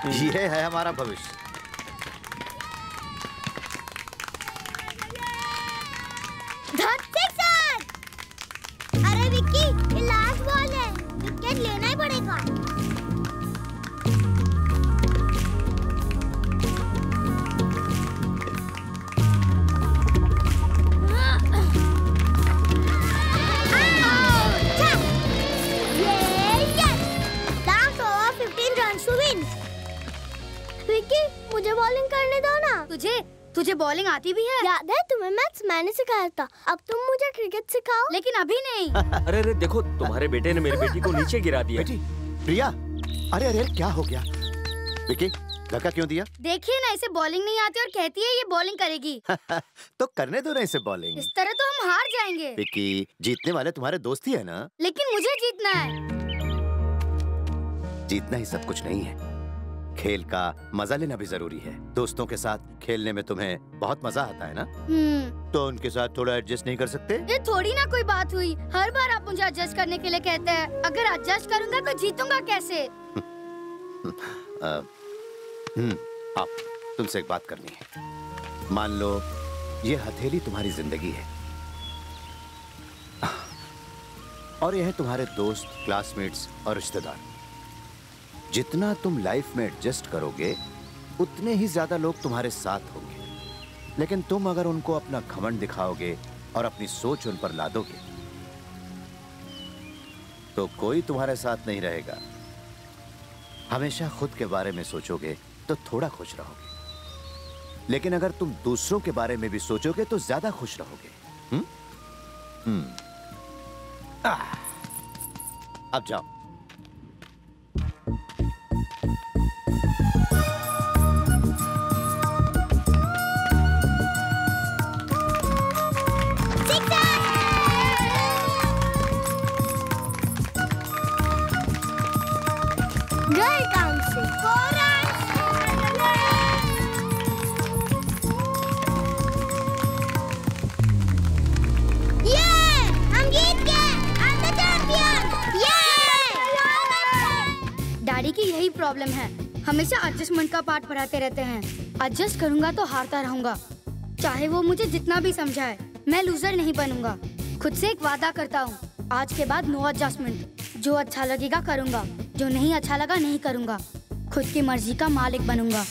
ये है हमारा भविष्य। अरे विक्की, ये लास्ट बॉल है, विकेट लेना ही पड़ेगा। विक्की, मुझे बॉलिंग करने दो ना। तुझे बॉलिंग आती भी है? याद है तुम्हें मैथ्स मैंने सिखाया था, अब तुम मुझे क्रिकेट सिखाओ। लेकिन अभी नहीं। अरे अरे देखो, तुम्हारे बेटे ने मेरी बेटी को नीचे गिरा दिया। बेटी, प्रिया, अरे अरे क्या हो गया? विक्की, धक्का क्यों दिया? देखिए ना, इसे बॉलिंग नहीं आती और कहती है ये बॉलिंग करेगी। तो करने दो ना इसे बॉलिंग। इस तरह तो हम हार जाएंगे। विक्की, जीतने वाले तुम्हारे दोस्त ही है ना? लेकिन मुझे जीतना है। जीतना ही सब कुछ नहीं है, खेल का मजा लेना भी जरूरी है। दोस्तों के साथ खेलने में तुम्हें बहुत मजा आता है ना? तो उनके साथ थोड़ा एडजस्ट नहीं कर सकते? ये थोड़ी ना कोई बात हुई, हर बार आप मुझे एडजस्ट करने के लिए कहते हैं। अगर एडजस्ट करूंगा तो जीतूंगा कैसे? आप, तुमसे एक बात करनी है। मान लो ये हथेली तुम्हारी जिंदगी है और यह है तुम्हारे दोस्त, क्लासमेट्स और रिश्तेदार। जितना तुम लाइफ में एडजस्ट करोगे उतने ही ज्यादा लोग तुम्हारे साथ होंगे। लेकिन तुम अगर उनको अपना घमंड दिखाओगे और अपनी सोच उन पर लादोगे तो कोई तुम्हारे साथ नहीं रहेगा। हमेशा खुद के बारे में सोचोगे तो थोड़ा खुश रहोगे, लेकिन अगर तुम दूसरों के बारे में भी सोचोगे तो ज्यादा खुश रहोगे। अब जाओ। डैडी की यही प्रॉब्लम है, हमेशा एडजस्टमेंट का पार्ट पढ़ाते रहते हैं। एडजस्ट करूंगा तो हारता रहूंगा, चाहे वो मुझे जितना भी समझाए। मैं लूजर नहीं बनूंगा। खुद से एक वादा करता हूँ, आज के बाद नो एडजस्टमेंट। जो अच्छा लगेगा करूंगा, जो नहीं अच्छा लगा नहीं करूंगा। खुद की मर्जी का मालिक बनूंगा।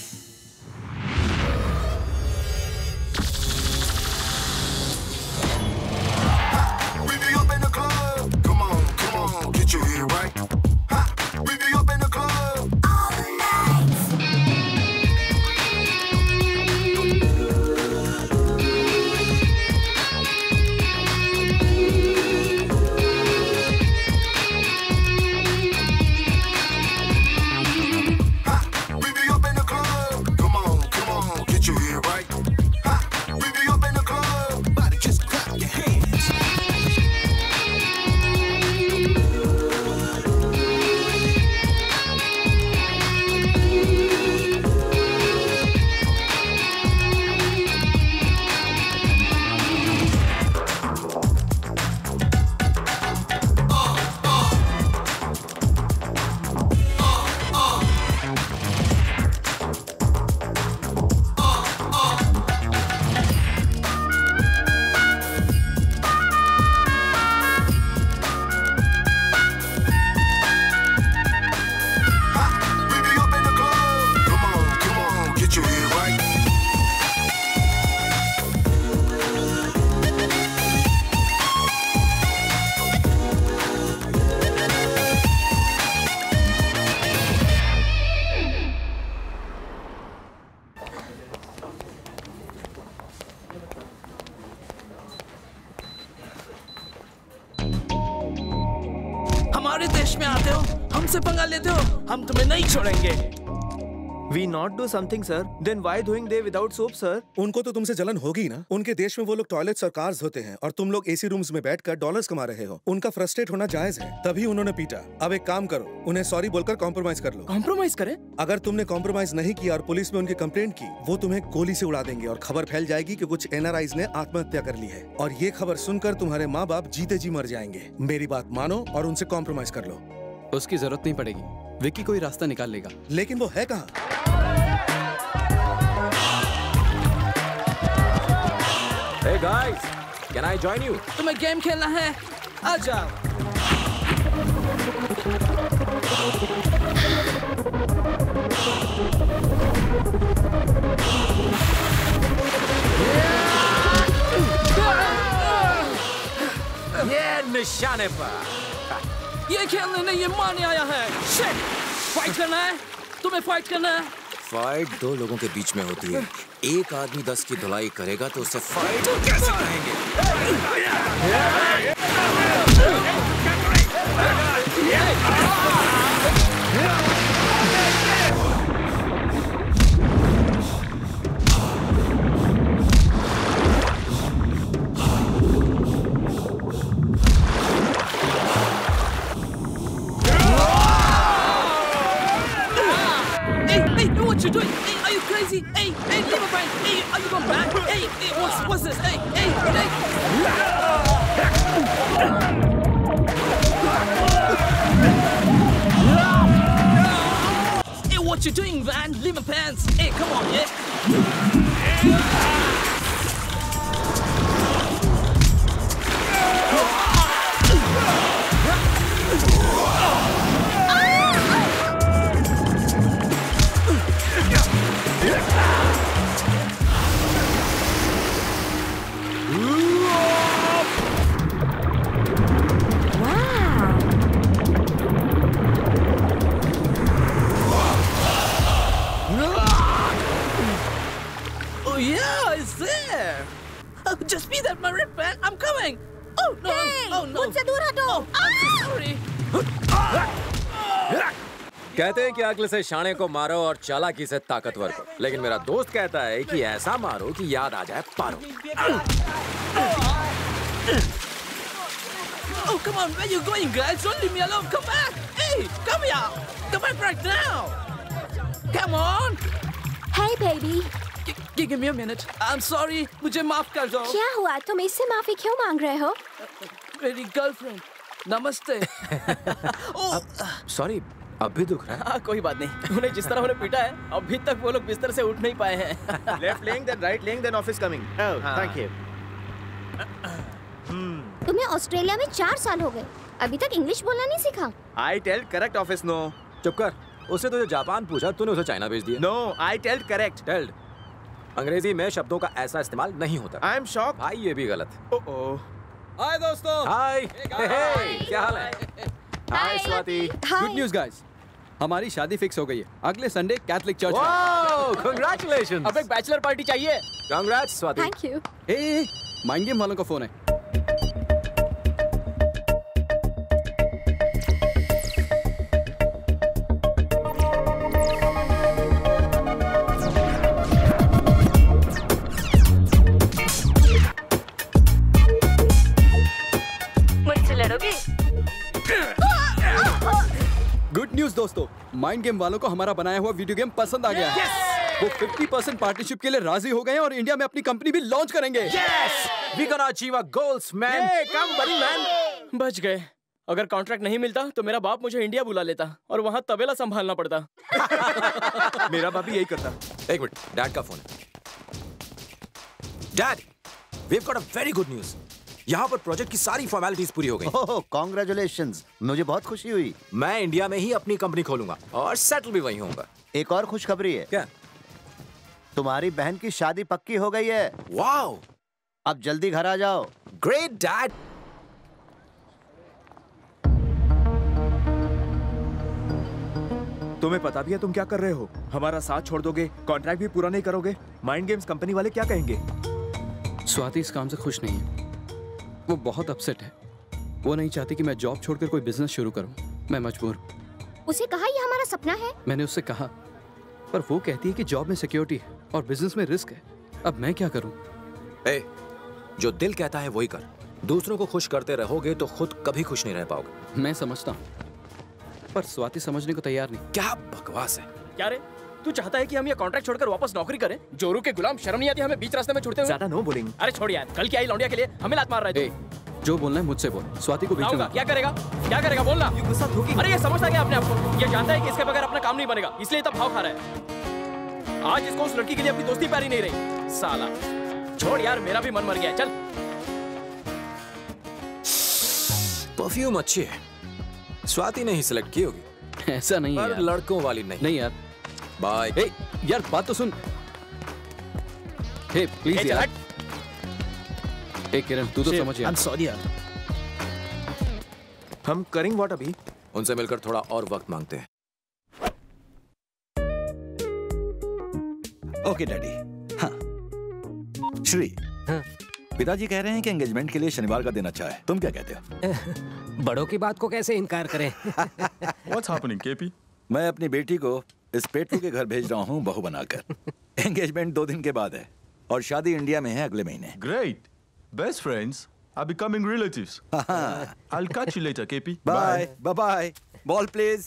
हमसे पंगा लेते हो, हम तुम्हें नहीं छोड़ेंगे। We not do something, sir. Then why doing they without soap, sir? उनको तो तुमसे जलन होगी ना। उनके देश में वो लोग टॉयलेट्स और कार्स होते हैं और तुम लोग एसी रूम्स में बैठकर डॉलर्स कमा रहे हो। उनका फ्रस्ट्रेट होना जायज है, तभी उन्होंने पीटा। अब एक काम करो, उन्हें सॉरी बोलकर कॉम्प्रोमाइज कर लो। कॉम्प्रोमाइज करें? अगर तुमने कॉम्प्रोमाइज नहीं किया और पुलिस में उनकी कंप्लेंट की, वो तुम्हें गोली से उड़ा देंगे और खबर फैल जाएगी कि कुछ NRIs ने आत्महत्या कर ली है। और ये खबर सुनकर तुम्हारे माँ बाप जीते जी मर जाएंगे। मेरी बात मानो और उनसे कॉम्प्रोमाइज कर लो। उसकी जरूरत नहीं पड़ेगी। विक्की कोई रास्ता निकाल लेगा। लेकिन वो है कहाँ? Hey guys, can I join you? तुम्हें गेम खेलना है? आ जाओ। ये निशाने पर। ये खेलने नहीं, ये मारने आया है। शिट! फाइट करना है? तुम्हें फाइट करना है? फाइट दो लोगों के बीच में होती है। एक आदमी 10 की धुलाई करेगा तो उसे फाइट कैसे कहेंगे? What you doing? Hey, are you crazy? Hey, leave a bang. Hey, are you going back? Hey, what's this? Hey. Hey, what you doing, man? Leave my pants. Hey, come on, yeah. Oh yeah, it's there. Just be that, my red band. I'm coming. Oh no! Hey, oh no! मुझसे दूर हटो। Oh, I'm so sorry. कहते हैं कि अक्ल से शाणे को मारो और चालाकी से ताकतवर को, लेकिन मेरा दोस्त कहता है कि ऐसा मारो कि याद आ जाए पारो। Oh come on, where you going, guys? Don't leave me alone. Come back. Hey, come here. Come back right now. Come on. Hey baby, Give me a minute. I'm sorry. मुझे माफ कर दो. क्या हुआ? तुम इससे माफी क्यों मांग रहे हो? मेरी गर्लफ्रेंड. नमस्ते. Oh, सॉरी, अब भी दुख रहा है? हाँ, कोई बात नहीं। उन्हें जिस तरह उन्हें पीटा है, अभी तक वो लोग बिस्तर से उठ नहीं पाए हैं। Left leg, then right leg, then office coming. Oh, thank you. तुम्हें ऑस्ट्रेलिया में 4 साल हो गए, अभी तक इंग्लिश बोलना नहीं सीखा? I tell correct office no. चुप कर। उसने तुझे जापान पूछा, तूने उसे चाइना भेज दिया। No, I tell correct. Telled. अंग्रेजी में शब्दों का ऐसा इस्तेमाल नहीं होता। I am shocked. भाई ये भी गलत। Oh. हाय दोस्तों। हाय। क्या हाल है? Hi Swati. Good news guys, हमारी शादी फिक्स हो गई है अगले संडे कैथलिक चर्च में। Wow, congratulations. अब एक बैचलर पार्टी चाहिए। कांग्रेट्स स्वाति। Thank you. ए, माइंड गेम वालों का फोन है। गुड न्यूज़ दोस्तों, माइंड गेम वालों को हमारा बनाया हुआ वीडियो गेम पसंद आ गया है। वो 50% पार्टनरशिप के लिए राजी हो गए हैं और इंडिया में अपनी कंपनी भी लॉन्च करेंगे। We gonna achieve our goals, man. Come, buddy, man. बच गए। अगर कॉन्ट्रैक्ट नहीं मिलता तो मेरा बाप मुझे इंडिया बुला लेता और वहाँ तबेला संभालना पड़ता। मेरा बाप भी यही करता। एक मिनट, डैड का फोन है। Dad, we've got a very good news. यहाँ पर प्रोजेक्ट की सारी फॉर्मेलिटीज पूरी हो गई। ओह, कांग्रेचुलेशंस, मुझे बहुत खुशी हुई। मैं इंडिया में ही अपनी कंपनी खोलूंगा और सेटल भी वहीं होऊंगा। एक और खुशखबरी है। क्या? तुम्हारी बहन की शादी पक्की हो गई है। वाओ, अब जल्दी घर आ जाओ। Great dad. तुम्हें पता भी है तुम क्या कर रहे हो? हमारा साथ छोड़ दोगे, कॉन्ट्रैक्ट भी पूरा नहीं करोगे। माइंड गेम्स कंपनी वाले क्या कहेंगे? स्वाति इस काम से खुश नहीं है, वो बहुत अपसेट है। वो नहीं चाहती कि मैं जॉब छोड़कर कोई बिजनेस शुरू करूं। मैं मजबूर हूं। उसे कहा ये हमारा सपना है। मैंने उससे कहा, पर वो कहती है कि जॉब में सिक्योरिटी है और बिजनेस में रिस्क है। अब मैं क्या करूं? ए, जो दिल कहता है वही कर। दूसरों को खुश करते रहोगे तो खुद कभी खुश नहीं रह पाओगे। मैं समझता हूं, पर स्वाति समझने को तैयार नहीं। क्या बकवास है। क्या रे, तू चाहता है कि हम ये कॉन्ट्रैक्ट छोड़कर वापस नौकरी करें? जोरू के गुलाम, शर्म नहीं आती हमें बीच रास्ते में छोड़ते हुए? ज्यादा नो बोलेंगे। अरे छोड़ यार, कल की आई लौंडिया के लिए हमें लात मार रहे थे। जो बोलना है मुझसे बोल, स्वाति को बीच में क्या करेगा? क्या करेगा बोलना? ये गुस्सा धोखी। अरे ये समझता क्या अपने आप को? ये जानता है कि इसके बगैर अपना काम नहीं बनेगा, इसलिए इतना भाव खा रहा है। आज इसको उस लड़की के लिए अपनी दोस्ती प्यारी नहीं रही। साला छोड़ यार, मेरा भी मन मर गया है। चल। परफ्यूम अच्छी है, स्वाति ने ही सिलेक्ट की होगी। ऐसा नहीं है पर यार। लड़कों वाली नहीं। नहीं यार। बाय। यार बात तो सुन। हे प्लीज यार। किरण तू तो समझ यार। I'm sorry यार। हम करेंगे व्हाट अभी? उनसे मिलकर थोड़ा और वक्त मांगते हैं। Okay daddy. हाँ श्री, पिताजी कह रहे हैं कि एंगेजमेंट के लिए शनिवार का दिन अच्छा है, तुम क्या कहते हो? बड़ों की बात को कैसे इनकार करें? What's happening, KP? मैं अपनी बेटी को इस पेट्टू के घर भेज रहा हूँ बहू बनाकर। एंगेजमेंट 2 दिन के बाद है और शादी इंडिया में है अगले महीने। Great. Best friends are becoming relatives. I'll catch you later, KP. Bye. Bye bye. Ball please.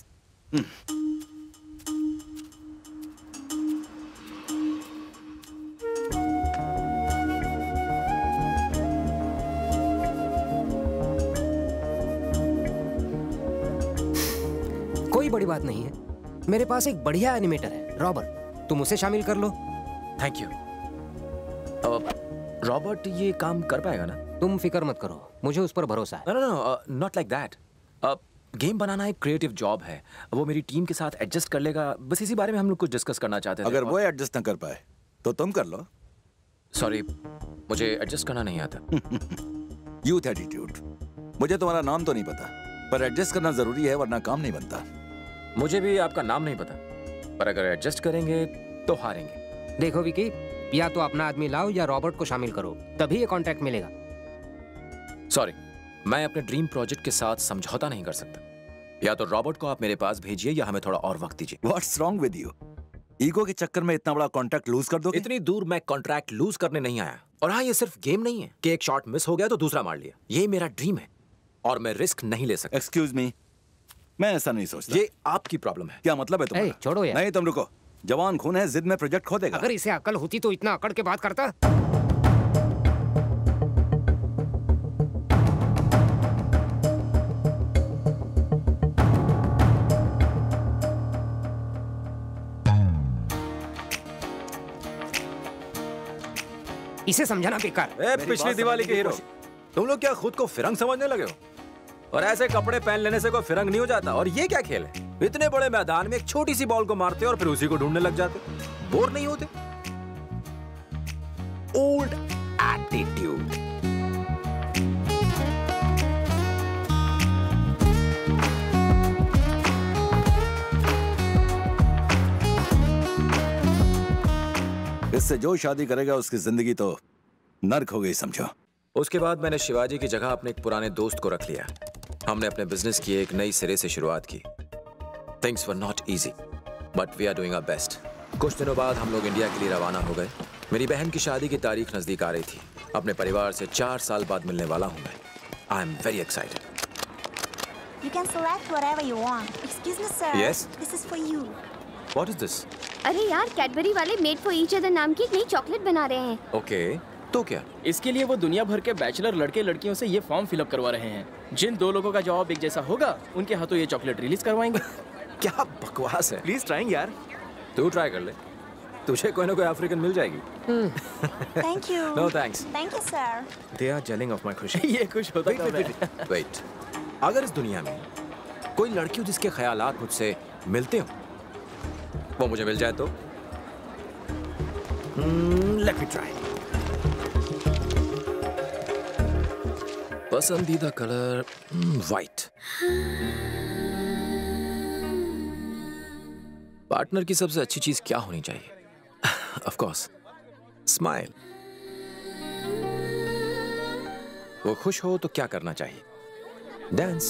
कोई बड़ी बात नहीं है, मेरे पास एक बढ़िया एनिमेटर है रॉबर्ट, तुम उसे शामिल कर लो। Thank you. रॉबर्ट ये काम कर पाएगा ना? तुम फिक्र मत करो, मुझे उस पर भरोसा है। No, not like that. Game बनाना एक क्रिएटिव जॉब है, वो मेरी टीम के साथ एडजस्ट कर लेगा। बस इसी बारे में हम लोग कुछ डिस्कस करना चाहते थे। अगर वो एडजस्ट न कर पाए तो तुम कर लो। सॉरी, मुझे एडजस्ट करना नहीं आता। Youth attitude. मुझे तुम्हारा नाम तो नहीं पता, पर एडजस्ट करना जरूरी है वरना काम नहीं बनता। मुझे भी आपका नाम नहीं पता, पर अगर एडजस्ट करेंगे तो हारेंगे। देखो विकी, या तो अपना आदमी लाओ या रॉबर्ट को शामिल करो, तभी ये कॉन्ट्रैक्ट मिलेगा। सॉरी, मैं अपने ड्रीम प्रोजेक्ट के साथ समझौता नहीं कर सकता। या तो रॉबर्ट को आप मेरे पास भेजिए या हमें थोड़ा और वक्त दीजिए। What's wrong with you? Ego के चक्कर में इतना बड़ा कॉन्ट्रैक्ट लूज कर दोगे? इतनी दूर मैं कॉन्ट्रैक्ट लूज करने नहीं आया। और हाँ, ये सिर्फ गेम नहीं है कि एक शॉट मिस हो गया तो दूसरा मार लिया। ये मेरा ड्रीम है और मैं रिस्क नहीं ले सकता। एक्सक्यूज मी, मैं ऐसा नहीं सोचता। ये आपकी प्रॉब्लम है। क्या मतलब है तुम्हारा? छोड़ो यार। नहीं, तुम रुको। जवान खून है, जिद में प्रोजेक्ट खो देगा। अगर इसे अकल होती तो इतना अकड़ के बात करता। इसे समझाना बेकार। पिछली दिवाली के हीरो, तुम लोग क्या खुद को फिरंग समझने लगे हो? और ऐसे कपड़े पहन लेने से कोई फिरंग नहीं हो जाता। और ये क्या खेल है? इतने बड़े मैदान में एक छोटी सी बॉल को मारते हो और फिर उसी को ढूंढने लग जाते। बोर नहीं होते? Old attitude. इससे जो शादी करेगा उसकी जिंदगी तो नर्क हो गई समझो। उसके बाद मैंने शिवाजी की जगह अपने एक पुराने दोस्त को रख लिया। हमने अपने बिजनेस की एक नई सिरे से शुरुआत की। Things were not easy but we are doing our best. कुछ दिनों बाद हम लोग इंडिया के लिए रवाना हो गए। मेरी बहन की शादी की तारीख नजदीक आ रही थी। अपने परिवार से 4 साल बाद मिलने वाला हूं मैं। I am very excited. You can select whatever you want. Excuse me, sir. Yes? This is for you. What is this? अरे यार, कैडबरी वाले मेड फॉर ईच अदर नाम की एक नई चॉकलेट बना रहे हैं। ओके, तो क्या? इसके लिए वो दुनिया भर के बैचलर लड़के लड़कियों से ये फॉर्म फिलअप करवा रहे हैं। जिन 2 लोगों का जवाब एक जैसा होगा, उनके हाथों ये चॉकलेट रिलीज करवाएंगे। क्या बकवास है। प्लीज ट्राइंग यार। तू ट्राई कर ले, तुझे कोई ना कोई अफ्रीकन मिल जाएगी। Thank you. No thanks. Thank you, sir. They are jelling of my खुशी। ये खुश होता कब है? Wait, अगर इस दुनिया में कोई लड़की हो जिसके ख्यालात मुझसे मिलते हो, वो मुझे मिल जाए तो लेट मी ट्राई। पसंदीदा कलर वाइट। पार्टनर की सबसे अच्छी चीज क्या होनी चाहिए? Of course smile. वो खुश हो तो क्या करना चाहिए? डांस।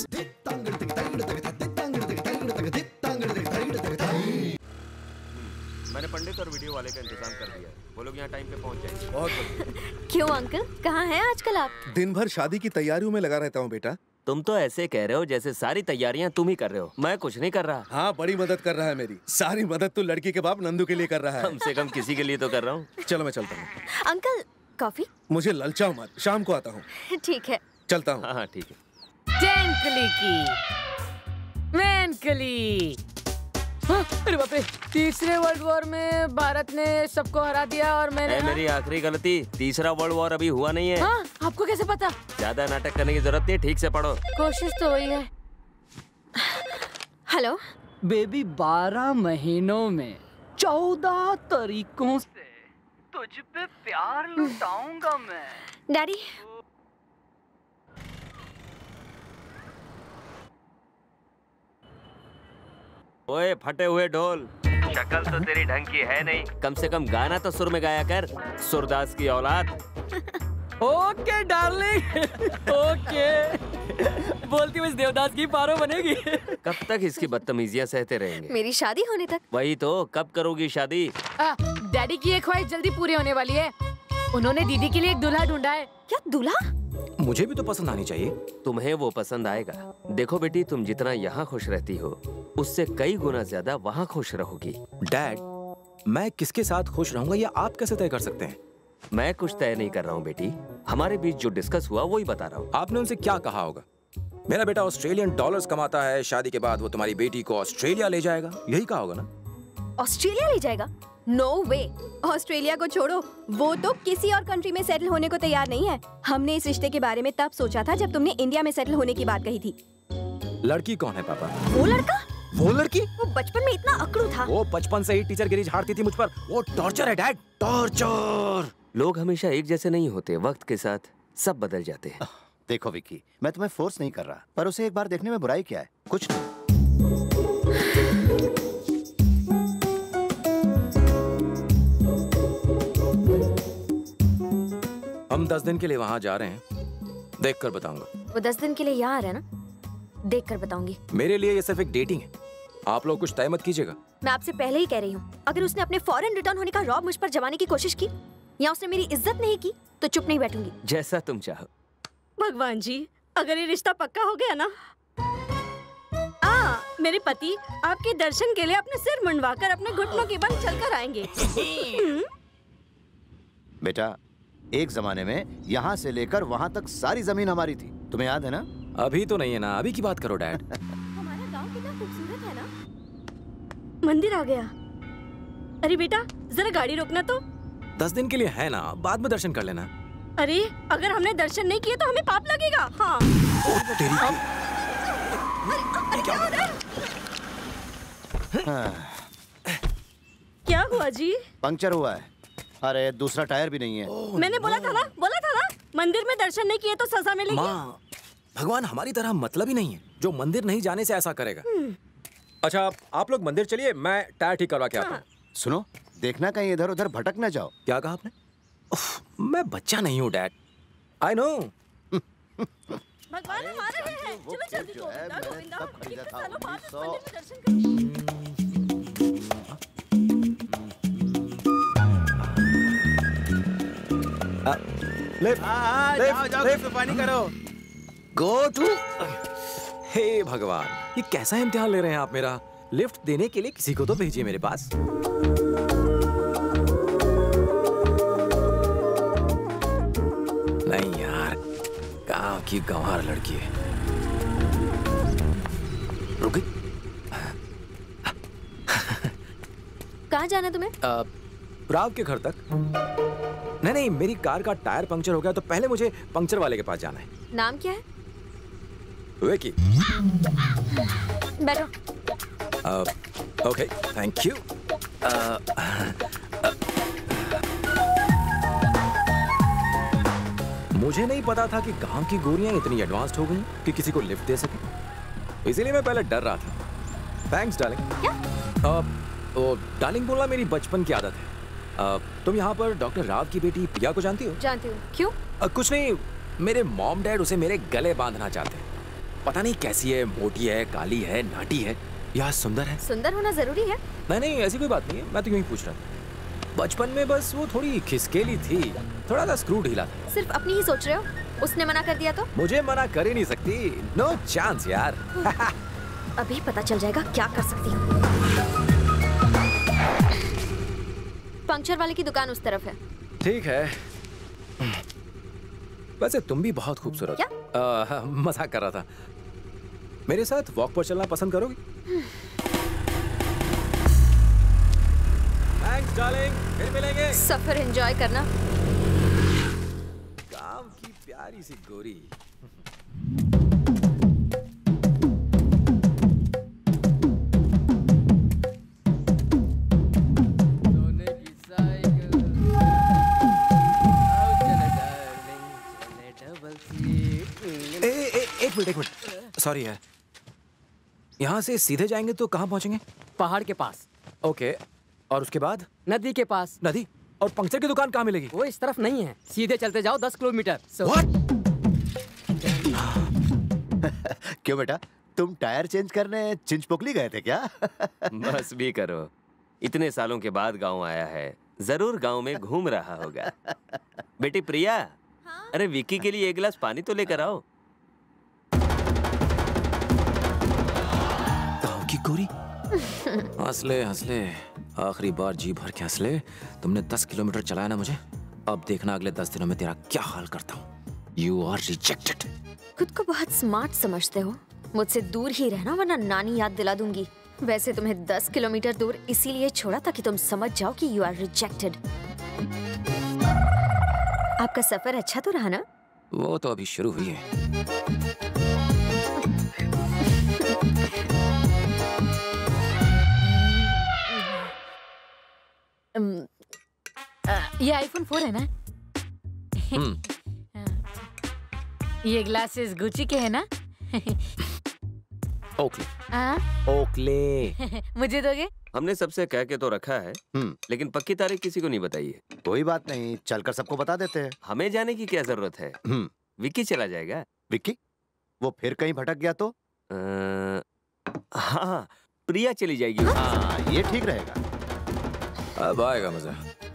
मैंने पंडित और वीडियो वाले का इंतजाम कर दिया है। वो लोग यहाँ टाइम पे पहुँच जाएंगे। बहुत बढ़िया। क्यों अंकल, कहाँ हैं आजकल आप? दिन भर शादी की तैयारियों में लगा रहता हूँ बेटा। तुम तो ऐसे कह रहे हो जैसे सारी तैयारियां तुम ही कर रहे हो। मैं कुछ नहीं कर रहा। हाँ, बड़ी मदद कर रहा है मेरी। सारी मदद तो लड़की के बाप नंदू के लिए कर रहा है। कम से कम किसी के लिए तो कर रहा हूँ। चलो मैं चलता हूँ। Uncle coffee? मुझे ललचाओ मत, शाम को आता हूँ। ठीक है। चलता हूँ। हाँ ठीक है। टेंकली की मैनकली। हाँ, अरे बाप रे, तीसरे वर्ल्ड वॉर में भारत ने सबको हरा दिया और मैंने मेरी आखिरी गलती, तीसरा वर्ल्ड वॉर अभी हुआ नहीं है। हाँ, आपको कैसे पता? ज्यादा नाटक करने की जरूरत नहीं, ठीक से पढ़ो। कोशिश तो वही है। हेलो बेबी, 12 महीनों में 14 तरीकों से तुझ पे प्यार लुटाऊंगा मैं। डैडी, ओए फटे हुए ढोल, शक्ल तो तेरी ढंग की है नहीं, कम से कम गाना तो सुर में गाया कर, सुरदास की औलाद। Okay darling, okay. बोलती हुई देवदास की पारो बनेगी। कब तक इसकी बदतमीजियां सहते रहेंगे? मेरी शादी होने तक। वही तो, कब करोगी शादी? डैडी की एक ख्वाहिश जल्दी पूरी होने वाली है। उन्होंने दीदी के लिए एक दूल्हा ढूंढा है। क्या दूल्हा? मुझे भी तो पसंद आनी चाहिए। तुम्हें वो पसंद आएगा। देखो बेटी, तुम जितना यहाँ खुश रहती हो, उससे कई गुना ज्यादा वहाँ खुश रहोगी। डैड, मैं किसके साथ खुश रहूंगा ये आप कैसे तय कर सकते हैं? मैं कुछ तय नहीं कर रहा हूँ बेटी, हमारे बीच जो डिस्कस हुआ वही बता रहा हूँ। आपने उनसे क्या कहा होगा? मेरा बेटा ऑस्ट्रेलियन डॉलर्स कमाता है, शादी के बाद वो तुम्हारी बेटी को ऑस्ट्रेलिया ले जाएगा, यही कहा होगा ना? ऑस्ट्रेलिया ले जाएगा? नो वे। ऑस्ट्रेलिया को छोड़ो, वो तो किसी और कंट्री में सेटल होने को तैयार नहीं है। हमने इस रिश्ते के बारे में तब सोचा था जब तुमने इंडिया में सेटल होने की बात कही थी। लड़की कौन है पापा? वो लड़का? वो लड़की? वो बचपन में इतना अकड़ू था। वो बचपन से ही टीचर गिरी झाड़ती थी मुझ पर। वो टॉर्चर है डैड, टॉर्चर। लोग हमेशा एक जैसे नहीं होते, वक्त के साथ सब बदल जाते हैं। देखो विक्की, मैं तुम्हें फोर्स नहीं कर रहा, पर उसे एक बार देखने में बुराई क्या है? कुछ नहीं। हम 10 दिन के लिए वहाँ जा रहे हैं, देख कर बताऊंगा। वो 10 दिन के लिए यहाँ आ रहा है ना? देख कर बताऊंगी। मेरे लिए ये सिर्फ एक डेटिंग है, आप लोग कुछ तय मत कीजिएगा। मैं आपसे पहले ही कह रही हूँ, अगर उसने अपने फॉरेन रिटर्न होने का रौब मुझ पर जमाने की कोशिश की या उसने मेरी इज्जत नहीं की तो चुप नहीं बैठूंगी। जैसा तुम चाहो। भगवान जी, अगर ये रिश्ता पक्का हो गया ना, मेरे पति आपके दर्शन के लिए अपने सिर मुंडवाकर अपने घुटनों के बल चलकर आएंगे। बेटा, एक जमाने में यहाँ से लेकर वहाँ तक सारी जमीन हमारी थी, तुम्हें याद है ना? अभी तो नहीं है ना, अभी की बात करो डैड। हमारा गांव कितना खूबसूरत है ना। मंदिर आ गया। अरे बेटा, जरा गाड़ी रोकना तो। 10 दिन के लिए है ना, बाद में दर्शन कर लेना। अरे अगर हमने दर्शन नहीं किए तो हमें पाप लगेगा। हाँ। क्या हुआ जी? पंक्चर हुआ है। अरे दूसरा टायर भी नहीं है। मैंने बोला था ना, मंदिर में दर्शन नहीं किए तो सजा मिलेगी। माँ, भगवान हमारी तरह मतलब ही नहीं है जो मंदिर नहीं जाने से ऐसा करेगा। अच्छा, आप लोग मंदिर चलिए, मैं टायर ठीक करवा के आता हूँ। सुनो, देखना कहीं इधर उधर भटक न जाओ। क्या कहा आपने? मैं बच्चा नहीं हूँ डैड, आई नो। भगवान हमारे हैं। चलो जल्दी जो है मैंने तब खरीदा था 1900। लिफ्ट पानी करो। Go to. हे भगवान, ये कैसा इम्तिहान ले रहे हैं आप मेरा? लिफ्ट देने के लिए किसी को तो भेजिए मेरे पास। नहीं यार, गांव की गंवार लड़की है। रुक गई। कहाँ जाना तुम्हें? राव के घर तक। नहीं, मेरी कार का टायर पंक्चर हो गया तो पहले मुझे पंक्चर वाले के पास जाना है। नाम क्या है? विकी। बैठो। Okay, thank you. मुझे नहीं पता था कि गांव की गोरियां इतनी एडवांस्ड हो गई कि किसी को लिफ्ट दे सके, इसीलिए मैं पहले डर रहा था। Thanks darling. क्या? डार्लिंग बोलना मेरी बचपन की आदत है। तुम यहाँ पर डॉक्टर राव की बेटी प्रिया को जानती हो? जानती हूँ। क्यों? कुछ नहीं, मेरे मॉम डैड उसे मेरे गले बांधना चाहते हैं। पता नहीं कैसी है, मोटी है, काली है, नाटी है या सुंदर है। सुंदर होना जरूरी है? नहीं, ऐसी कोई बात नहीं है, मैं तो यूं ही पूछ रहा था। बचपन में बस वो थोड़ी खिसकेली थी, थोड़ा सा स्क्रू ढीला था। सिर्फ अपनी ही सोच रहे हो? उसने मना कर दिया तो? मुझे मना कर ही नहीं सकती, नो चांस यार। अभी पता चल जाएगा क्या कर सकती हूँ। पंक्चर वाले की दुकान उस तरफ है। ठीक है। वैसे तुम भी बहुत खूबसूरत। क्या? मजाक कर रहा था। मेरे साथ वॉक पर चलना पसंद करोगी? थैंक्स डार्लिंग, फिर मिलेंगे। सफर एंजॉय करना। काम की प्यारी सी गोरी। एक मिनट सॉरी है। यहाँ से सीधे जाएंगे तो कहाँ पहुँचेंगे? पहाड़ के पास। ओके, और उसके बाद? नदी के पास। नदी? और पंक्चर की दुकान कहाँ मिलेगी? वो इस तरफ नहीं है, सीधे चलते जाओ 10 किलोमीटर। क्यों बेटा, तुम टायर चेंज करने चिंचपोकली गए थे क्या? बस भी करो, इतने सालों के बाद गांव आया है, जरूर गांव में घूम रहा होगा। बेटी प्रिया, अरे विक्की के लिए एक गिलास पानी तो लेकर आओ। गांव की गोरी। हंसले हंसले, आखिरी बार जी भर के हंसले। तुमने 10 किलोमीटर चलाया ना मुझे, अब देखना अगले 10 दिनों में तेरा क्या हाल करता हूँ। You are rejected. खुद को बहुत स्मार्ट समझते हो, मुझसे दूर ही रहना वरना नानी याद दिला दूंगी। वैसे तुम्हें 10 किलोमीटर दूर इसीलिए छोड़ा ताकि तुम समझ जाओ कि यू आर रिजेक्टेड। आपका सफर अच्छा तो रहा ना? वो तो अभी शुरू हुई है। ये आईफोन 4 है ना? ये ग्लासेस गुची के है ना? ओकले। ओकले। मुझे दोगे? हमने सबसे कह के तो रखा है, लेकिन पक्की तारीख किसी को नहीं बताई है। कोई बात नहीं, चलकर सबको बता देते हैं। हमें जाने की क्या जरूरत है? विक्की चला जाएगा। विक्की? वो फिर कहीं भटक गया तो? हाँ, प्रिया चली जाएगी। हाँ, ये ठीक रहेगा। अब आएगा मजा।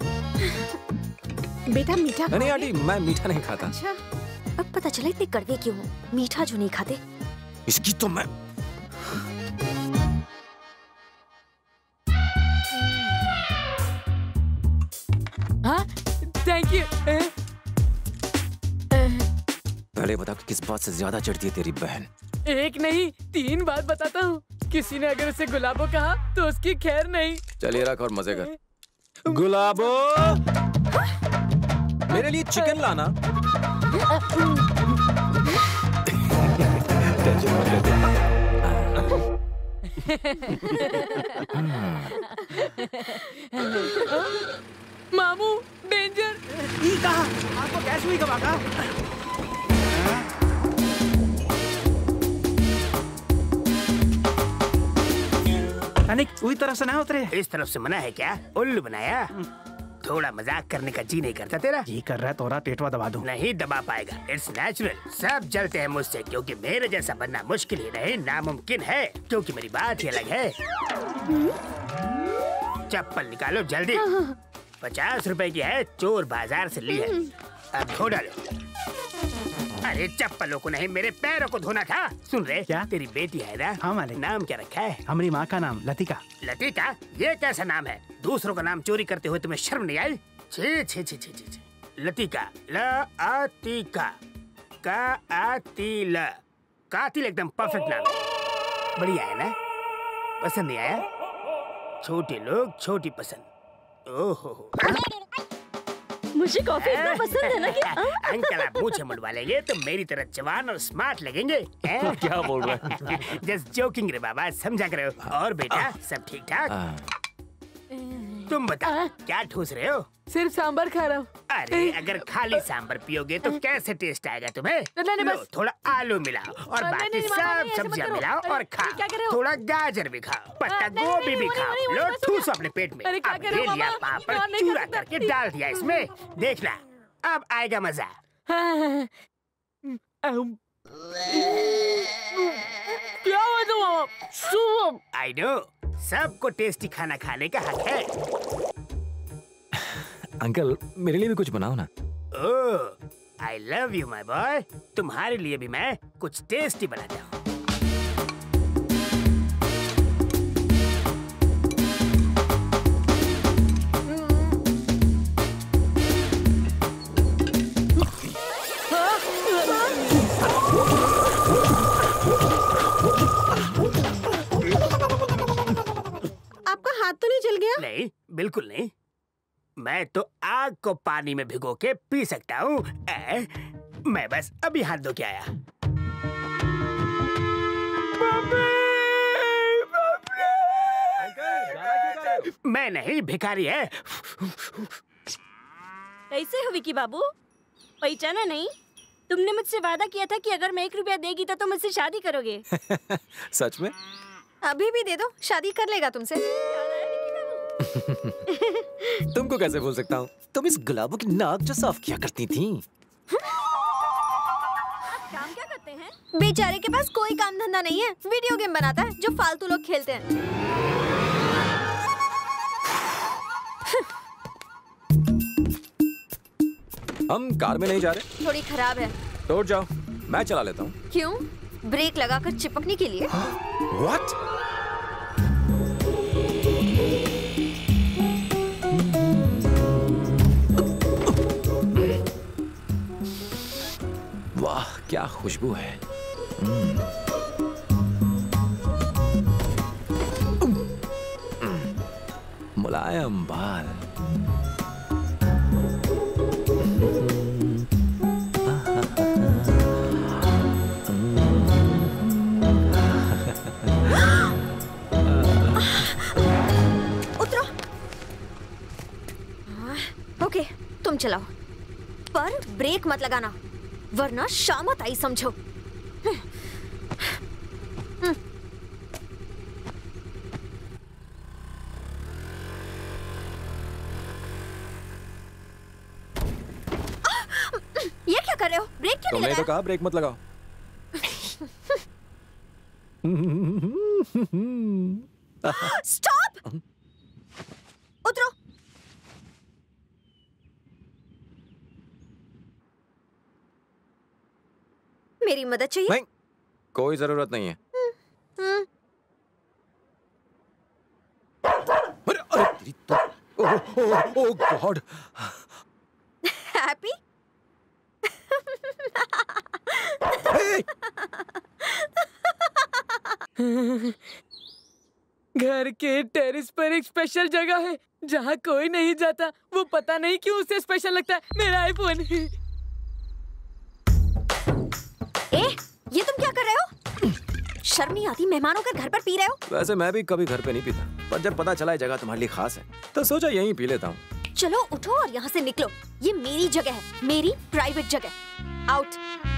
बेटा मीठा नहीं आंटी, मैं मीठा नहीं खाता। अच्छा, अब पता चला इतने कड़वे क्यों हो। मीठा जो नहीं खाते। इसकी तो मैं हाँ, थैंक यू। पहले बता कि किस बात से ज्यादा चिढ़ती है तेरी बहन? एक नहीं 3 बात बताता हूँ। किसी ने अगर उसे गुलाबो कहा तो उसकी खैर नहीं। चलिए रख और मजे कर। गुलाबो, मेरे लिए चिकन लाना। टेंशन मत लेते। मामू डेंजर। ये कहा? आपको कैश हुई कब आगा? अनिक, वही तरफ से ना उतरे। इस तरफ से मना है क्या? उल्लू बनाया? थोड़ा मजाक करने का जी नहीं करता तेरा? जी कर रहा है, तोरा टेटवा दबा दूं। नहीं दबा पाएगा, इट्स नेचुरल। सब जलते हैं मुझसे क्योंकि मेरे जैसा बनना मुश्किल ही नहीं नामुमकिन है, क्योंकि मेरी बात ही अलग है। चप्पल निकालो जल्दी। 50 रुपए की है, चोर बाजार से ली है। अब धो डालो। अरे चप्पलों को नहीं, मेरे पैरों को धोना था। सुन रहे क्या? तेरी बेटी है ना? हाँ मालिक। नाम क्या रखा है? हमारी माँ का नाम लतिका। लतिका? ये कैसा नाम है? दूसरों का नाम चोरी करते हुए तुम्हें शर्म नहीं आई? छी छी छी छी छी। लतिका, ल-आ-ती-का, का-आ-ती-ल, कातिल एकदम परफेक्ट नाम है। बढ़िया है ना? पसंद नहीं आया? छोटे लोग छोटी पसंद। ओहो, मुझे कॉफी इतना पसंद है ना कि अंकल आप मुझे मुड़वा लेंगे तो मेरी तरह जवान और स्मार्ट लगेंगे। क्या बोल रहा है? जस्ट जोकिंग रे बाबा, समझा करो। और बेटा सब ठीक ठाक? तुम बता क्या ठूस रहे हो? सिर्फ सांबर खा रहा हूँ। अरे अगर खाली सांबर पियोगे तो कैसे टेस्ट आएगा तुम्हें? लो, थोड़ा आलू मिलाओ और बाकी सब सब्जियां मिलाओ और खाओ। थोड़ा गाजर भी खाओ, पत्ता गोभी भी खाओ। लो ठूसो अपने पेट में। अब ले लिया पापड़, चूरा करके डाल दिया इसमें। देखना अब आएगा मजा। क्या हुआ तुम? आई नो, सबको टेस्टी खाना खाने का हक है। अंकल मेरे लिए भी कुछ बनाओ ना। Oh, I love you my boy. तुम्हारे लिए भी मैं कुछ टेस्टी बनाता हूँ। है तो आग को पानी में भिगो के पी सकता हूँ। मैं बस अभी हाथ धो के आया। मैं नहीं, भिखारी है। कैसे हो विकी बाबू, पहचाना नहीं? तुमने मुझसे वादा किया था कि अगर मैं 1 रुपया देगी तो तुम मुझसे शादी करोगे। सच में? अभी भी दे दो, शादी कर लेगा तुमसे। तुमको कैसे भूल सकता हूँ? तुम इस गुलाबों की नाक जो साफ किया करती थी। काम क्या करते हैं? बेचारे के पास कोई काम धंधा नहीं है, वीडियो गेम बनाता है जो फालतू लोग खेलते हैं। हम कार में नहीं जा रहे। थोड़ी खराब है। तोड़ जाओ, मैं चला लेता हूँ। क्यों? ब्रेक लगाकर चिपकने के लिए? What? वाह, क्या खुशबू है। मुलायम बाल। उतरो। ओके, तुम चलाओ, पर ब्रेक मत लगाना वरना शामत आई समझो। ये क्या कर रहे हो? ब्रेक क्यों नहीं तुमने तो लगाया? कहा ब्रेक मत लगाओ। स्टॉप! उतरो। मेरी मदद चाहिए? नहीं, कोई जरूरत नहीं है। अरे तेरी तो, ओह गॉड। हैप्पी? घर के टेरेस पर एक स्पेशल जगह है जहाँ कोई नहीं जाता। वो पता नहीं क्यों उसे स्पेशल लगता है। मेरा आईफोन। ये तुम क्या कर रहे हो? शर्म नहीं आती? मेहमानों के घर पर पी रहे हो? वैसे मैं भी कभी घर पे नहीं पीता, पर जब पता चला ये जगह तुम्हारे लिए खास है तो सोचा यहीं पी लेता हूँ। चलो उठो और यहाँ से निकलो। ये मेरी जगह है, मेरी प्राइवेट जगह। आउट।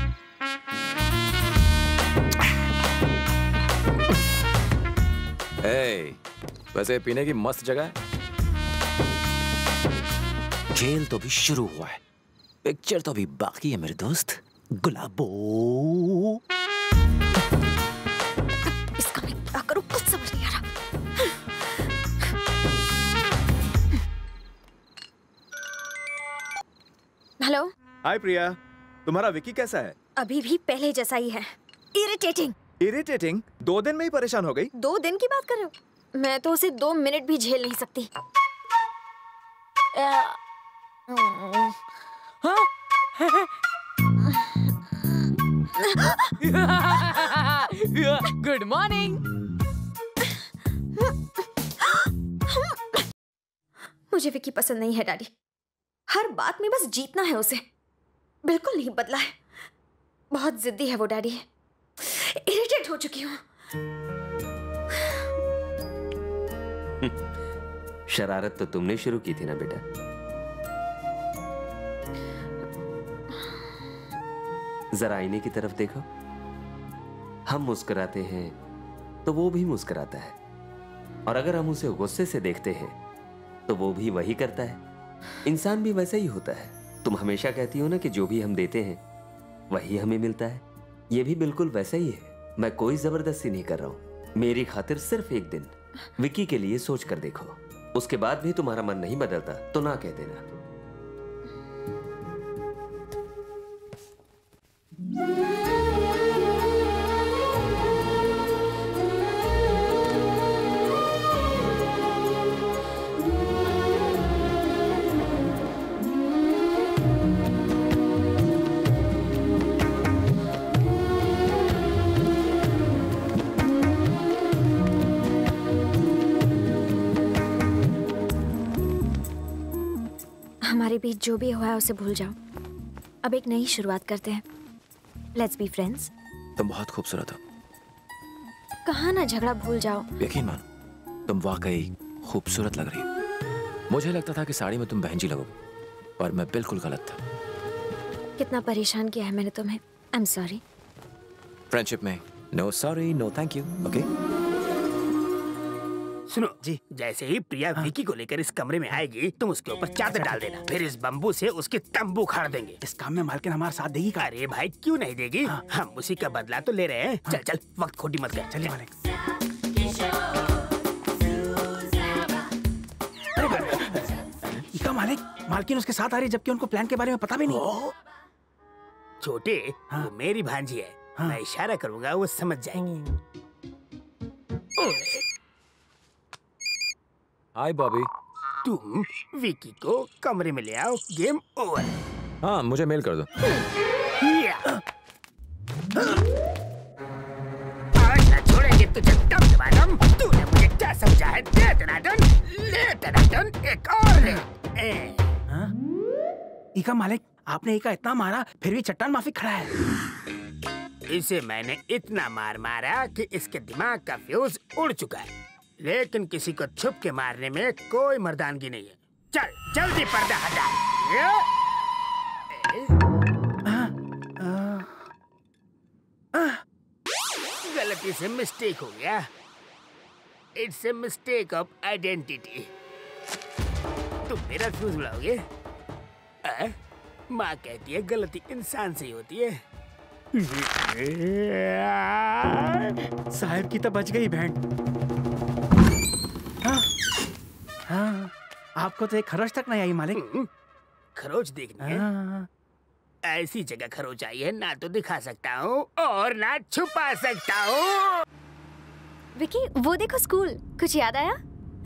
वैसे पीने की मस्त जगह है। खेल तो भी शुरू हुआ है, पिक्चर तो भी बाकी है मेरे दोस्त गुलाबो। इसका मैं क्या करूं कुछ समझ नहीं आ रहा। हेलो। हाय प्रिया, तुम्हारा विकी कैसा है? अभी भी पहले जैसा ही है, इरिटेटिंग। इरिटेटिंग? 2 दिन में ही परेशान हो गई? 2 दिन की बात कर रहे हो? मैं तो उसे 2 मिनट भी झेल नहीं सकती। Good morning. मुझे विकी पसंद नहीं है डैडी। हर बात में बस जीतना है उसे। बिल्कुल नहीं बदला है। बहुत जिद्दी है वो डैडी। इरिटेट हो चुकी हूँ। शरारत तो तुमने शुरू की थी ना बेटा। जरा आईने की तरफ देखो। हम मुस्कुराते हैं तो वो भी मुस्कुराता है, और अगर हम उसे गुस्से से देखते हैं तो वो भी वही करता है। इंसान भी वैसा ही होता है। तुम हमेशा कहती हो ना कि जो भी हम देते हैं वही हमें मिलता है। ये भी बिल्कुल वैसा ही है। मैं कोई जबरदस्ती नहीं कर रहा हूं। मेरी खातिर सिर्फ एक दिन विकी के लिए सोच कर देखो। उसके बाद भी तुम्हारा मन नहीं बदलता तो ना कह देना। बीच जो भी हुआ है उसे भूल जाओ। अब एक नई शुरुआत करते हैं। Let's be friends. तुम बहुत खूबसूरत हो। कहा ना झगड़ा भूल जाओ। यकीन मानो, तुम वाकई खूबसूरत लग रही हो। मुझे लगता था कि साड़ी में तुम बहन जी लगोगे, पर मैं बिल्कुल गलत था। कितना परेशान किया है मैंने तुम्हें। I am sorry. फ्रेंडशिप में no sorry no thank you. Okay सुनो जी, जैसे ही प्रिया विकी को लेकर इस कमरे में आएगी, तुम उसके ऊपर चादर डाल देना। फिर इस बम्बू से उसके तंबू उखाड़ देंगे। इस काम में मालकिन हमारा साथ देगी? अरे भाई क्यों नहीं देगी? हम उसी का बदला तो ले रहे हैं। चल चल, वक्त खोटी मत कर। चलिए मालिक। इका मालिक, मालकिन उसके साथ आ रही है, जबकि उनको प्लान के बारे में पता भी नहीं। छोटे, वो मेरी भांजी है। मैं इशारा करूंगा, वो समझ जाएगी। हाय बॉबी। तुम विकी को कमरे में ले आओ, गेम ओवर। हाँ, मुझे मेल कर दो। आज ना छोड़ेंगे तुझे दम दबादम। तूने मुझे क्या समझा है? दे दनादन, ले दनादन, एक और ले। इका मालिक, आपने इका इतना मारा, फिर भी चट्टान माफी खड़ा है। इसे मैंने इतना मार मारा कि इसके दिमाग का फ्यूज उड़ चुका है, लेकिन किसी को छुप के मारने में कोई मर्दानगी नहीं है। चल जल्दी पर्दा हटा। गलती से मिस्टेक हो गया। It's a mistake of identity. तुम मेरा फ्यूज उड़ाओगे? माँ कहती है गलती इंसान से ही होती है। साहब की तो बच गई बहन। हाँ, आपको तो एक खरोच तक नहीं आई मालिक। खरोच देखनी है? ऐसी जगह खरोच आई है, ना तो दिखा सकता हूँ और ना छुपा सकता हूँ। विकी, वो देखो स्कूल। कुछ याद आया?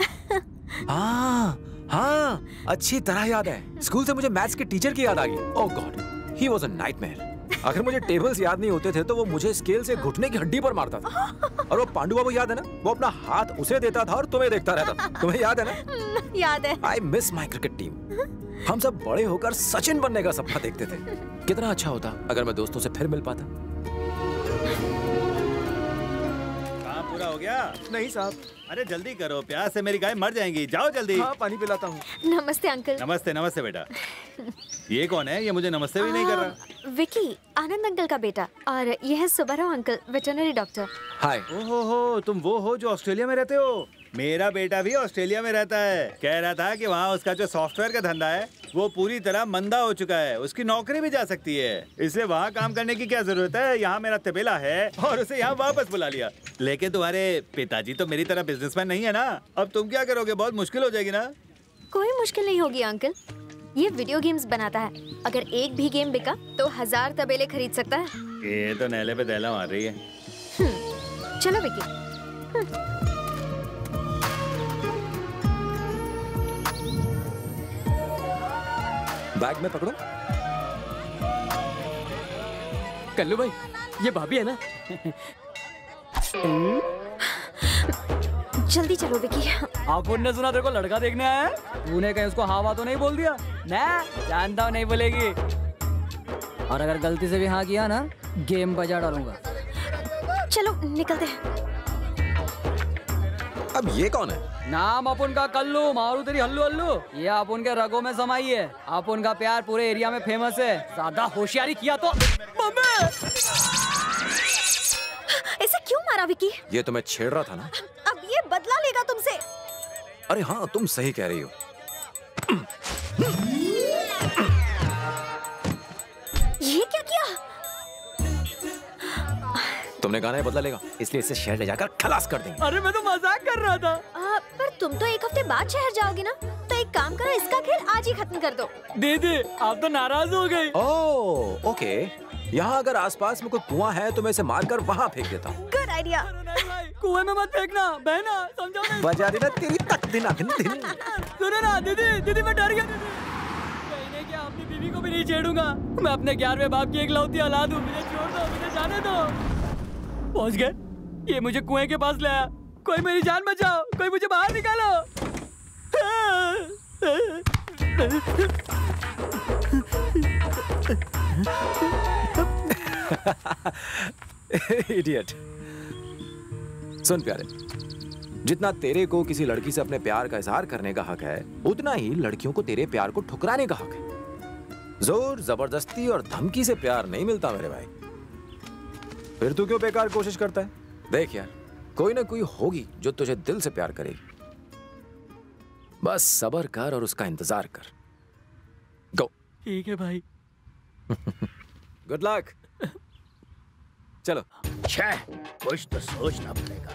हाँ हाँ, अच्छी तरह याद है। स्कूल से मुझे मैथ्स के टीचर की याद आ गई। Oh God, he was a nightmare. अगर मुझे टेबल्स याद नहीं होते थे तो वो मुझे स्केल से घुटने की हड्डी पर मारता था। और वो पांडु बाबू याद है ना, वो अपना हाथ उसे देता था और तुम्हें देखता रहता था। तुम्हें याद है ना? याद है। I miss my cricket team. हम सब बड़े होकर सचिन बनने का सपना देखते थे। कितना अच्छा होता अगर मैं दोस्तों से फिर मिल पाता। काम पूरा हो गया? नहीं साहब। अरे जल्दी करो, प्यास से मेरी गाय मर जाएंगी। जाओ जल्दी। हाँ, पानी पिलाता हूँ। नमस्ते अंकल। नमस्ते नमस्ते बेटा। ये कौन है? ये मुझे नमस्ते भी नहीं कर रहा। विकी, आनंद अंकल का बेटा। और ये है Subbarao uncle, veterinary doctor. Hi. ओहो, तुम वो हो जो ऑस्ट्रेलिया में रहते हो? मेरा बेटा भी ऑस्ट्रेलिया में रहता है। कह रहा था कि वहाँ उसका जो सॉफ्टवेयर का धंधा है वो पूरी तरह मंदा हो चुका है। उसकी नौकरी भी जा सकती है, इसलिए वहाँ काम करने की क्या जरूरत है? यहाँ मेरा तबेला है और उसे यहाँ वापस बुला लिया। लेकिन तुम्हारे पिताजी तो मेरी तरह बिजनेसमैन नहीं है ना। अब तुम क्या करोगे? बहुत मुश्किल हो जाएगी ना। कोई मुश्किल नहीं होगी अंकल। ये वीडियो गेम्स बनाता है। अगर एक भी गेम बिका तो 1000 तबेले खरीद सकता है। ये तो नैले पे दैला मार रही है। चलो विकी। बैग में पकड़ो। कल्लू भाई, ये भाभी है ना? जल्दी चलो विकी। आपन ने सुना तेरे को लड़का देखने आया है? तूने कहीं उसको हाँ तो नहीं बोल दिया? मैं जानता हूँ नहीं बोलेगी। और अगर गलती से भी हाँ किया ना, गेम बजा डालूंगा। चलो निकलते हैं। अब ये कौन है? नाम अपन का कल्लू, मारू तेरी हल्लू हल्लू। ये अपन के रगों में समाई है। अपन का प्यार पूरे एरिया में फेमस है। ज्यादा होशियारी किया तो इसे क्यों मारा विकी? ये तो मैं छेड़ रहा था ना। अब ये बदला लेगा तुमसे। अरे हाँ, तुम सही कह रही हो। ये क्या किया? तुमने गाना बदला लेगा, इसलिए इसे शहर ले जाकर खलास कर देंगे। अरे मैं तो मजाक कर रहा था। पर तुम तो एक हफ्ते बाद शहर जाओगे ना, तो एक काम करो, इसका खेल आज ही खत्म कर दो। दीदी, आप तो नाराज हो गई। Oh, okay. यहाँ अगर आसपास में कोई कुआं है तो मैं इसे मारकर वहाँ फेंक देता हूँ। Good idea. कुएं में मत फेंकना, बहना, समझो ना। बजा देना तेरी तक दिन दिन। सुनो ना दीदी, दीदी मैं डर गया। कहने क्या, अपनी बीवी को भी नहीं छेड़ूंगा। मैं अपने 11वें बाप की एकलौती औलाद हूँ। मुझे छोड़ दो, मुझे जाने दो। पहुँच गए। ये मुझे कुएं के पास लाया। कोई मेरी जान बचाओ, कोई मुझे बाहर निकालो। इडियट। सुन प्यारे, जितना तेरे को किसी लड़की से अपने प्यार का इजहार करने का हक है, उतना ही लड़कियों को तेरे प्यार को ठुकराने का हक है। जोर जबरदस्ती और धमकी से प्यार नहीं मिलता मेरे भाई। फिर तू क्यों बेकार कोशिश करता है? देख यार, कोई ना कोई होगी जो तुझे दिल से प्यार करेगी। बस सब्र कर और उसका इंतजार कर। गो। ठीक है भाई। Good luck. चलो। छह, कुछ तो सोचना पड़ेगा।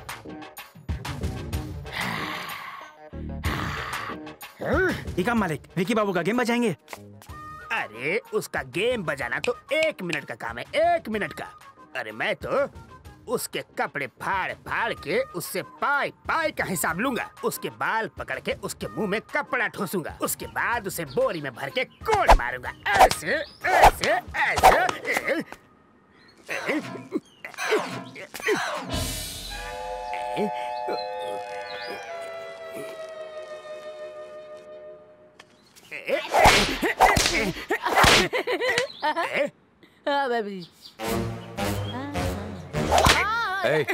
ठीक है मालिक, विकी बाबू का गेम बजाएंगे। अरे उसका गेम बजाना तो 1 मिनट का काम है, 1 मिनट का। अरे मैं तो उसके कपड़े फाड़ फाड़ के उससे पाई पाई का हिसाब लूंगा, उसके बाल पकड़ के उसके मुंह में कपड़ा ठोसूंगा, उसके बाद उसे बोरी में भर के कोड़ मारूंगा, ऐसे ऐसे ऐसे। Hey.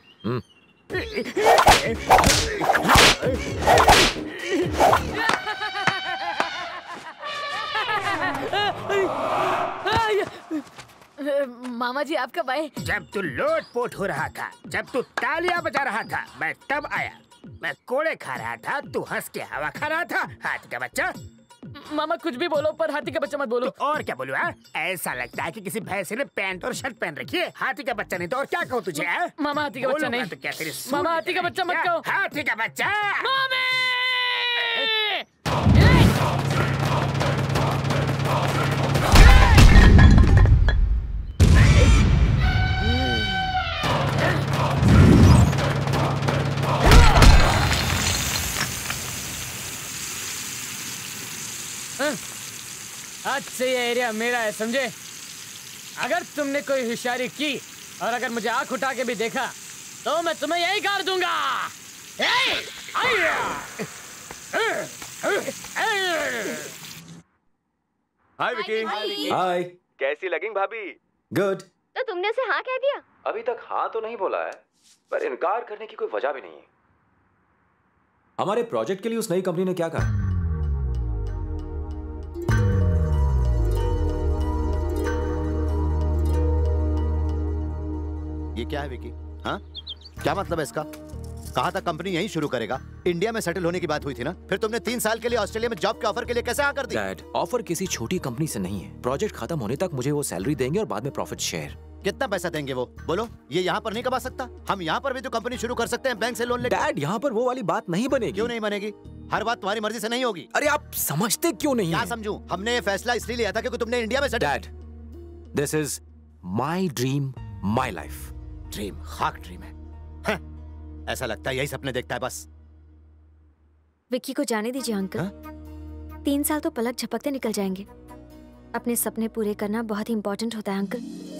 मामा जी आप कब आए? जब तू लोट-पोट हो रहा था, जब तू तालियां बजा रहा था, मैं तब आया। मैं कोड़े खा रहा था, तू हंस के हवा खा रहा था। हाथी का बच्चा। मामा कुछ भी बोलो पर हाथी का बच्चा मत बोलो। तो और क्या बोलूं? ऐसा लगता है कि किसी भैंसे ने पैंट और शर्ट पहन रखी है। हाथी का बच्चा नहीं तो और क्या कहूँ तुझे? मामा हाथी का बच्चा नहीं। तो क्या तेरी मामा हाथी का बच्चा मत कहो। हाथी का बच्चा। आज से ये एरिया मेरा है, समझे? अगर तुमने कोई होशियारी की और अगर मुझे आंख उठा के भी देखा तो मैं तुम्हें यही कर दूंगा। हाय विकी। हाय। कैसी लगिंग भाभी? गुड। तो तुमने उसे हाँ कह दिया? अभी तक हाँ तो नहीं बोला है, पर इनकार करने की कोई वजह भी नहीं है। हमारे प्रोजेक्ट के लिए उस नई कंपनी ने क्या कहा? ये क्या है विकी? हाँ, क्या मतलब है इसका? कहा था कंपनी यहीं शुरू करेगा, इंडिया में सेटल होने की बात हुई थी ना? फिर तुमने 3 साल के लिए ऑस्ट्रेलिया में जॉब के ऑफर के लिए कैसे हाँ कर दी? डैड, ऑफर किसी छोटी कंपनी से नहीं है। प्रोजेक्ट खत्म होने तक मुझे वो सैलरी देंगे और बाद में प्रॉफिट शेयर। कितना पैसा देंगे वो? बोलो। ये यहाँ पर नहीं कमा सकता? हम यहाँ पर भी तो कंपनी शुरू कर सकते हैं बैंक से लोन लेकर। डैड, यहाँ पर वो वाली बात नहीं बनेगी। क्यों नहीं बनेगी? हर बात तुम्हारी मर्जी से नहीं होगी। अरे आप समझते क्यों नहीं? क्या समझूं? हमने ये फैसला इसलिए लिया था क्योंकि तुमने इंडिया में settle. Dad, this is my dream, my life. Dream? खाक ड्रीम है। ऐसा लगता है यही सपने देखता है बस। विक्की को जाने दीजिए अंकल। 3 साल तो पलक झपकते निकल जाएंगे। अपने सपने पूरे करना बहुत इंपॉर्टेंट होता है अंकल।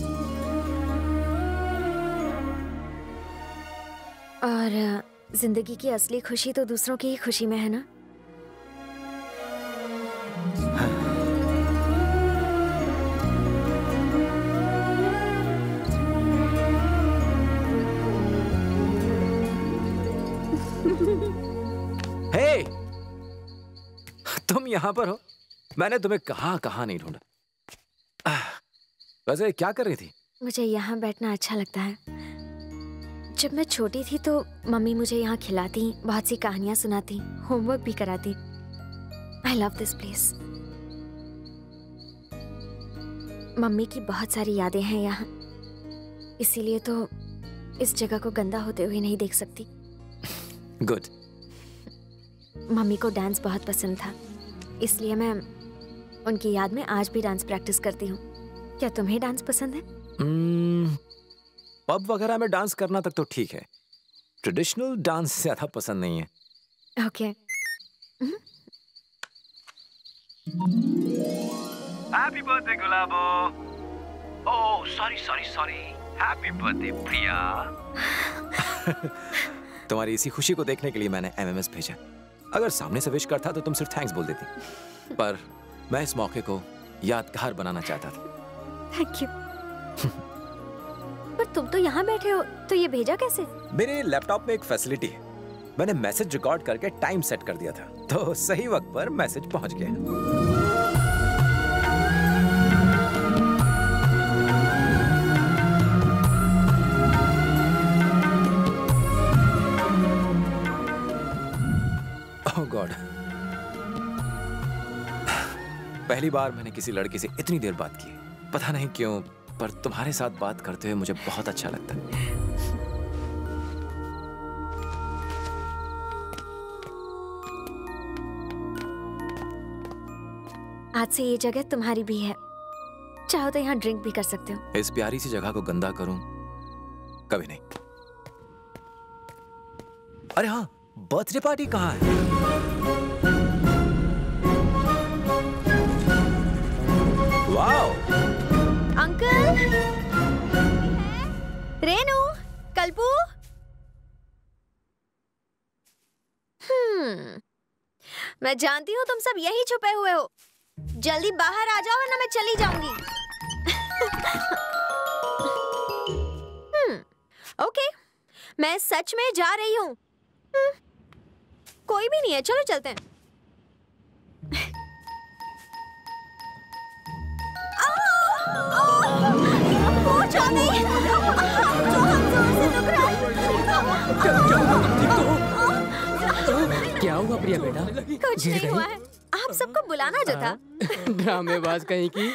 और जिंदगी की असली खुशी तो दूसरों की ही खुशी में है ना। हे, तुम यहाँ पर हो? मैंने तुम्हें कहाँ नहीं ढूंढा। वैसे क्या कर रही थी? मुझे यहाँ बैठना अच्छा लगता है। जब मैं छोटी थी तो मम्मी मुझे यहाँ खिलाती, बहुत सी कहानियाँ सुनाती, होमवर्क भी कराती। I love this place. मम्मी की बहुत सारी यादें हैं यहाँ, इसीलिए तो इस जगह को गंदा होते हुए नहीं देख सकती। गुड। मम्मी को डांस बहुत पसंद था, इसलिए मैं उनकी याद में आज भी डांस प्रैक्टिस करती हूँ। क्या तुम्हें डांस पसंद है? पब वगैरह में डांस करना तक तो ठीक है, ट्रेडिशनल डांस ज्यादा पसंद नहीं है। Okay. Happy birthday Gulabo. Oh sorry. Happy birthday Priya. तुम्हारी इसी खुशी को देखने के लिए मैंने एमएमएस भेजा। अगर सामने से विश करता तो तुम सिर्फ थैंक्स बोल देती, पर मैं इस मौके को यादगार बनाना चाहता था। Thank you. पर तुम तो यहाँ बैठे हो, तो ये भेजा कैसे? मेरे लैपटॉप में एक फैसिलिटी है, मैंने मैसेज रिकॉर्ड करके टाइम सेट कर दिया था, तो सही वक्त पर मैसेज पहुंच गया। ओह गॉड, पहली बार मैंने किसी लड़की से इतनी देर बात की। पता नहीं क्यों, पर तुम्हारे साथ बात करते हुए मुझे बहुत अच्छा लगता है। आज से ये जगह तुम्हारी भी है, चाहो तो यहाँ ड्रिंक भी कर सकते हो। इस प्यारी सी जगह को गंदा करूं? कभी नहीं। अरे हाँ, बर्थडे पार्टी कहाँ है? वाओ! अंकल, रेनू, कल्पू। मैं जानती हूँ तुम सब यही छुपे हुए हो। जल्दी बाहर आ जाओ वरना मैं चली जाऊंगी। ओके, मैं सच में जा रही हूँ। कोई भी नहीं है, चलो चलते हैं। क्या हुआ प्रिया बेटा? कुछ नहीं हुआ है, आप सबको बुलाना जो था। ड्रामेबाज कहीं की।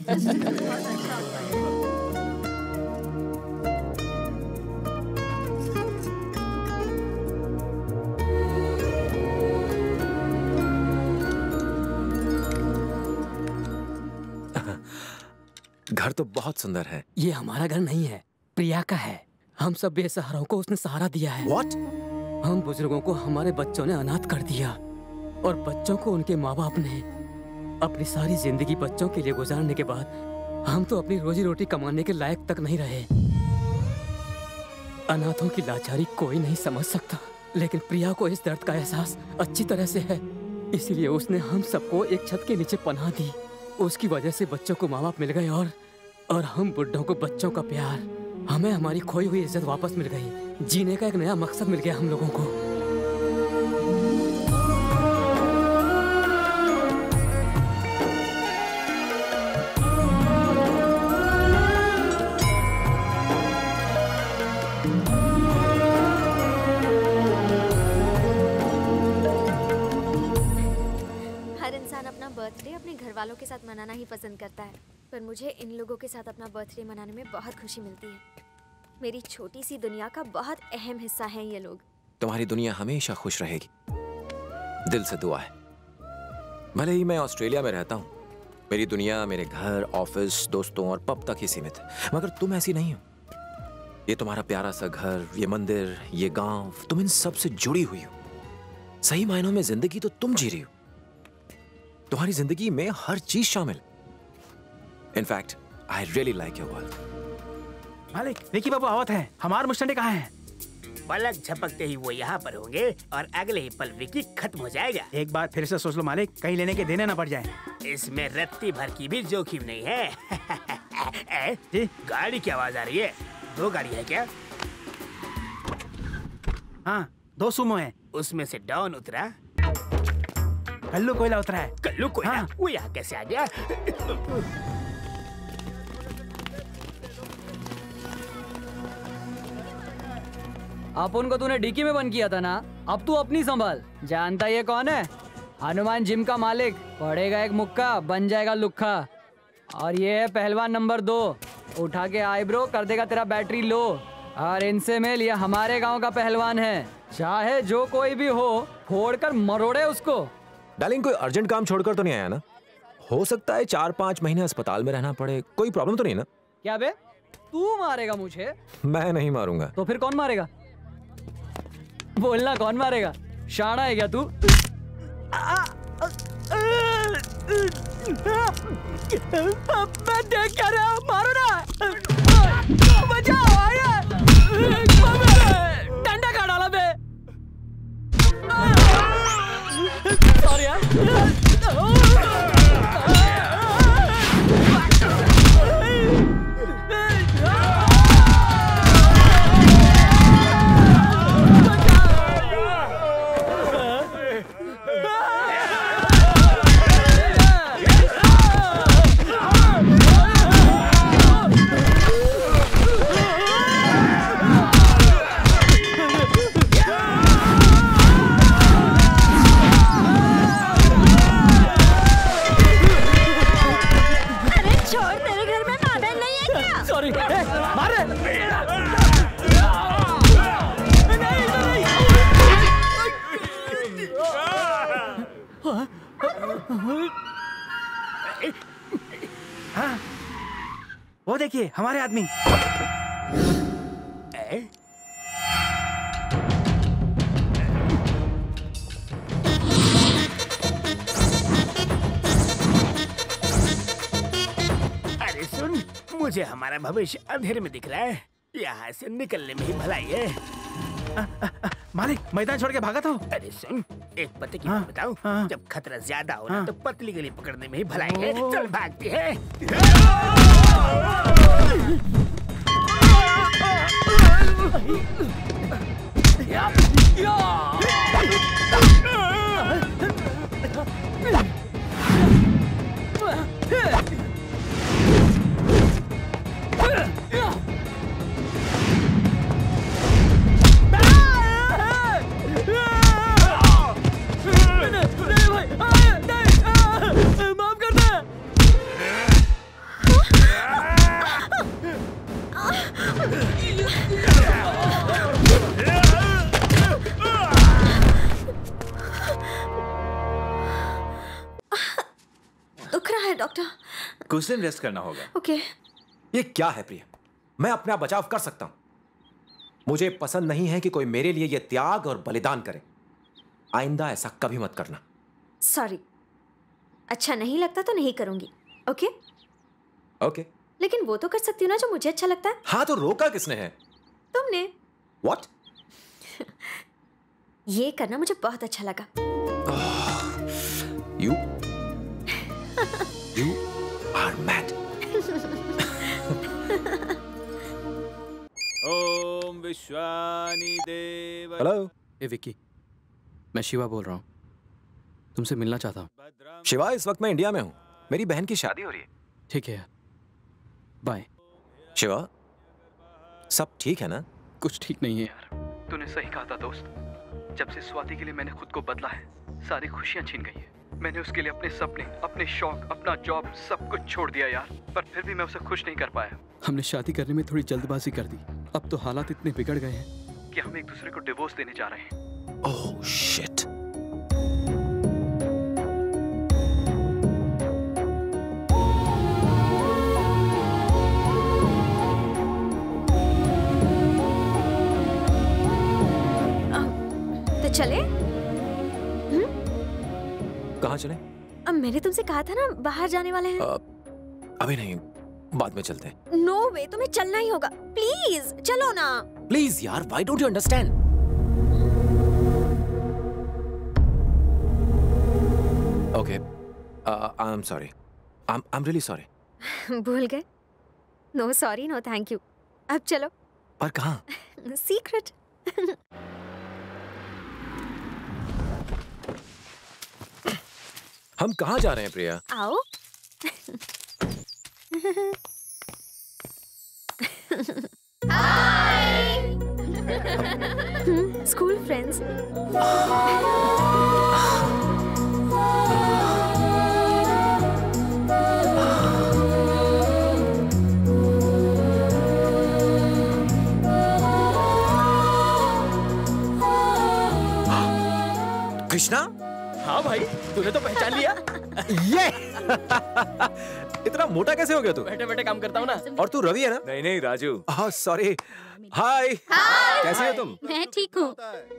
घर तो बहुत सुंदर है। ये हमारा घर नहीं है, प्रिया का है। हम सब बेसहारों को उसने सहारा दिया है। What? हम बुजुर्गों को हमारे बच्चों ने अनाथ कर दिया और बच्चों को उनके माँ बाप ने। अपनी सारी जिंदगी बच्चों के लिए गुजारने के बाद हम तो अपनी रोजी रोटी कमाने के लायक तक नहीं रहे। अनाथों की लाचारी कोई नहीं समझ सकता, लेकिन प्रिया को इस दर्द का एहसास अच्छी तरह से है। इसीलिए उसने हम सबको एक छत के नीचे पनाह दी। उसकी वजह से बच्चों को माँ बाप मिल गए और हम बुड्ढों को बच्चों का प्यार। हमें हमारी खोई हुई इज्जत वापस मिल गई। जीने का एक नया मकसद मिल गया हम लोगों को। हर इंसान अपना बर्थडे अपने घर वालों के साथ मनाना ही पसंद करता है, पर मुझे इन लोगों के साथ अपना बर्थडे मनाने में बहुत खुशी मिलती है। मेरी छोटी सी दुनिया का बहुत अहम हिस्सा है ये लोग। तुम्हारी दुनिया हमेशा खुश रहेगी, दिल से दुआ है। भले ही मैं ऑस्ट्रेलिया में रहता हूँ, मेरी दुनिया मेरे घर, ऑफिस, दोस्तों और पब तक ही सीमित है, मगर तुम ऐसी नहीं हो। ये तुम्हारा प्यारा सा घर, ये मंदिर, ये गांव, तुम इन सब से जुड़ी हुई हो। सही मायनों में जिंदगी तो तुम जी रही हो। तुम्हारी जिंदगी में हर चीज शामिल। In fact I really like your world. मालिक, विकी बाबू आवत हैं। हमारे मुस्टंडे कहाँ हैं? पलक झपकते ही वो यहाँ पर होंगे और अगले ही पल विकी खत्म हो जाएगा। एक बार फिर से सोच लो मालिक, कहीं लेने के देने ना पड़ जाए। इसमें रत्ती भर की भी जोखिम नहीं है। जी, गाड़ी की आवाज आ रही है। 2 गाड़ी है क्या? हाँ, 2 सुमो है। उसमें से डॉन उतरा, कल्लू कोयला उतरा है। कल्लू कोयला? हाँ। वो यहाँ कैसे आ गया? अपन को तूने डिक्की में बंद किया था ना, अब तू अपनी संभाल। जानता ये कौन है? हनुमान जिम का मालिक। पड़ेगा एक मुक्का, बन जाएगा लुक्खा। और ये है पहलवान नंबर 2, उठा के आईब्रो कर देगा तेरा बैटरी लो। और इनसे मिल, ये हमारे गांव का पहलवान है। चाहे जो कोई भी हो, फोड़कर मरोड़े उसको। डार्लिंग, कोई अर्जेंट काम छोड़कर तो नहीं आया ना? हो सकता है 4-5 महीने अस्पताल में रहना पड़े, कोई प्रॉब्लम तो नहीं ना? क्या बे, तू मारेगा मुझे? मैं नहीं मारूंगा। तो फिर कौन मारेगा? बोलना, कौन मारेगा? शाना है क्या तू? मैं देख क्या रहा, मारो ना। बचाओ, आया। डंडा का डाला बे। घर में माँ बहन नहीं है क्या? सॉरी, मार हाँ, वो देखिए हमारे आदमी। अरे सुन, मुझे हमारा भविष्य अंधेरे में दिख रहा है। यहाँ से निकलने में ही भलाई है। मालिक, मैदान छोड़ के भागा था। अरे सुन, एक पते की बात बताऊं, जब खतरा ज्यादा हो ना तो पतली गली पकड़ने में ही भलाई है। चल भागती है। माफ करना। दुख रहा है डॉक्टर। कुछ दिन रेस्ट करना होगा। ओके। ये क्या है प्रिया? मैं अपना बचाव कर सकता हूं। मुझे पसंद नहीं है कि कोई मेरे लिए ये त्याग और बलिदान करे। आइंदा ऐसा कभी मत करना। सॉरी, अच्छा नहीं लगता तो नहीं करूंगी। Okay okay. लेकिन वो तो कर सकती हूँ ना जो मुझे अच्छा लगता है। हाँ, तो रोका किसने है? तुमने। What? ये करना मुझे बहुत अच्छा लगा। You are mad. ओम विश्वानि देव। हेलो। ए विक्की, मैं शिवा बोल रहा हूँ। तुमसे मिलना चाहता हूँ। शिवा, इस वक्त मैं इंडिया में हूँ। मेरी बहन की शादी हो रही है। ठीक है, बाय। शिवा, सब ठीक है ना? कुछ ठीक नहीं है यार। तूने सही कहा था दोस्त। जब से स्वाति के लिए मैंने खुद को बदला है, सारी खुशियाँ छीन गई है। मैंने उसके लिए अपने सपने, अपने शौक, अपना जॉब सब कुछ छोड़ दिया यार। पर फिर भी मैं उसे खुश नहीं कर पाया। हमने शादी करने में थोड़ी जल्दबाजी कर दी। अब तो हालात इतने बिगड़ गए हैं कि हम एक दूसरे को डिवोर्स देने जा रहे हैं। Oh shit. तो चले? कहाँ चले? अब मैंने तुमसे कहा था ना बाहर जाने वाले हैं। अभी नहीं, बाद में चलते हैं। नो वे, तुम्हें चलना ही होगा। प्लीज चलो ना। प्लीज यार, why don't you understand? Okay, I am sorry. I am really sorry. भूल गए? No sorry, no thank you. अब चलो। पर कहाँ? सीक्रेट। हम कहाँ जा रहे हैं प्रिया? आओ। School friends. कृष्णा? हाँ भाई, तूने तो पहचान लिया। ये इतना मोटा कैसे हो गया तू? बैठे बैठे काम करता हूँ ना। और तू रवि है ना? नहीं नहीं राजू। हाँ सॉरी। हाय। कैसी हो तुम? मैं ठीक हूँ।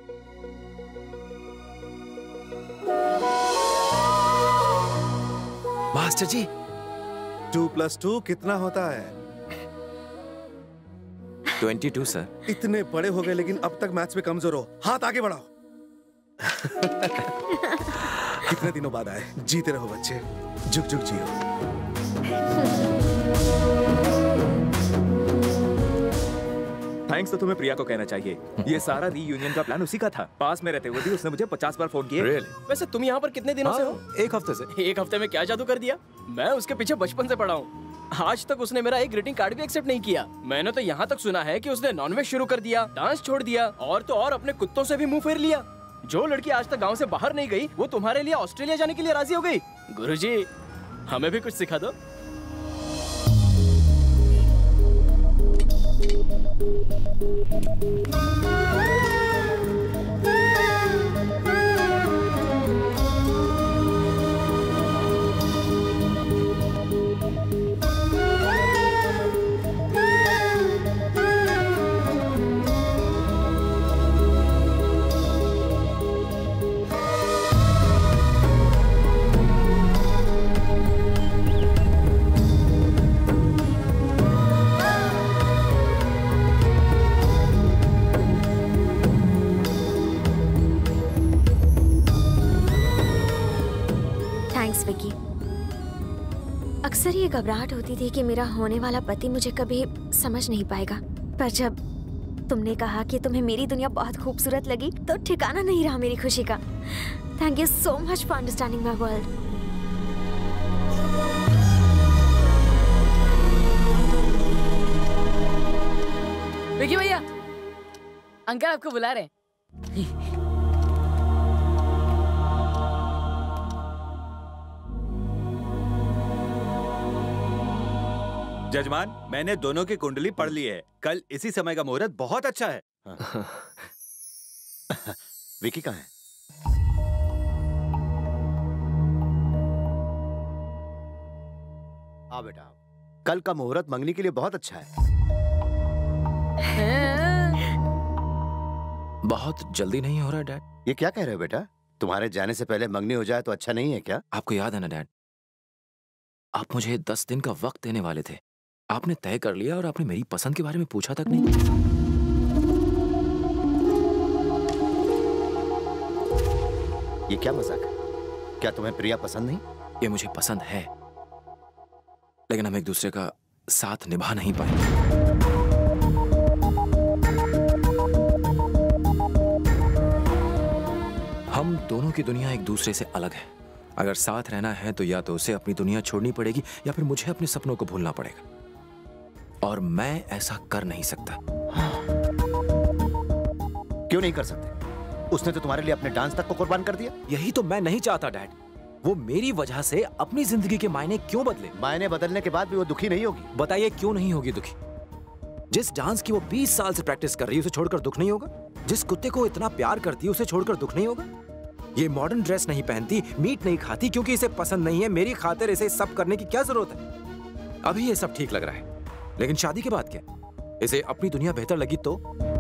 मास्टर जी। 2+2 कितना होता है? 22 सर। इतने बड़े हो गए लेकिन अब तक मैथ्स में कमजोर हो। हाथ आगे बढ़ाओ। कितने दिनों बाद आए। जीते रहो बच्चे, जुग जुग जियो। थैंक्स तो तुम्हें प्रिया को कहना चाहिए। ये सारा रीयूनियन का प्लान उसी का था। पास में रहते हुए भी उसने मुझे 50 बार फोन किए। Really? वैसे तुम यहाँ पर कितने दिनों से हो? एक हफ्ते से। एक हफ्ते में क्या जादू कर दिया? मैं उसके पीछे बचपन से पड़ा हूँ। आज तक उसने मेरा एक ग्रीटिंग कार्ड भी एक्सेप्ट नहीं किया। मैंने तो यहाँ तक सुना है कि उसने नॉनवेज शुरू कर दिया, डांस छोड़ दिया और तो और अपने कुत्तों से भी मुंह फेर लिया। जो लड़की आज तक गांव से बाहर नहीं गई, वो तुम्हारे लिए ऑस्ट्रेलिया जाने के लिए राजी हो गई। गुरुजी, हमें भी कुछ सिखा दो। अक्सर ये घबराहट होती थी कि मेरा होने वाला पति मुझे कभी समझ नहीं पाएगा, पर जब तुमने कहा कि तुम्हें मेरी दुनिया बहुत खूबसूरत लगी तो ठिकाना नहीं रहा मेरी खुशी का। Thank you so much for understanding my world. Vicky भैया, अंकल आपको बुला रहे हैं। जजमान, मैंने दोनों की कुंडली पढ़ ली है। कल इसी समय का मुहूर्त बहुत अच्छा है। विकी कहाँ है? आ बेटा, कल का मुहूर्त मंगनी के लिए बहुत अच्छा है। बहुत जल्दी नहीं हो रहा डैड? ये क्या कह रहे हो बेटा? तुम्हारे जाने से पहले मंगनी हो जाए तो अच्छा नहीं है क्या? आपको याद है ना डैड, आप मुझे 10 दिन का वक्त देने वाले थे। आपने तय कर लिया और आपने मेरी पसंद के बारे में पूछा तक नहीं। ये क्या मजाक है? क्या तुम्हें प्रिया पसंद नहीं? ये मुझे पसंद है, लेकिन हम एक दूसरे का साथ निभा नहीं पाए। हम दोनों की दुनिया एक दूसरे से अलग है। अगर साथ रहना है तो या तो उसे अपनी दुनिया छोड़नी पड़ेगी या फिर मुझे अपने सपनों को भूलना पड़ेगा, और मैं ऐसा कर नहीं सकता। क्यों नहीं कर सकते? उसने तो तुम्हारे लिए अपने डांस तक को कुर्बान कर दिया। यही तो मैं नहीं चाहता डैड। वो मेरी वजह से अपनी जिंदगी के मायने क्यों बदले? मायने बदलने के बाद भी वो दुखी नहीं होगी? बताइए क्यों नहीं होगी दुखी? जिस डांस की वो 20 साल से प्रैक्टिस कर रही है उसे छोड़कर दुख नहीं होगा? जिस कुत्ते को इतना प्यार करती है उसे छोड़कर दुख नहीं होगा? ये मॉडर्न ड्रेस नहीं पहनती, मीट नहीं खाती क्योंकि इसे पसंद नहीं है, मेरी खातिर इसे सब करने की क्या जरूरत है? अभी ये सब ठीक लग रहा है, लेकिन शादी के बाद क्या? इसे अपनी दुनिया बेहतर लगी तो?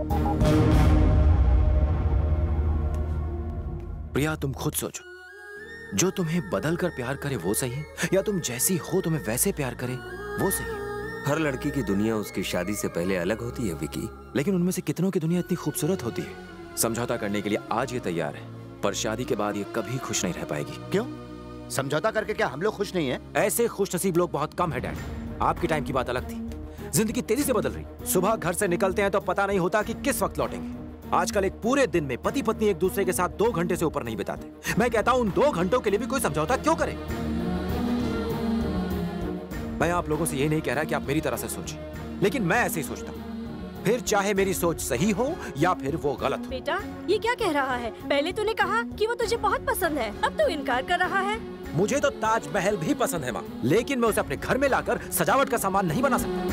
प्रिया, तुम खुद सोचो, जो तुम्हें बदल कर प्यार करे वो सही, या तुम जैसी हो तुम्हें वैसे प्यार करे वो सही? हर लड़की की दुनिया उसकी शादी से पहले अलग होती है विकी, लेकिन उनमें से कितनों की दुनिया इतनी खूबसूरत होती है। समझौता करने के लिए आज ये तैयार है, पर शादी के बाद ये कभी खुश नहीं रह पाएगी। क्यों? समझौता करके क्या हम लोग खुश नहीं हैं? ऐसे खुशनसीब लोग बहुत कम है डैड। आपके टाइम की बात अलग थी। जिंदगी तेजी से बदल रही। सुबह घर से निकलते हैं तो पता नहीं होता कि किस वक्त लौटेंगे। आजकल एक पूरे दिन में पति पत्नी एक दूसरे के साथ 2 घंटे से ऊपर नहीं बिताते। मैं कहता हूं उन 2 घंटों के लिए भी कोई समझौता क्यों करे? मैं आप लोगों से ये नहीं कह रहा कि आप मेरी तरह से सोचें, लेकिन मैं ऐसे ही सोचता हूं। फिर चाहे मेरी सोच सही हो या फिर वो गलत हो। बेटा, ये क्या कह रहा है? पहले तूने कहा कि वो तुझे बहुत पसंद है, अब तू इनकार कर रहा है। मुझे तो ताजमहल भी पसंद है माँ, लेकिन मैं उसे अपने घर में लाकर सजावट का सामान नहीं बना सकता।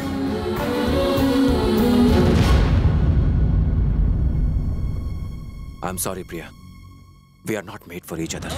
I'm sorry, Priya. We are not made for each other.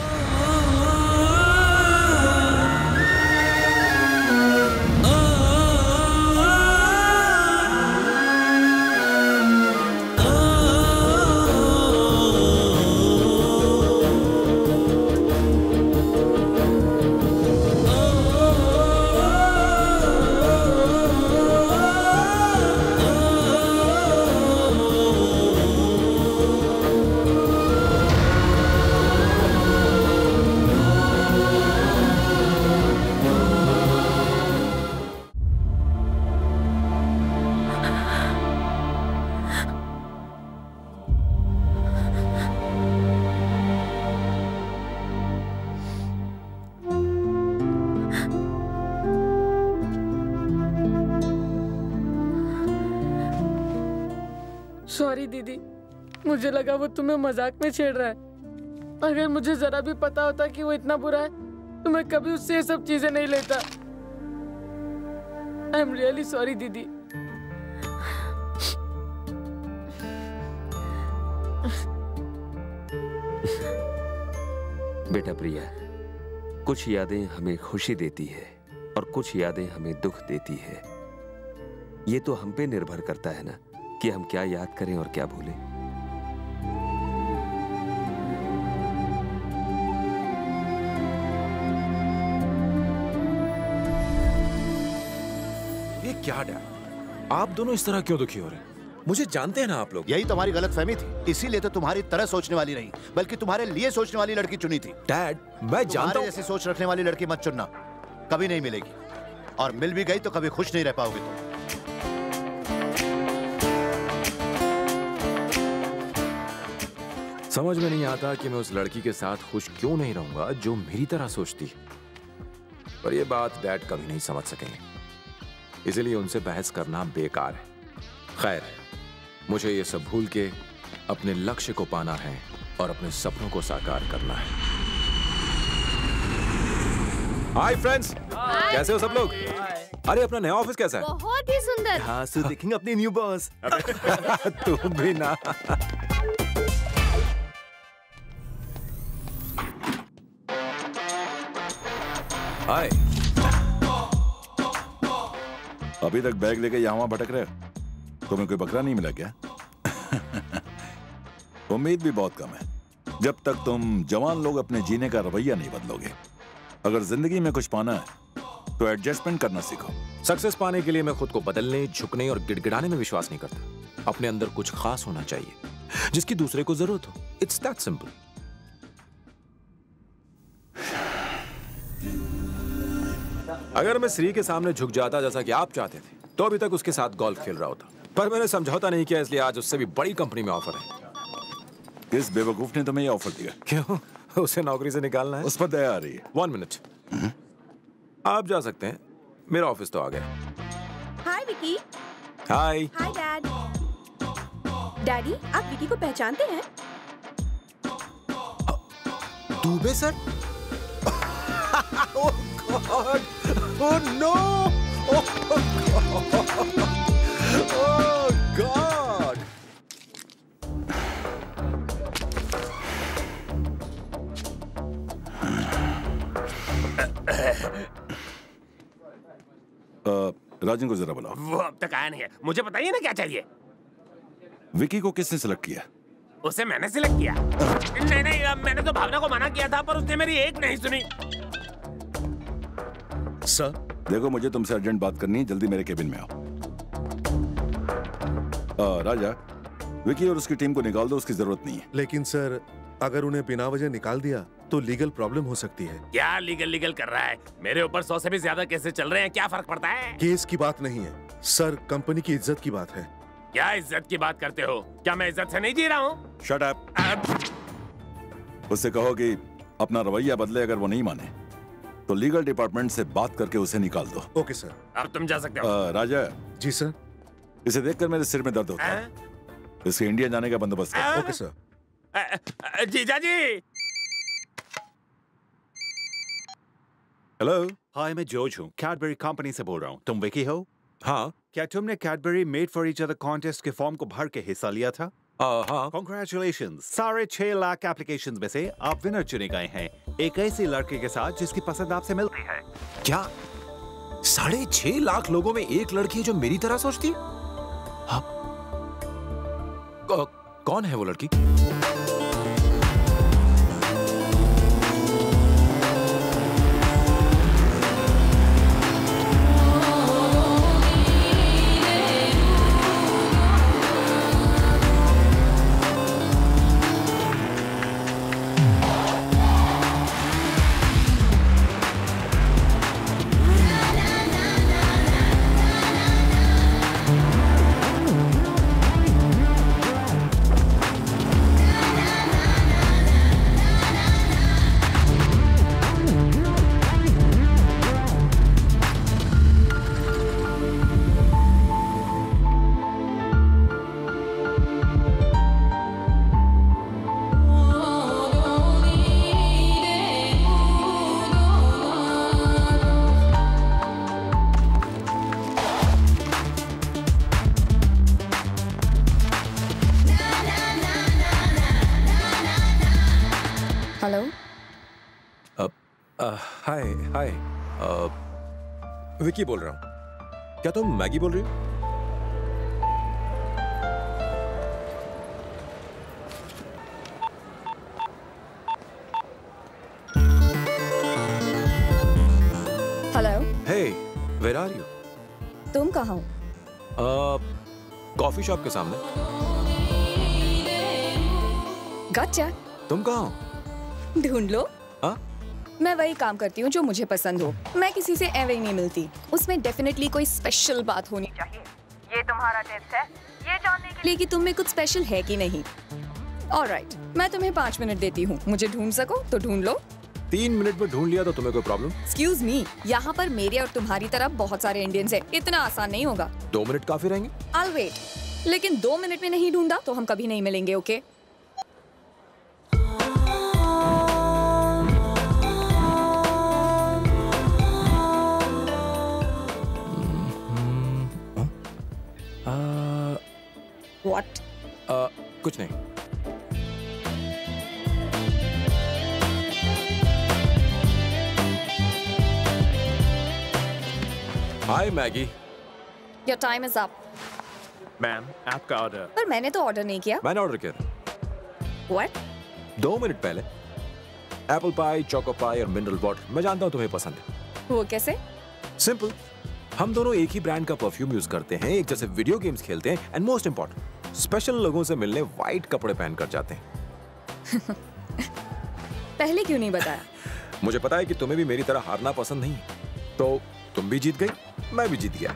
Sorry दीदी, मुझे लगा वो तुम्हें मजाक में छेड़ रहा है। अगर मुझे जरा भी पता होता कि वो इतना बुरा है तो मैं कभी उससे ये सब चीजें नहीं लेता। आई एम रियली सॉरी दीदी। बेटा प्रिया, कुछ यादें हमें खुशी देती है और कुछ यादें हमें दुख देती है। ये तो हम पे निर्भर करता है ना कि हम क्या याद करें और क्या भूलें। ये क्या डैड, आप दोनों इस तरह क्यों दुखी हो रहे हैं? मुझे जानते हैं ना आप लोग। यही तुम्हारी गलतफहमी थी, इसीलिए तो तुम्हारी तरह सोचने वाली नहीं, बल्कि तुम्हारे लिए सोचने वाली लड़की चुनी थी। डैड, मैं जानता हूं। ऐसी सोच रखने वाली लड़की मत चुनना, कभी नहीं मिलेगी, और मिल भी गई तो कभी खुश नहीं रह पाओगे तुम। समझ में नहीं आता कि मैं उस लड़की के साथ खुश क्यों नहीं रहूंगा जो मेरी तरह सोचती है, पर यह बात डैड कभी नहीं समझ सकेंगे, इसलिए उनसे बहस करना बेकार है। खैर, मुझे ये सब भूल के अपने लक्ष्य को पाना है और अपने सपनों को साकार करना है। हाय फ्रेंड्स, कैसे हो सब लोग? अरे अपना नया ऑफिस कैसा है? बहुत ही सुंदर। हाँ, सो देखेंगे अपनी न्यू बॉस। तुम भी ना। हाय। अभी तक बैग लेके यहाँ वहां भटक रहे हो? तुम्हें कोई बकरा नहीं मिला क्या? उम्मीद भी बहुत कम है, जब तक तुम जवान लोग अपने जीने का रवैया नहीं बदलोगे। अगर जिंदगी में कुछ पाना है तो एडजस्टमेंट करना सीखो। सक्सेस पाने के लिए मैं खुद को बदलने, झुकने और गिड़गिड़ाने में विश्वास नहीं करता। अपने अंदर कुछ खास होना चाहिए जिसकी दूसरे को जरूरत हो। It's that simple. अगर मैं श्री के सामने झुक जाता जैसा कि आप चाहते थे तो अभी तक उसके साथ गोल्फ खेल रहा होता, पर मैंने समझौता नहीं किया, इसलिए आज उससे भी बड़ी कंपनी में ऑफर है। किस बेवकूफ ने तुम्हें ये ऑफर दिया? क्यों? उसे नौकरी से निकालना है। उस पर दया आ रही है। 1 मिनट, आप जा सकते हैं, मेरा ऑफिस तो आ गया। Hi Vicky. Hi. Hi dad. Daddy, आप विकी को पहचानते हैं? Dubey sir? Oh God, oh no, oh God. Rajan को जरा बुलाओ। वो अब तक आया नहीं है, मुझे बताइए ना क्या चाहिए। विकी को किसने सिलेक्ट किया? उसे मैंने सिलेक्ट किया। नहीं, मैंने तो भावना को मना किया था, पर उसने मेरी एक नहीं सुनी। सर, देखो मुझे तुमसे अर्जेंट बात करनी है, जल्दी मेरे केबिन में आओ। राजा, विकी और उसकी टीम को निकाल दो, उसकी जरूरत नहीं है। लेकिन सर, अगर उन्हें बिना वजह निकाल दिया तो लीगल प्रॉब्लम हो सकती है। क्या लीगल कर रहा है? मेरे ऊपर 100 से भी ज्यादा केसेस चल रहे हैं, क्या फर्क पड़ता है? केस की बात नहीं है सर, कंपनी की इज्जत की बात है। क्या इज्जत की बात करते हो? क्या मैं इज्जत से नहीं जी रहा हूँ? Shut up. उससे कहो कि अपना रवैया बदले, अगर वो नहीं माने तो लीगल डिपार्टमेंट से बात करके उसे निकाल दो। Okay sir. अब तुम जा सकते हो। राजा। जी सर। इसे देखकर मेरे सिर में दर्द होता है। इसके इंडिया जाने का बंदोबस्त करो। Okay sir. जीजा जी। हेलो, हाय, मैं जॉर्ज हूँ, कैडबरी कंपनी से बोल रहा हूँ। तुम विकी हो? हाँ। क्या तुमने Cadbury made for each other contest के फॉर्म को भर के हिस्सा लिया था? हाँ। Congratulations! 6.5 लाख एप्लीकेशंस में से आप विनर चुने गए हैं, एक ऐसी लड़की के साथ जिसकी पसंद आपसे मिलती है। क्या 6.5 लाख लोगों में एक लड़की है जो मेरी तरह सोचती है? हाँ। कौन है वो लड़की? हाय हाय विकी बोल रहा हूँ। क्या तुम मैगी बोल रही हो? Hello. Hey, where are you? तुम कहाँ हो? कॉफी शॉप के सामने। गच्चा। तुम कहाँ हो? ढूंढ लो। हाँ? मैं वही काम करती हूँ जो मुझे पसंद हो। मैं किसी से एवे ही नहीं मिलती। उसमें डेफिनेटली कोई स्पेशल बात होनी चाहिए। ये तुम्हारा टेस्ट है, ये जानने के लिए कि तुम में कुछ स्पेशल है कि नहीं। ऑलराइट, मैं तुम्हें 5 मिनट देती हूँ। मुझे ढूंढ सको तो ढूंढ लो। 3 मिनट में ढूंढ लिया तो तुम्हें कोई प्रॉब्लम? एक्सक्यूज मी, यहाँ पर मेरे और तुम्हारी तरह बहुत सारे इंडियंस हैं। इतना आसान नहीं होगा। 2 मिनट काफी रहेंगे? I'll wait। लेकिन 2 मिनट में नहीं ढूंढा तो हम कभी नहीं मिलेंगे, ओके? What? कुछ नहीं। Hi Maggie. Your time is up। Ma'am, आपका ऑर्डर। पर मैंने तो ऑर्डर नहीं किया। मैंने ऑर्डर किया था। What? 2 मिनट पहले। एप्पल पाई, चोको पाई और मिनरल वाटर। मैं जानता हूँ तुम्हें पसंद है। वो कैसे? सिंपल। हम दोनों एक ही ब्रांड का परफ्यूम यूज करते हैं, एक जैसे वीडियो गेम्स खेलते हैं, एंड मोस्ट इंपॉर्टेंट, स्पेशल लोगों से मिलने व्हाइट कपड़े पहनकर जाते हैं। पहले क्यों नहीं बताया? मुझे पता है कि तुम्हें भी मेरी तरह हारना पसंद नहीं है, तो तुम भी जीत गई, मैं भी जीत गया।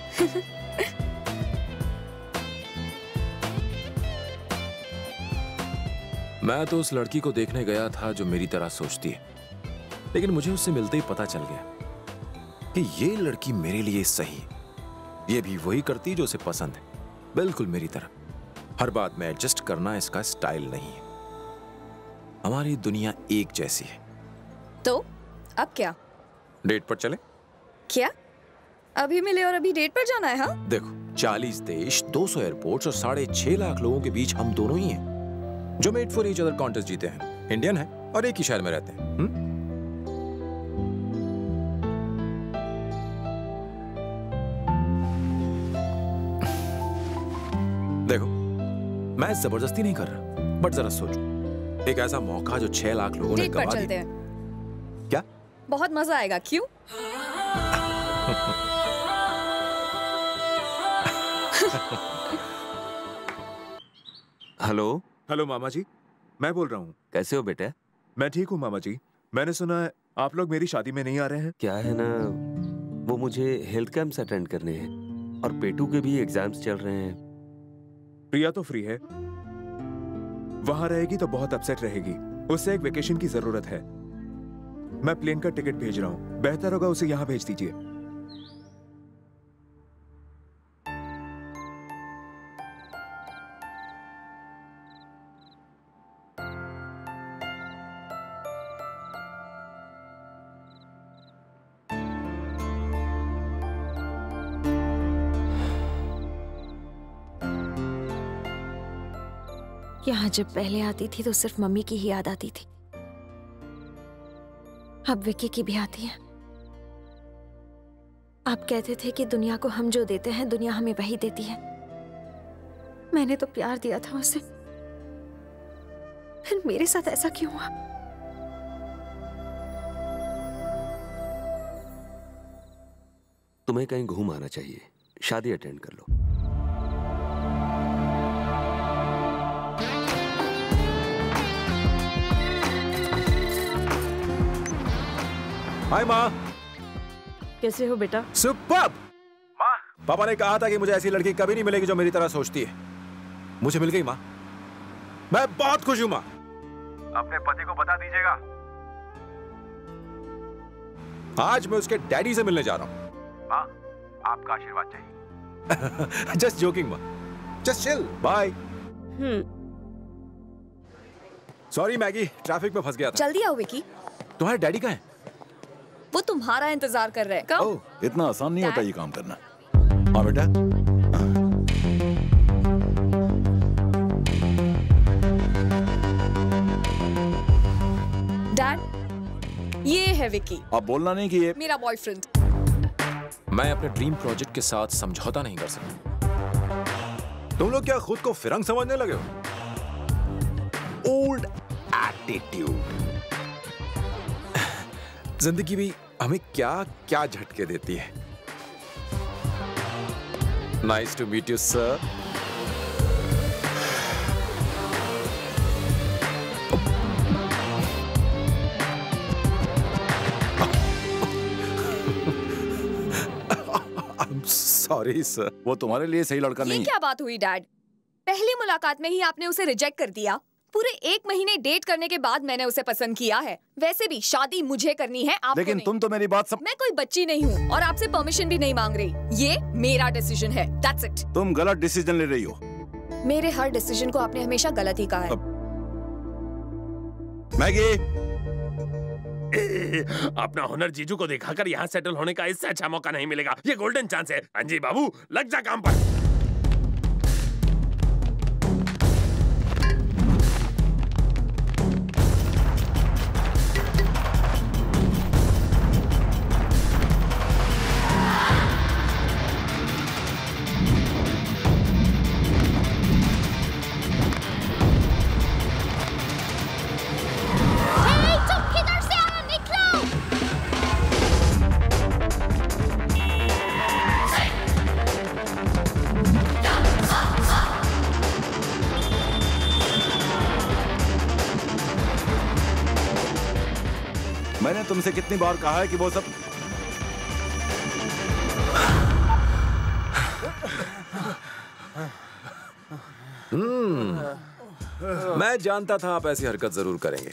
मैं तो उस लड़की को देखने गया था जो मेरी तरह सोचती है, लेकिन मुझे उससे मिलते ही पता चल गया कि ये लड़की मेरे लिए सही है। ये भी वही करती जो उसे पसंद है, बिल्कुल मेरी तरह। हर बात में एडजस्ट करना इसका स्टाइल नहीं है। हमारी दुनिया एक जैसी है। तो अब क्या? डेट पर चले? क्या? अभी मिले और अभी डेट पर जाना है? हाँ? देखो, 40 देश, 200 एयरपोर्ट्स और 6.5 लाख लोगों के बीच हम दोनों ही हैं जो made for each other contest जीते हैं, इंडियन हैं और एक ही शहर में रहते हैं। देखो, मैं जबरदस्ती नहीं कर रहा, बट जरा सोचो, एक ऐसा मौका जो 6 लाख लोगों ने डेट पर गवा चलते दिया। हैं। क्या? बहुत मजा आएगा। क्यों? हेलो। हेलो मामा जी, मैं बोल रहा हूँ। कैसे हो बेटा? मैं ठीक हूँ मामा जी। मैंने सुना है आप लोग मेरी शादी में नहीं आ रहे हैं। क्या है ना, वो मुझे हेल्थ कैंप्स अटेंड करने हैं और पेटू के भी एग्जाम्स चल रहे हैं। प्रिया तो फ्री है, वहां रहेगी तो बहुत अपसेट रहेगी। उसे एक वेकेशन की जरूरत है। मैं प्लेन का टिकट भेज रहा हूँ, बेहतर होगा उसे यहाँ भेज दीजिए। यहाँ जब पहले आती थी तो सिर्फ मम्मी की ही याद आती थी, अब विक्की की भी आती है। आप कहते थे कि दुनिया को हम जो देते हैं दुनिया हमें वही देती है। मैंने तो प्यार दिया था उसे, फिर मेरे साथ ऐसा क्यों हुआ? तुम्हें कहीं घूम आना चाहिए, शादी अटेंड कर लो। हाय माँ। कैसे हो बेटा? सुपर्ब। माँ, पापा ने कहा था कि मुझे ऐसी लड़की कभी नहीं मिलेगी जो मेरी तरह सोचती है। मुझे मिल गई माँ, मैं बहुत खुश हूँ माँ। अपने पति को बता दीजिएगा, आज मैं उसके डैडी से मिलने जा रहा हूँ। माँ, आपका आशीर्वाद चाहिए। जस्ट जोकिंग माँ, just chill, bye. Sorry Maggie, traffic में फंस गया था। जल्दी आओ विकी। तुम्हारे डैडी कहाँ हैं? वो तुम्हारा इंतजार कर रहे हैं। कब? ओह, इतना आसान नहीं होता ये काम करना। हाँ बेटा। डैड, ये है है विक्की। अब बोलना नहीं कि ये मेरा बॉयफ्रेंड। मैं अपने ड्रीम प्रोजेक्ट के साथ समझौता नहीं कर सकता। तुम लोग क्या खुद को फिरंग समझने लगे हो? Old attitude. जिंदगी भी हमें क्या क्या झटके देती है। Nice to meet you sir. Sorry sir, वो तुम्हारे लिए सही लड़का नहीं है। क्या बात हुई डैड? पहली मुलाकात में ही आपने उसे रिजेक्ट कर दिया। पूरे 1 महीने डेट करने के बाद मैंने उसे पसंद किया है। वैसे भी शादी मुझे करनी है, आपको लेकिन नहीं। तुम तो मेरी बात मैं कोई बच्ची नहीं हूँ और आपसे परमिशन भी नहीं मांग रही। ये मेरा डिसीजन है, दैट्स इट। तुम गलत डिसीजन ले रही हो। मेरे हर डिसीजन को आपने हमेशा गलत ही कहा है। मैगी, अपना हुनर जीजू को दिखाकर यहाँ सेटल होने का इससे अच्छा मौका नहीं मिलेगा। ये गोल्डन चांस है। अंजी बाबू, लग जा काम पर। मैंने तुमसे कितनी बार कहा है कि वो सब मैं जानता था आप ऐसी हरकत जरूर करेंगे।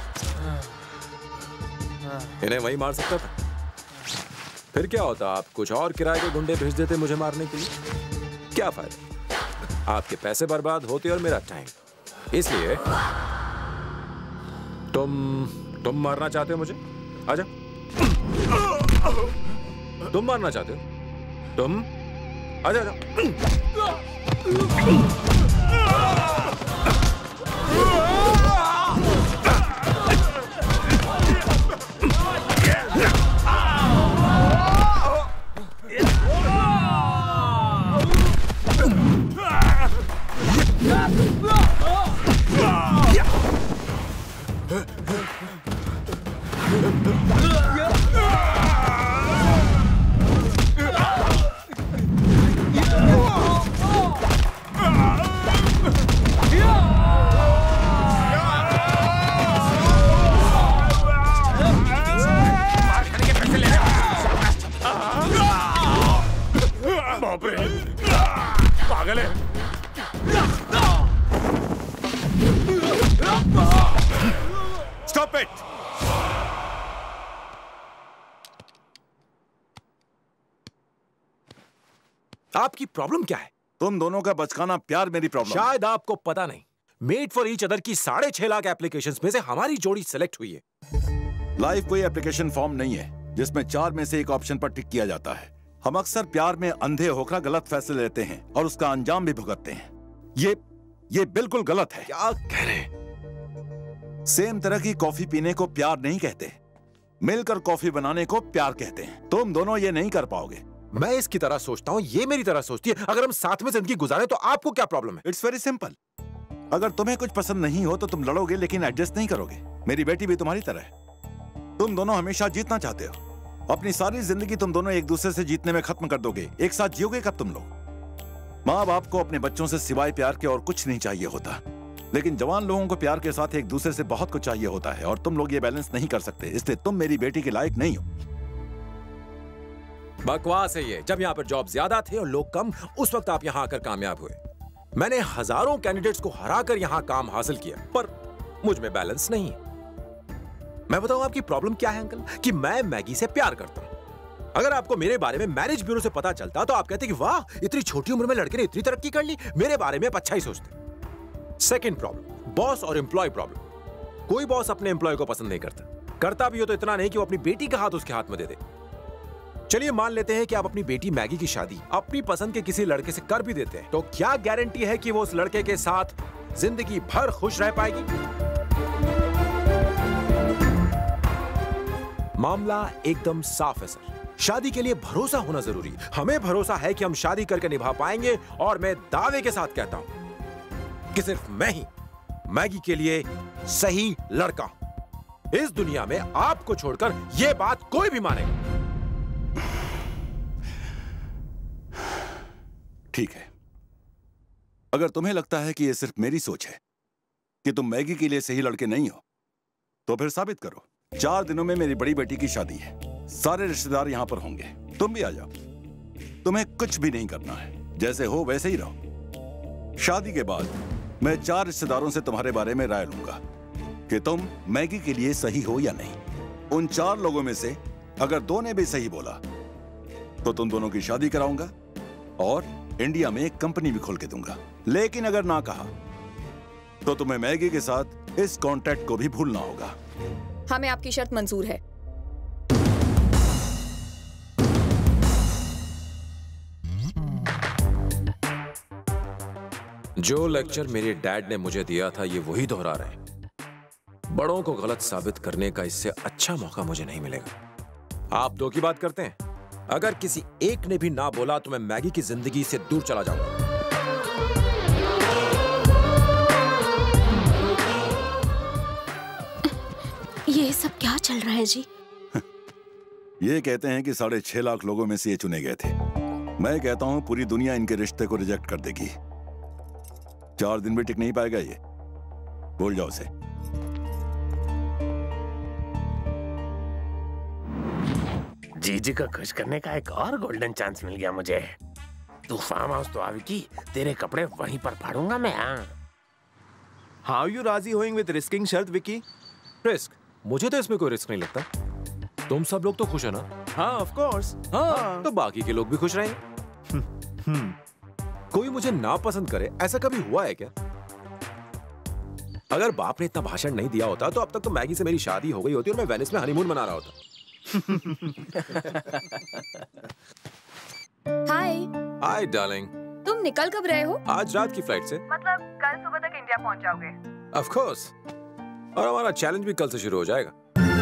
इन्हें वही मार सकता था। फिर क्या होता, आप कुछ और किराए के गुंडे भेज देते मुझे मारने के लिए। क्या फायदा, आपके पैसे बर्बाद होते और मेरा टाइम। इसलिए तुम मारना चाहते हो मुझे? आजा। तुम मारना चाहते हो? तुम आजा आजा। पागल है। Stop it. आपकी प्रॉब्लम क्या है? तुम दोनों का बचकाना प्यार मेरी प्रॉब्लम। शायद आपको पता नहीं, मेड फॉर ईच अदर की 6.5 लाख एप्लीकेशंस में से हमारी जोड़ी सेलेक्ट हुई है। लाइफ कोई एप्लीकेशन फॉर्म नहीं है जिसमें 4 में से एक ऑप्शन पर टिक किया जाता है। हम अक्सर प्यार में अंधे होकर गलत फैसले लेते हैं और उसका अंजाम भी भुगतते हैं। ये बिल्कुल गलत है। क्या कह रहे? सेम तरह की कॉफी पीने को प्यार नहीं कहते, मिलकर कॉफी बनाने को प्यार कहते हैं। तुम दोनों ये नहीं कर पाओगे। मैं इसकी तरह सोचता हूँ, ये मेरी तरह सोचती है। अगर हम साथ में जिंदगी गुजारें तो आपको क्या प्रॉब्लम है? It's very simple. अगर तुम्हें कुछ पसंद नहीं हो तो तुम लड़ोगे लेकिन एडजस्ट नहीं करोगे। मेरी बेटी भी तुम्हारी तरह है। तुम दोनों हमेशा जीतना चाहते हो। अपनी सारी जिंदगी तुम दोनों एक दूसरे से जीतने में खत्म कर दोगे। एक साथ जियोगे कब तुम लोग? माँ बाप को अपने बच्चों से सिवाय प्यार के और कुछ नहीं चाहिए होता, लेकिन जवान लोगों को प्यार के साथ एक दूसरे से बहुत कुछ चाहिए होता है और तुम लोग ये बैलेंस नहीं कर सकते। इसलिए तुम मेरी बेटी के लायक नहीं हो। बकवास है ये। जब यहाँ पर जॉब ज्यादा थे और लोग कम, उस वक्त आप यहाँ आकर कामयाब हुए। मैंने हजारों कैंडिडेट्स को हराकर यहाँ काम हासिल किया, पर मुझ में बैलेंस नहीं है। मैं बताऊं आपकी प्रॉब्लम क्या है अंकल? कि मैं मैगी से प्यार करता हूं। अगर आपको मेरे बारे में मैरिज ब्यूरो से पता चलता तो आप कहते कि वाह, इतनी छोटी उम्र में लड़के ने इतनी तरक्की कर ली। मेरे बारे में आप अच्छा ही सोचते। सेकंड प्रॉब्लम, बॉस और एम्प्लॉय प्रॉब्लम। कोई बॉस अपने एम्प्लॉय को पसंद नहीं करता। करता भी हो तो इतना नहीं कि वो अपनी बेटी का हाथ उसके हाथ में दे दे। चलिए मान लेते हैं कि आप अपनी बेटी मैगी की शादी अपनी पसंद के किसी लड़के से कर भी देते हैं, तो क्या गारंटी है कि वो उस लड़के के साथ जिंदगी भर खुश रह पाएगी? मामला एकदम साफ है सर। शादी के लिए भरोसा होना जरूरी है। हमें भरोसा है कि हम शादी करके निभा पाएंगे और मैं दावे के साथ कहता हूं कि सिर्फ मैं ही मैगी के लिए सही लड़का हूं। इस दुनिया में आपको छोड़कर यह बात कोई भी मानेगा। ठीक है, अगर तुम्हें लगता है कि यह सिर्फ मेरी सोच है कि तुम मैगी के लिए सही लड़के नहीं हो, तो फिर साबित करो। 4 दिनों में मेरी बड़ी बेटी की शादी है, सारे रिश्तेदार यहां पर होंगे, तुम भी आ जाओ। तुम्हें कुछ भी नहीं करना है, जैसे हो वैसे ही रहो। शादी के बाद मैं 4 रिश्तेदारों से तुम्हारे बारे में राय लूंगा कि तुम मैगी के लिए सही हो या नहीं। उन 4 लोगों में से अगर 2 ने भी सही बोला तो तुम दोनों की शादी कराऊंगा और इंडिया में एक कंपनी भी खोल के दूंगा। लेकिन अगर ना कहा तो तुम्हें मैगी के साथ इस कॉन्ट्रैक्ट को भी भूलना होगा। हमें आपकी शर्त मंजूर है। जो लेक्चर मेरे डैड ने मुझे दिया था, ये वही दोहरा रहे हैं। बड़ों को गलत साबित करने का इससे अच्छा मौका मुझे नहीं मिलेगा। आप 2 की बात करते हैं, अगर किसी एक ने भी ना बोला तो मैं मैगी की जिंदगी से दूर चला जाऊंगा। ये सब क्या चल रहा है जी? ये कहते हैं कि 6.5 लाख लोगों में से ये चुने गए थे। मैं कहता हूं पूरी दुनिया इनके रिश्ते को रिजेक्ट कर देगी। 4 दिन भी टिक नहीं पाएगा ये, भूल जाओ उसे। जीजी को खुश करने का एक और गोल्डन चांस मिल गया मुझे। तू फार्म हाउस तो आ विकी, तेरे कपड़े वहीं पर फाड़ूंगा मैं। हाउ यू राजी होइंग विद रिस्किंग शर्त विकी? रिस्क? मुझे तो इसमें कोई रिस्क नहीं लगता। तुम सब लोग तो खुश है ना? हाँ ऑफ कोर्स। हाँ, तो बाकी के लोग भी खुश रहेंगे। कोई मुझे ना पसंद करे, ऐसा कभी हुआ है क्या? अगर बाप ने इतना भाषण नहीं दिया होता तो अब तक तो मैगी से मेरी शादी हो गई होती और मैं वेनिस में हनीमून मना रहा होता। हाय। Hi darling. तुम निकल कब रहे हो? आज रात की फ्लाइट से। मतलब कल सुबह तक इंडिया पहुंच जाओगे? Of course. और हमारा चैलेंज भी कल से शुरू हो जाएगा।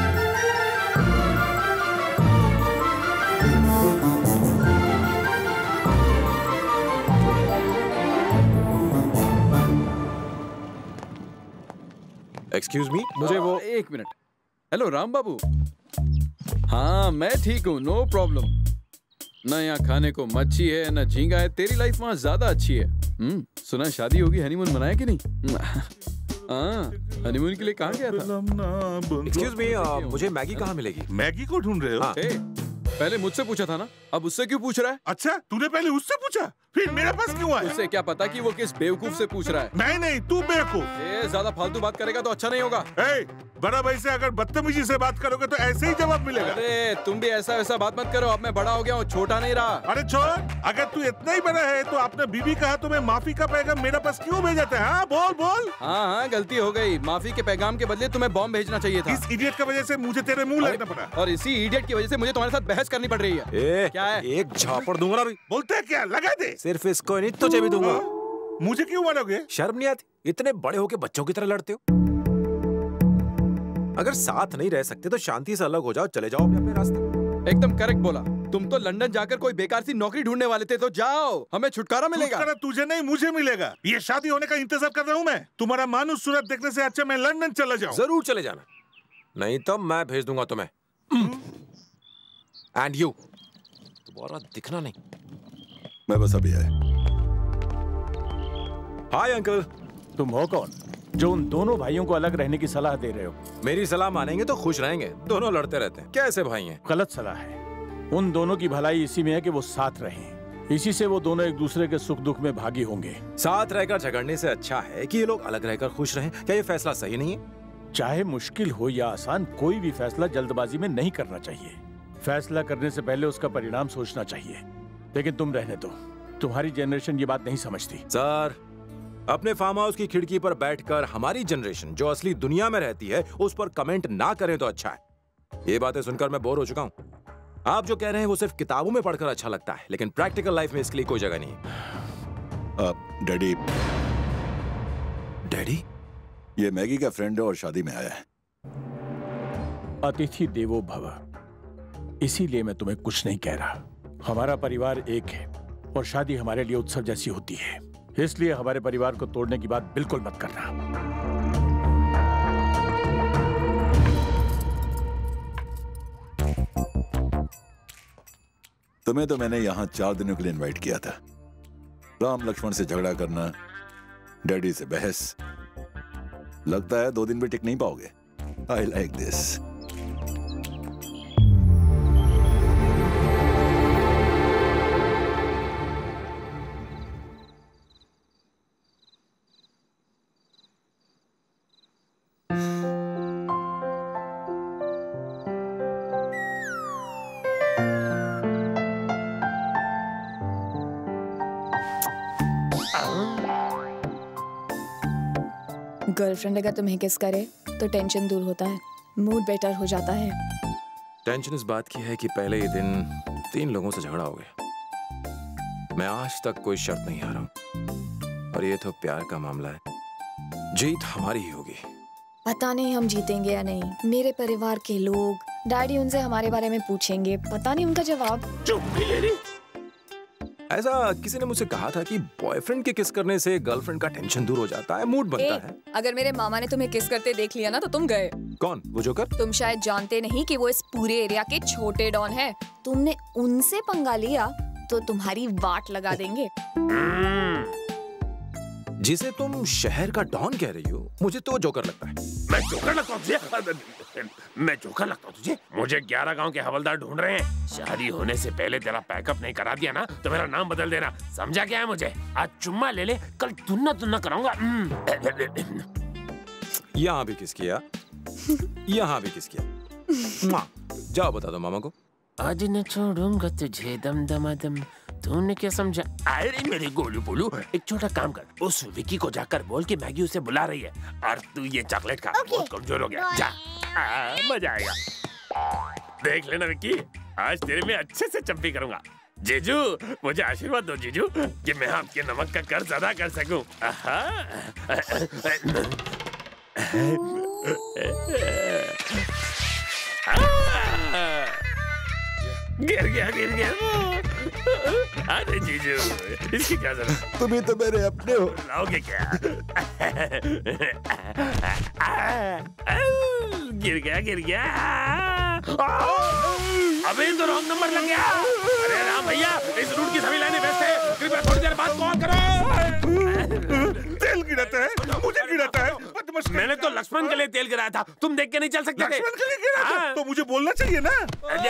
एक्सक्यूज मी, मुझे वो 1 मिनट। हेलो राम बाबू। हाँ मैं ठीक हूँ, नो प्रॉब्लम। ना यहाँ खाने को मच्छी है ना झींगा है। तेरी लाइफ वहाँ ज्यादा अच्छी है। सुना शादी होगी, हनीमून मनाया कि नहीं? हाँ, हनीमून के लिए कहाँ गया था? एक्सक्यूज मी, मुझे मैगी कहाँ मिलेगी? मैगी को ढूंढ रहे हो? हाँ। पहले मुझसे पूछा था ना, अब उससे क्यों पूछ रहा है? अच्छा, तूने पहले उससे पूछा, फिर मेरे पास क्यों आया? उससे क्या पता कि वो किस बेवकूफ से पूछ रहा है? नहीं, तू बेवकूफ। ज्यादा फालतू बात करेगा तो अच्छा नहीं होगा। बड़ा भाई से अगर बदतमीजी से बात करोगे तो ऐसे ही जवाब मिलेगा। अरे तुम भी ऐसा वैसा बात मत करो, अब मैं बड़ा हो गया हूँ, छोटा नहीं रहा। अरे छोड़, अगर तू इतना ही बड़ा है तो आपने बीबी कहा तुम्हें माफी का पैगाम मेरे पास क्यों भेजा था? हाँ बोल बोल। हाँ, गलती हो गई। माफी के पैगाम के बदले तुम्हें बॉम्ब भेजना चाहिए था। इस इडियट की वजह से मुझे तेरे मुंह लगना पड़ा। और इसी इडियट की वजह से मुझे तुम्हारे साथ बहस करनी पड़ रही है। क्या है? एक झापड़ दूंगा। बोलते क्या? लगा दे। सिर्फ इसको नहीं तुझे भी दूंगा। मुझे क्यों मारोगे? शर्म नहीं आती? इतने बड़े होके बच्चों की तरह लड़ते हो। अगर साथ नहीं रह सकते तो शांति से अलग हो जाओ, चले जाओ अपने रास्ते। एकदम करेक्ट बोला। तुम तो लंदन जाकर कोई बेकार सी नौकरी ढूंढने वाले थे, तो जाओ, हमें छुटकारा मिलेगा। छुटकारा तुझे नहीं मुझे मिलेगा। ये शादी होने का इंतजार कर रहा हूँ मैं। तुम्हारा मानुस सूरत देखने से अच्छा मैं लंदन चला जाऊँ। जरूर चले जाना, नहीं तो मैं भेज दूंगा तुम्हें। एंड यू दोबारा दिखना नहीं। मैं बस अभी आया। Hi uncle. तुम हो कौन जो उन दोनों भाइयों को अलग रहने की सलाह दे रहे हो? मेरी सलाह मानेंगे तो खुश रहेंगे। दोनों लड़ते रहते हैं, कैसे भाई हैं? गलत सलाह है। उन दोनों की भलाई इसी में है कि वो साथ रहें। इसी से वो दोनों एक दूसरे के सुख दुख में भागी होंगे। साथ रहकर झगड़ने से अच्छा है कि ये लोग अलग रहकर खुश रहें। क्या ये फैसला सही नहीं है? चाहे मुश्किल हो या आसान, कोई भी फैसला जल्दबाजी में नहीं करना चाहिए। फैसला करने से पहले उसका परिणाम सोचना चाहिए। लेकिन तुम रहने दो, तुम्हारी जनरेशन ये बात नहीं समझती। सर, अपने फार्म हाउस की खिड़की पर बैठकर हमारी जनरेशन जो असली दुनिया में रहती है उस पर कमेंट ना करें तो अच्छा है। ये बातें सुनकर मैं बोर हो चुका हूँ। आप जो कह रहे हैं वो सिर्फ किताबों में पढ़कर अच्छा लगता है, लेकिन प्रैक्टिकल लाइफ में इसके लिए कोई जगह नहीं है। डैडी। डैडी? ये मैगी का फ्रेंड है और शादी में आया है। अतिथि देवो भव। इसीलिए मैं तुम्हें कुछ नहीं कह रहा। हमारा परिवार एक है और शादी हमारे लिए उत्सव जैसी होती है, इसलिए हमारे परिवार को तोड़ने की बात बिल्कुल मत करना। तुम्हें तो मैंने यहाँ 4 दिनों के लिए इनवाइट किया था। राम लक्ष्मण से झगड़ा करना, डैडी से बहस, लगता है 2 दिन भी टिक नहीं पाओगे। I like this. गर्लफ्रेंड अगर तुम्हें किस करे तो टेंशन दूर होता है, मूड बेटर हो जाता है। टेंशन इस बात की है कि पहले ही दिन 3 लोगों से झगड़ा हो गया। मैं आज तक कोई शर्त नहीं हारा हूं और ये तो प्यार का मामला है। जीत हमारी ही होगी। पता नहीं हम जीतेंगे या नहीं। मेरे परिवार के लोग, डैडी उनसे हमारे बारे में पूछेंगे, पता नहीं उनका जवाब। चुप भी ले रही। ऐसा किसी ने मुझसे कहा था कि बॉयफ्रेंड के किस करने से गर्लफ्रेंड का टेंशन दूर हो जाता है, मूड बनता है। अगर मेरे मामा ने तुम्हें किस करते देख लिया ना तो तुम गए। कौन? वो जोकर? तुम शायद जानते नहीं कि वो इस पूरे एरिया के छोटे डॉन हैं। तुमने उनसे पंगा लिया तो तुम्हारी वाट लगा देंगे। जिसे तुम शहर का डॉन कह रही हो, मुझे तो जोकर लगता है। मैं जोकर लगता हूँ तुझे? मैं जोकर लगता हूँ तुझे? मुझे 11 गांव के हवलदार ढूंढ रहे हैं। शादी होने से पहले तेरा पैकअप नहीं करा दिया ना तो मेरा नाम बदल देना, समझा क्या है मुझे? आज चुम्मा ले ले, कल तुन्ना तुन्ना कराऊंगा। यहाँ भी किस किया, यहाँ भी किस किया। जाओ बता दो मामा को। आज न छोड़ूंगा तुझे दम दमादम, तूने क्या समझा? अरे मेरे गोलू बोलू, एक छोटा काम कर, उस विकी को जाकर बोल कि मैगी उसे बुला रही है और तू ये चॉकलेट खा। बहुत कमजोर हो गया, जा। मजा आएगा। देख लेना विकी, आज तेरे में अच्छे से चंपी करूंगा। जीजू, मुझे आशीर्वाद दो जीजू कि मैं आपके नमक का कर्ज अदा कर सकूं। गिर गया। अरे जीजू, इसकी क्या जरूरत? तुम ही तो मेरे अपने हो। लाओगे क्या? गिर गया। अबे तो रॉन्ग नंबर लग गया। अरे राम भैया, इस रूट की सभी लाइनें व्यस्त है, कृपया थोड़ी देर बाद कॉल करो। तेल गिराता है, मुझे गिराता है। मैंने तो लक्ष्मण के लिए तेल गिराया था, तुम देख के नहीं चल सकते थे? लक्ष्मण के लिए गिराया था? तो मुझे बोलना चाहिए ना।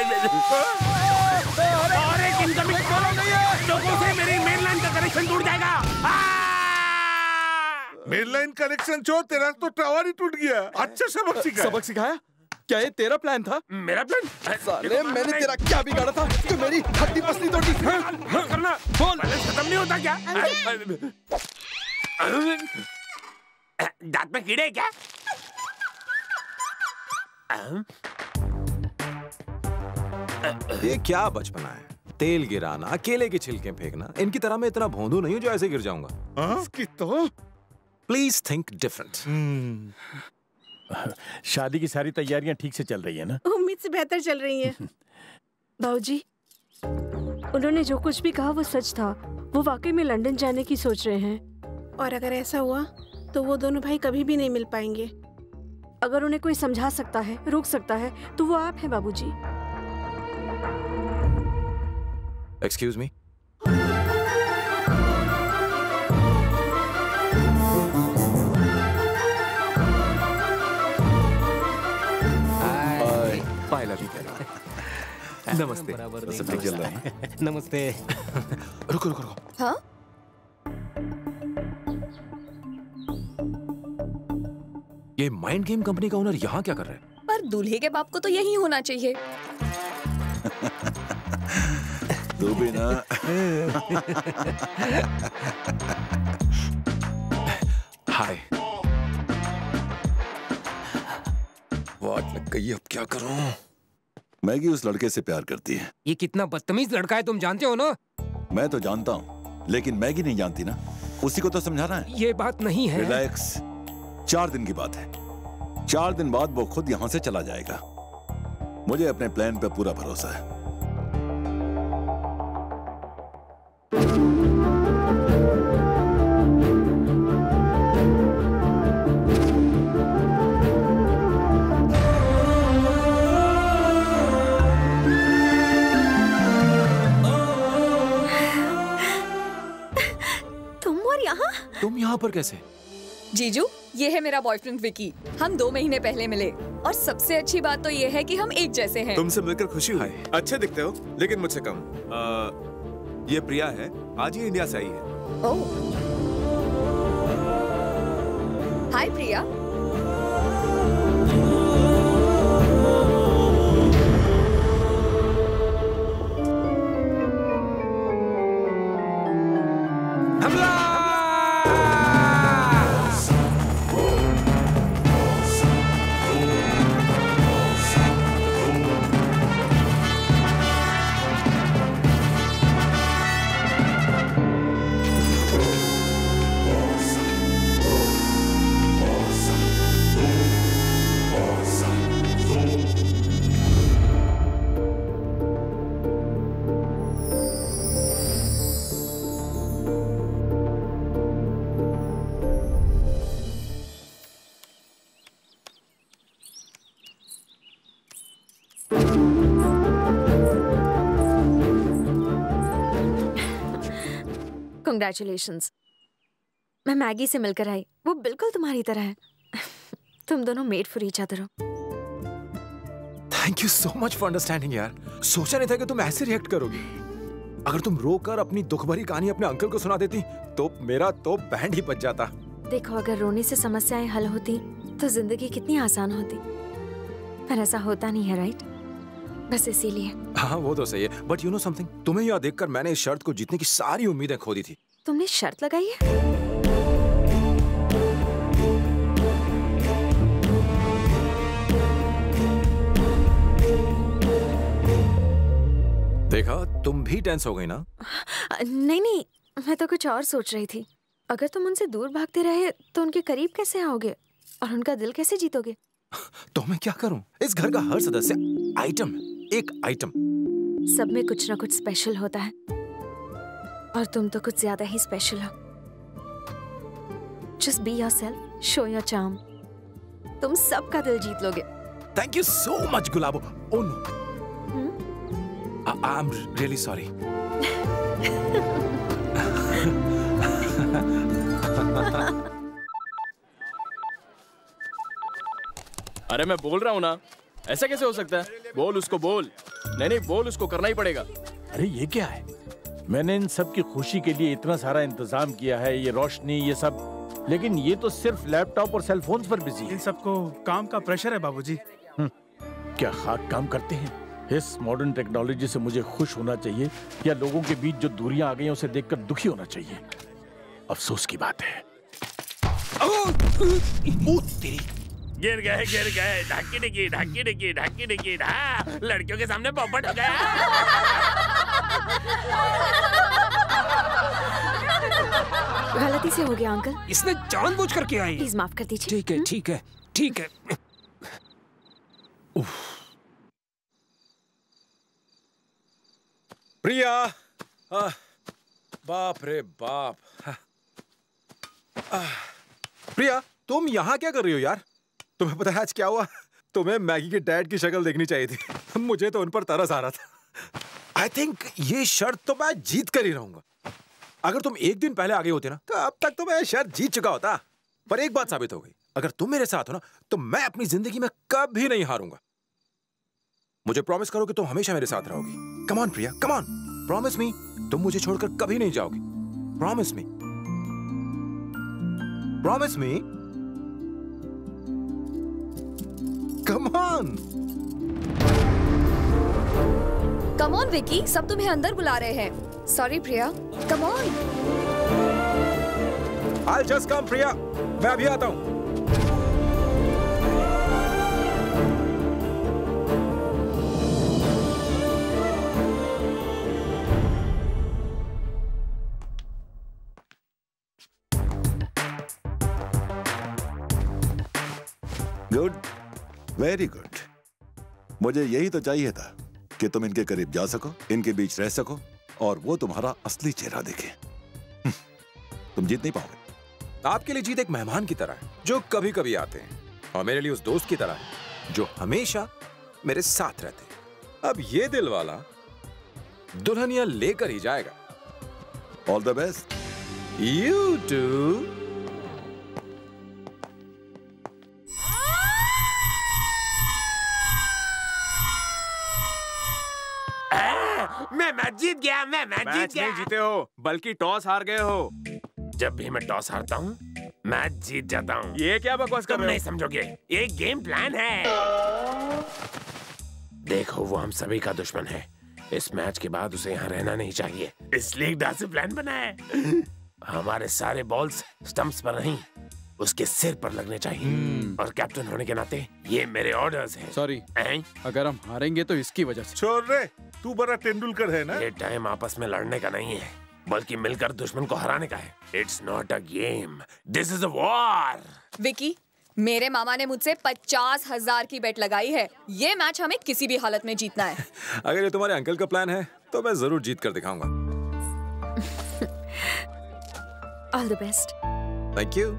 और एक इनकमिंग कॉल हो गई है, लोगों से मेरी मेन लाइन का कनेक्शन टूट जाएगा। मेन लाइन कनेक्शन छोड़, तेरा तो टावर ही टूट गया। अच्छा सबक सिखाया। क्या ये तेरा प्लान था? मेरा प्लान? साले, मैंने तेरा क्या बिगाड़ा था कि मेरी हड्डी पसली तोड़ी? करना बोल, खत्म नहीं होता क्या? दांत में कीड़े हैं क्या? ये क्या बचपना है? तेल गिराना, केले के छिलके फेंकना, इनकी तरह मैं इतना भोंदू नहीं हूं जो ऐसे गिर जाऊंगा। इसकी तो प्लीज थिंक डिफरेंट। शादी की सारी तैयारियां ठीक से चल रही है ना? उम्मीद से बेहतर चल रही है। बाबूजी, उन्होंने जो कुछ भी कहा वो सच था। वो वाकई में लंदन जाने की सोच रहे हैं। और अगर ऐसा हुआ तो वो दोनों भाई कभी भी नहीं मिल पाएंगे। अगर उन्हें कोई समझा सकता है, रोक सकता है, तो वो आप हैं बाबूजी। Excuse me. नमस्ते। नमस्ते। रुको। हाँ? ये माइंड गेम कंपनी का ओनर यहाँ क्या कर रहा है? पर दूल्हे के बाप को तो यही होना चाहिए। तू भी ना। हाय। वाट लग गई, अब क्या करूं? मैगी उस लड़के से प्यार करती है। ये कितना बदतमीज लड़का है, तुम जानते हो ना? मैं तो जानता हूँ, लेकिन मैगी नहीं जानती ना। उसी को तो समझाना है। ये बात नहीं है। रिलैक्स। 4 दिन की बात है। 4 दिन बाद वो खुद यहाँ से चला जाएगा। मुझे अपने प्लान पे पूरा भरोसा है। तुम यहाँ पर कैसे? जीजू, ये है मेरा बॉयफ्रेंड विकी। हम 2 महीने पहले मिले और सबसे अच्छी बात तो ये है कि हम एक जैसे हैं। तुमसे मिलकर खुशी हुई। अच्छे दिखते हो लेकिन मुझसे कम। ये प्रिया है, आज ही इंडिया से आई है। ओह, हाय प्रिया। Congratulations. मैं मैगी से मिलकर आई, वो बिल्कुल तुम्हारी तरह है। तुम दोनों मेड फॉर ईच अदर हो। Thank you so much for understanding यार। सोचा नहीं था कि तुम ऐसे रिएक्ट करोगी। अगर तुम रोकर अपनी दुख भरी कहानी अपने अंकल को सुना देती तो मेरा तो बैंड ही बज जाता। देखो, अगर रोने से समस्याएं हल होती तो जिंदगी कितनी आसान होती, पर ऐसा होता नहीं है, राइट? बस इसीलिए। हाँ वो तो सही है, बट यू नो समथिंग, तुम्हें यहाँ देखकर मैंने इस शर्त को जीतने की सारी उम्मीदें खो दी थी। तुमने शर्त लगाई है? देखा, तुम भी टेंस हो गई ना? नहीं नहीं, मैं तो कुछ और सोच रही थी। अगर तुम उनसे दूर भागते रहे तो उनके करीब कैसे आओगे और उनका दिल कैसे जीतोगे? तो मैं क्या करूं? इस घर का हर सदस्य आइटम है, एक आइटम। सब में कुछ ना कुछ स्पेशल होता है और तुम तो कुछ ज्यादा ही स्पेशल हो। Just be yourself, show your charm. तुम सबका दिल जीत लोगे। Thank you so much, Gulabo. Oh no. I'm really sorry. अरे मैं बोल रहा हूँ ना, ऐसा कैसे हो सकता है? बोल उसको, बोल। नहीं नहीं, बोल उसको, करना ही पड़ेगा। अरे ये क्या है? मैंने इन सब की खुशी के लिए इतना सारा इंतजाम किया है, ये रोशनी, ये सब, लेकिन ये तो सिर्फ लैपटॉप और सेल फोन्स पर बिजी है। इन सबको काम का प्रेशर है बाबूजी। क्या खाक काम करते हैं? इस मॉडर्न टेक्नोलॉजी से मुझे खुश होना चाहिए या लोगों के बीच जो दूरियां आ गई हैं उसे देखकर दुखी होना चाहिए? अफसोस की बात है। गिर गए, ढाकी डिकी, हाँ, लड़कियों के सामने पॉपट हो गया। गलती से हो गया अंकल। इसने जानबूझ कर किया है। प्लीज माफ कर दीजिए। ठीक है। प्रिया, बाप रे बाप। प्रिया, तुम यहाँ क्या कर रही हो यार? तुम्हें पता है आज क्या हुआ? तुम्हें मैगी के डैड की शक्ल देखनी चाहिए थी। मुझे तो उन पर तरस आ रहा था। आई थिंक ये शर्त तो मैं जीत कर ही रहूंगा। अगर तुम एक दिन पहले आ गए होते ना तो अब तक तो मैं शर्त जीत चुका होता। पर एक बात साबित हो गई, अगर तुम मेरे साथ हो ना तो मैं अपनी जिंदगी में कभी नहीं हारूंगा। मुझे प्रॉमिस करो कि तुम हमेशा मेरे साथ रहोगी। Come on Priya, come on, promise me. तुम मुझे छोड़कर कभी नहीं जाओगी। Promise me, promise me, come on. Come on Vicky, सब तुम्हें अंदर बुला रहे हैं। Sorry Priya, come on. I'll just come Priya, मैं अभी आता हूं। Good, very good. मुझे यही तो चाहिए था कि तुम इनके करीब जा सको, इनके बीच रह सको और वो तुम्हारा असली चेहरा देखे। तुम जीत नहीं पाओगे। आपके लिए जीत एक मेहमान की तरह है जो कभी कभी आते हैं, और मेरे लिए उस दोस्त की तरह है जो हमेशा मेरे साथ रहते हैं। अब ये दिल वाला दुल्हनिया लेकर ही जाएगा। All the best. You too. मैं मैच जीत गया, मैं मैच जीत गया। नहीं जीते हो, बल्कि टॉस हार गए हो। जब भी मैं टॉस हारता हूँ मैच जीत जाता हूँ। ये क्या बकवास कर तुम रहे हो? नहीं समझोगे, ये गेम प्लान है। देखो वो हम सभी का दुश्मन है। इस मैच के बाद उसे यहाँ रहना नहीं चाहिए, इसलिए एक डांस प्लान बना है। हमारे सारे बॉल्स स्टंप्स पर नहीं, उसके सिर पर लगने चाहिए। और कैप्टन होने के नाते ये मेरे ऑर्डर्स हैं। सॉरी, अगर हम हारेंगे तो इसकी वजह से। छोड़ रे, तू बड़ा तेंदुलकर है ना। ये टाइम आपस में लड़ने का नहीं है, बल्कि मिलकर दुश्मन को हराने का है। It's not a game, this is a war. Vicky, मेरे मामा ने मुझसे 50,000 की बेट लगाई है। ये मैच हमें किसी भी हालत में जीतना है। अगर ये तुम्हारे अंकल का प्लान है तो मैं जरूर जीत कर दिखाऊंगा। All the best. Thank you.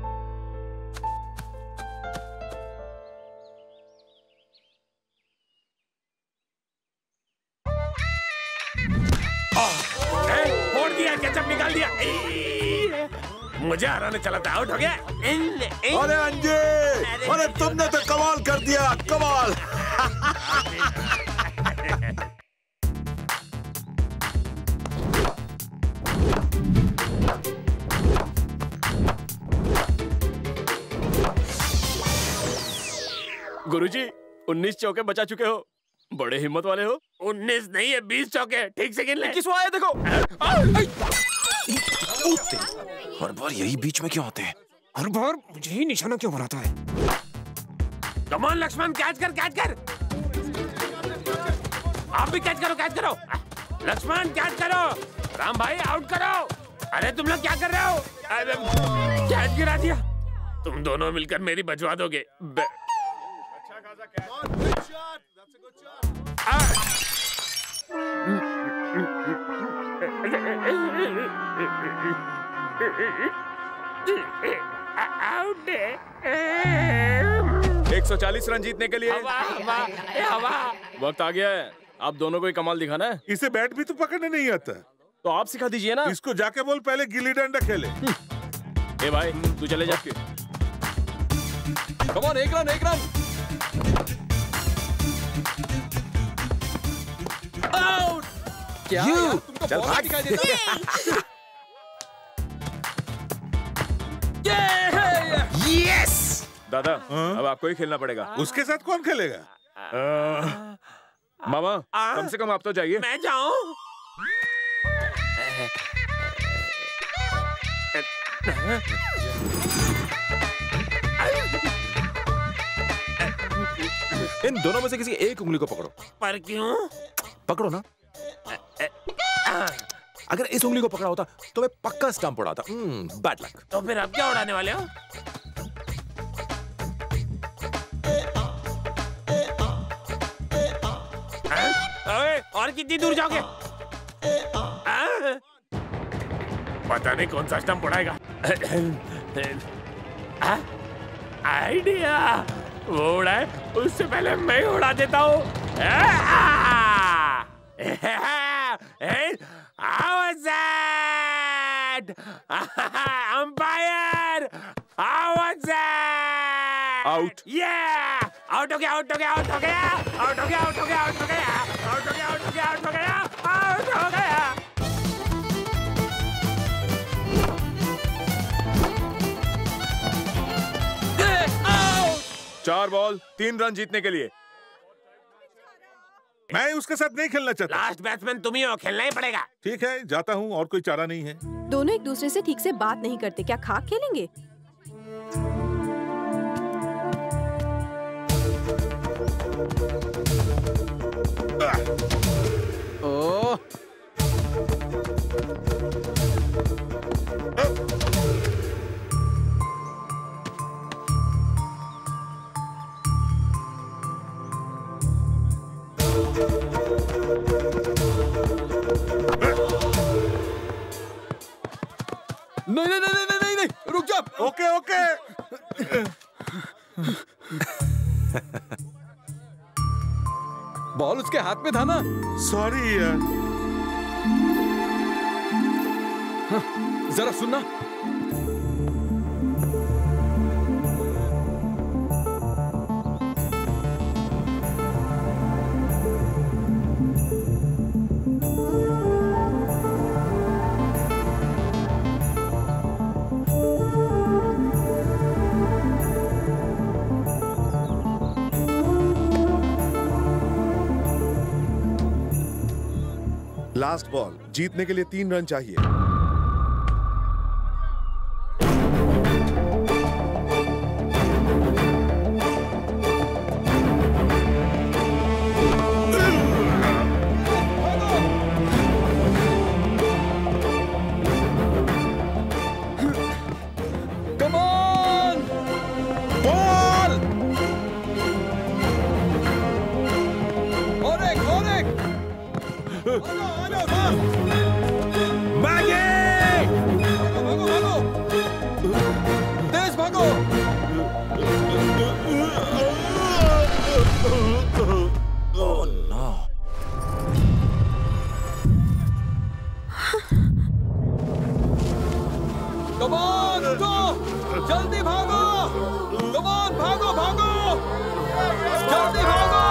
फोड़ दिया, केचप निकाल दिया। मुझे हराने चला था, आउट हो गया। अरे अंजे, अरे तुमने तो कमाल कर दिया, कमाल। गुरुजी, 19 चौके बचा चुके हो, बड़े हिम्मत वाले हो। 19 नहीं है, 20 चौके, ठीक से गिन ले। किस आया देखो। हर बार यही बीच में क्यों आते हैं? हर बार मुझे ही निशाना क्यों बनाता है? कम ऑन लक्ष्मण, कैच कर, कैच कर। आप भी कैच करो, कैच करो। लक्ष्मण कैच करो। राम भाई आउट करो। अरे तुम लोग क्या कर रहे हो? कैच गिरा दिया। तुम दोनों मिलकर मेरी बचवा दोगे। आउट है। 140 रन जीतने के लिए वक्त आ गया है। आप दोनों को ही कमाल दिखाना है। इसे बैट भी तो पकड़ने नहीं आता। तो आप सिखा दीजिए ना। इसको जाके बोल पहले गिल्ली डंडा खेले। ए भाई, तू चले जा। कम ऑन, एक रन, एक रन। आउट। क्या यार, तुमको चल बॉल भाग। दिखाई देता यस। दादा, अब आपको ही खेलना पड़ेगा। उसके साथ कौन खेलेगा? मामा, कम से कम आप तो जाइए। मैं जाऊं? इन दोनों में से किसी एक उंगली को पकड़ो। पर क्यों? पकड़ो ना। अगर इस उंगली को पकड़ा होता तो मैं पक्का स्टंप उड़ाता। Bad luck. तो फिर अब क्या उड़ाने वाले हो? और कितनी दूर जाओगे? पता नहीं कौन सा स्टंप उड़ाएगा। आइडिया, वो उड़ाए उससे पहले मैं उड़ा देता हूँ। How was that? Umpire! How was that? Out. Yeah! Out हो गया, out हो गया, out हो गया, out हो गया, out हो गया, out हो गया, out हो गया, out हो गया, out हो गया, out हो गया। 4 बॉल 3 रन जीतने के लिए। मैं उसके साथ नहीं खेलना चाहता। लास्ट बैट्समैन तुम ही हो, खेलना ही पड़ेगा। ठीक है, जाता हूँ, और कोई चारा नहीं है। दोनों एक दूसरे से ठीक से बात नहीं करते, क्या खाक खेलेंगे? ओह, नहीं नहीं नहीं नहीं नहीं, नहीं। रुक जा। Okay okay. बॉल उसके हाथ में था ना। सॉरी यार। जरा सुनना। लास्ट बॉल, जीतने के लिए 3 रन चाहिए। जल्दी भागो। कमान, भागो भागो, जल्दी भागो।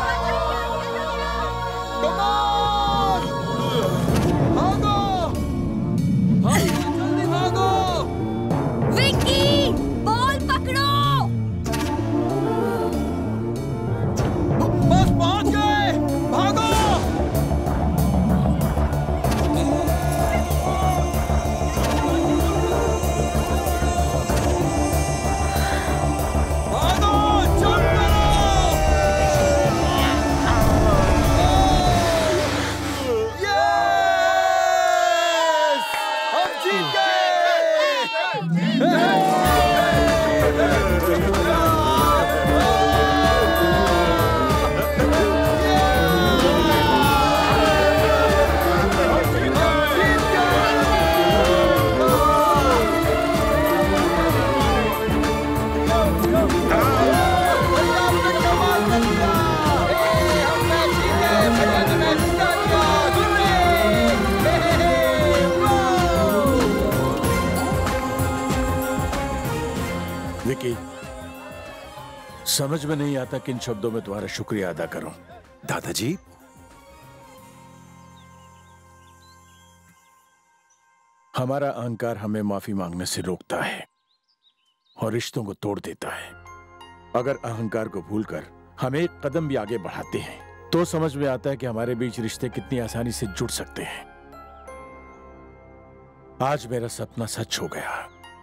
कमान, भागो, जल्दी भागो। विक्की, बॉल पकड़ो। बस पहुंच गए, भागो। विकी, समझ में नहीं आता किन शब्दों में तुम्हारा शुक्रिया अदा करूं। दादाजी, हमारा अहंकार हमें माफी मांगने से रोकता है और रिश्तों को तोड़ देता है। अगर अहंकार को भूलकर हम एक कदम भी आगे बढ़ाते हैं तो समझ में आता है कि हमारे बीच रिश्ते कितनी आसानी से जुड़ सकते हैं। आज मेरा सपना सच हो गया।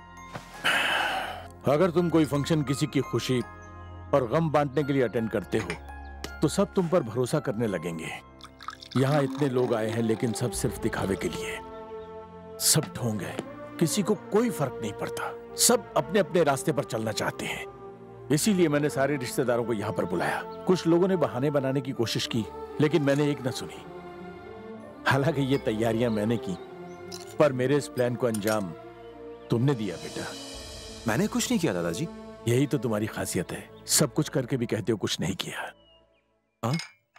अगर तुम कोई फंक्शन, किसी की खुशी और गम बांटने के लिए अटेंड करते हो तो सब तुम पर भरोसा करने लगेंगे। यहां इतने लोग आए हैं लेकिन सब सिर्फ दिखावे के लिए। सब ढोंग है, किसी को कोई फर्क नहीं पड़ता। सब अपने अपने रास्ते पर चलना चाहते हैं। इसीलिए मैंने सारे रिश्तेदारों को यहां पर बुलाया। कुछ लोगों ने बहाने बनाने की कोशिश की लेकिन मैंने एक न सुनी। हालांकि ये तैयारियां मैंने की पर मेरे इस प्लान को अंजाम तुमने दिया बेटा। मैंने कुछ नहीं किया दादाजी। यही तो तुम्हारी खासियत है, सब कुछ करके भी कहते हो कुछ नहीं किया। हाँ?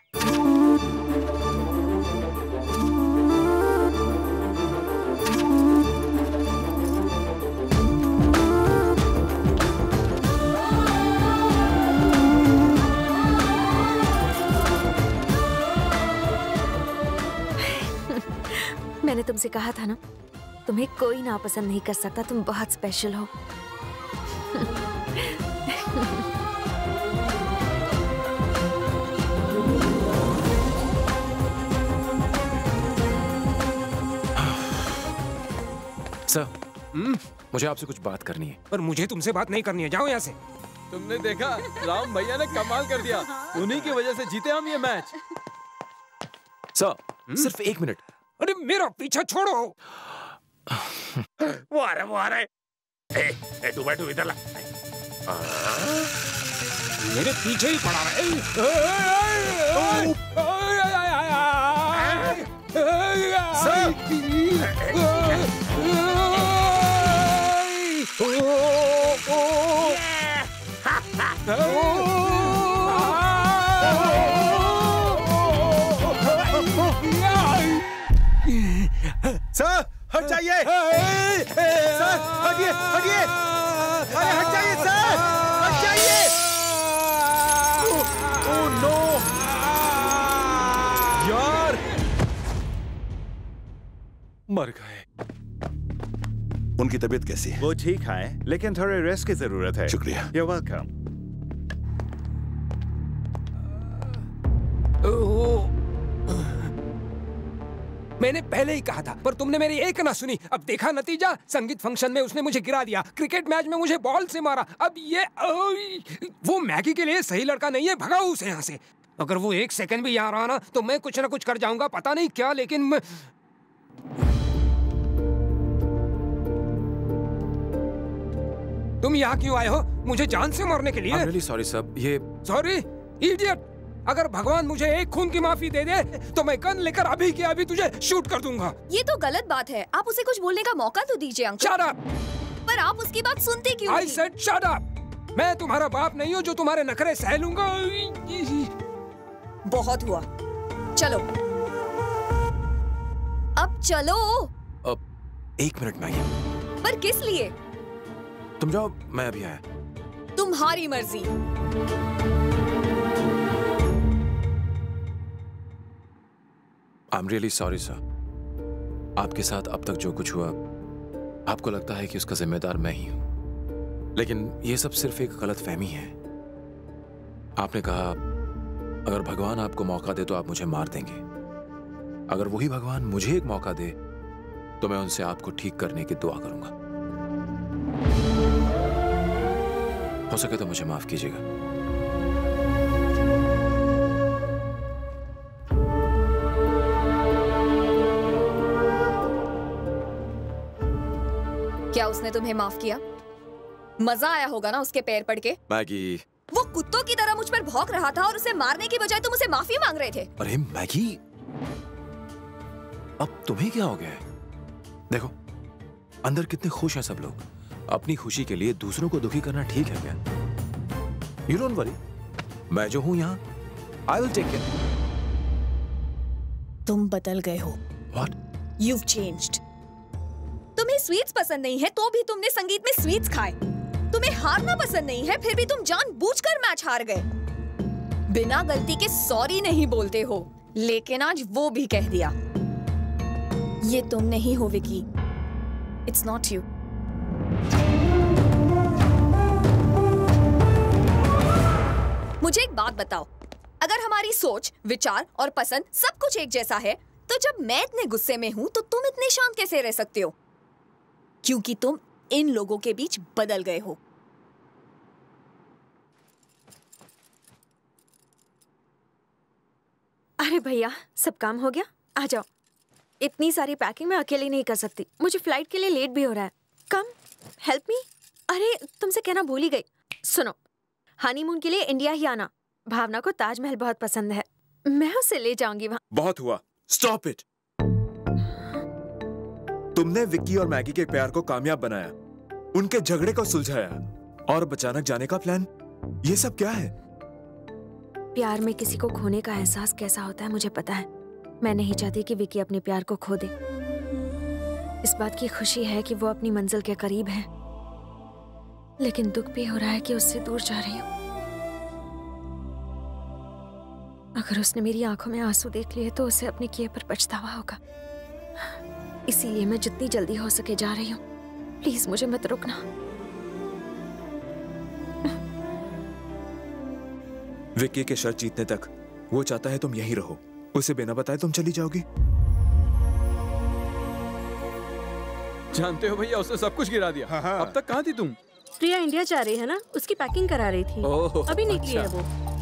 मैंने तुमसे कहा था ना, तुम्हें कोई नापसंद नहीं कर सकता। तुम बहुत स्पेशल हो। सर, मुझे आपसे कुछ बात करनी है। पर मुझे तुमसे बात नहीं करनी है, जाओ यहाँ से। तुमने देखा, राम भैया ने कमाल कर दिया। उन्हीं की वजह से जीते हम ये मैच। सर, सिर्फ 1 मिनट। अरे मेरा पीछा छोड़ो। वो आ रहा है। तू बैठो इधर ला। मेरे पीछे ही पड़ा रहे। सर हट जाइए, सर हटिए हटिए, अरे हट जाइए सर, हट जाइए। ओह नो यार, मर गए। उनकी तबीयत कैसी है? वो ठीक है, लेकिन थोड़े रेस्ट की जरूरत है। शुक्रिया। You're welcome। मैंने पहले ही कहा था, पर तुमने मेरी एक ना सुनी। अब देखा नतीजा, संगीत फंक्शन में उसने मुझे गिरा दिया, क्रिकेट मैच में मुझे बॉल से मारा। अब ये वो मैगी के लिए सही लड़का नहीं है, भगाओ उसे यहाँ से। अगर वो एक सेकंड भी यहाँ रहा ना तो मैं कुछ ना कुछ कर जाऊंगा, पता नहीं क्या, लेकिन मैं... तुम यहाँ क्यों आए हो? मुझे जान से मारने के लिए? I'm really sorry sir, ये... सॉरी इडियट। अगर भगवान मुझे एक खून की माफी दे दे तो मैं गन लेकर अभी के अभी तुझे शूट कर दूंगा। ये तो गलत बात है, आप उसे कुछ बोलने का मौका तो दीजिए अंकल। Shut up! पर आप उसकी बात सुनते क्यों नहीं? I said shut up! मैं तुम्हारा बाप नहीं हूँ जो तुम्हारे नखरे सह लूंगा। बहुत हुआ, चलो अब चलो। अब 1 मिनट मैगी। पर किस लिए? तुम जाओ, मैं अभी आया। तुम्हारी मर्जी। I'm really sorry sir। आपके साथ अब तक जो कुछ हुआ, आपको लगता है कि उसका जिम्मेदार मैं ही हूं, लेकिन ये सब सिर्फ एक गलत फहमी है। आपने कहा अगर भगवान आपको मौका दे तो आप मुझे मार देंगे। अगर वही भगवान मुझे एक मौका दे तो मैं उनसे आपको ठीक करने की दुआ करूंगा। हो सके तो मुझे माफ कीजिएगा। क्या उसने तुम्हें माफ किया? मजा आया होगा ना उसके पैर पड़ के। मैगी, वो कुत्तों की तरह मुझ पर भौंक रहा था और उसे मारने की बजाय तुम उसे माफी मांग रहे थे। अरे मैगी, अब तुम्हें क्या हो गया है? देखो अंदर कितने खुश हैं सब लोग। अपनी खुशी के लिए दूसरों को दुखी करना ठीक है क्या? यू डोंट वरी, मैं जो हूं यहाँ, आई विल टेक केयर। तुम बदल गए हो। What? You've changed। तुम्हें स्वीट्स पसंद नहीं है तो भी तुमने संगीत में स्वीट्स खाए। तुम्हें हारना पसंद नहीं है फिर भी तुम जानबूझकर मैच हार गए। बिना गलती के सॉरी नहीं बोलते हो, लेकिन आज वो भी कह दिया। ये तुम नहीं हो विकी, इट्स नॉट यू। मुझे एक बात बताओ, अगर हमारी सोच, विचार और पसंद सब कुछ एक जैसा है तो जब मैं इतने गुस्से में हूं तो तुम इतने शांत कैसे रह सकते हो? क्योंकि तुम इन लोगों के बीच बदल गए हो। अरे भैया, सब काम हो गया? आ जाओ। इतनी सारी पैकिंग मैं अकेली नहीं कर सकती, मुझे फ्लाइट के लिए लेट भी हो रहा है। Come help me. अरे तुमसे कहना भूल ही गई, सुनो, हनीमून के लिए इंडिया ही आना। भावना को ताजमहल बहुत पसंद है, मैं उसे ले जाऊंगी वहाँ। बहुत हुआ, स्टॉप इट। तुमने विक्की और मैगी के प्यार को कामयाब बनाया, उनके झगड़े को सुलझाया, और अब अचानक जाने का प्लान, ये सब क्या है? प्यार में किसी को खोने का एहसास कैसा होता है मुझे पता है। मैं नहीं चाहती कि विक्की अपने प्यार को खो दे। इस बात की खुशी है कि वो अपनी मंजिल के करीब है, लेकिन दुख भी हो रहा है कि उससे दूर जा रही हूँ। अगर उसने मेरी आंखों में आंसू देख लिए तो उसे अपने किए पर पछतावा होगा। इसीलिए मैं जितनी जल्दी हो सके जा रही हूँ। प्लीज मुझे मत रोकना। विक्की के शर्त जीतने तक वो चाहता है तुम यहीं रहो। उसे बिना बताए तुम चली जाओगी? जानते हो भैया, उसने सब कुछ गिरा दिया। हाँ। अब तक कहाँ थी तुम? प्रिया इंडिया जा रही है ना, उसकी पैकिंग करा रही थी। अभी निकली है वो।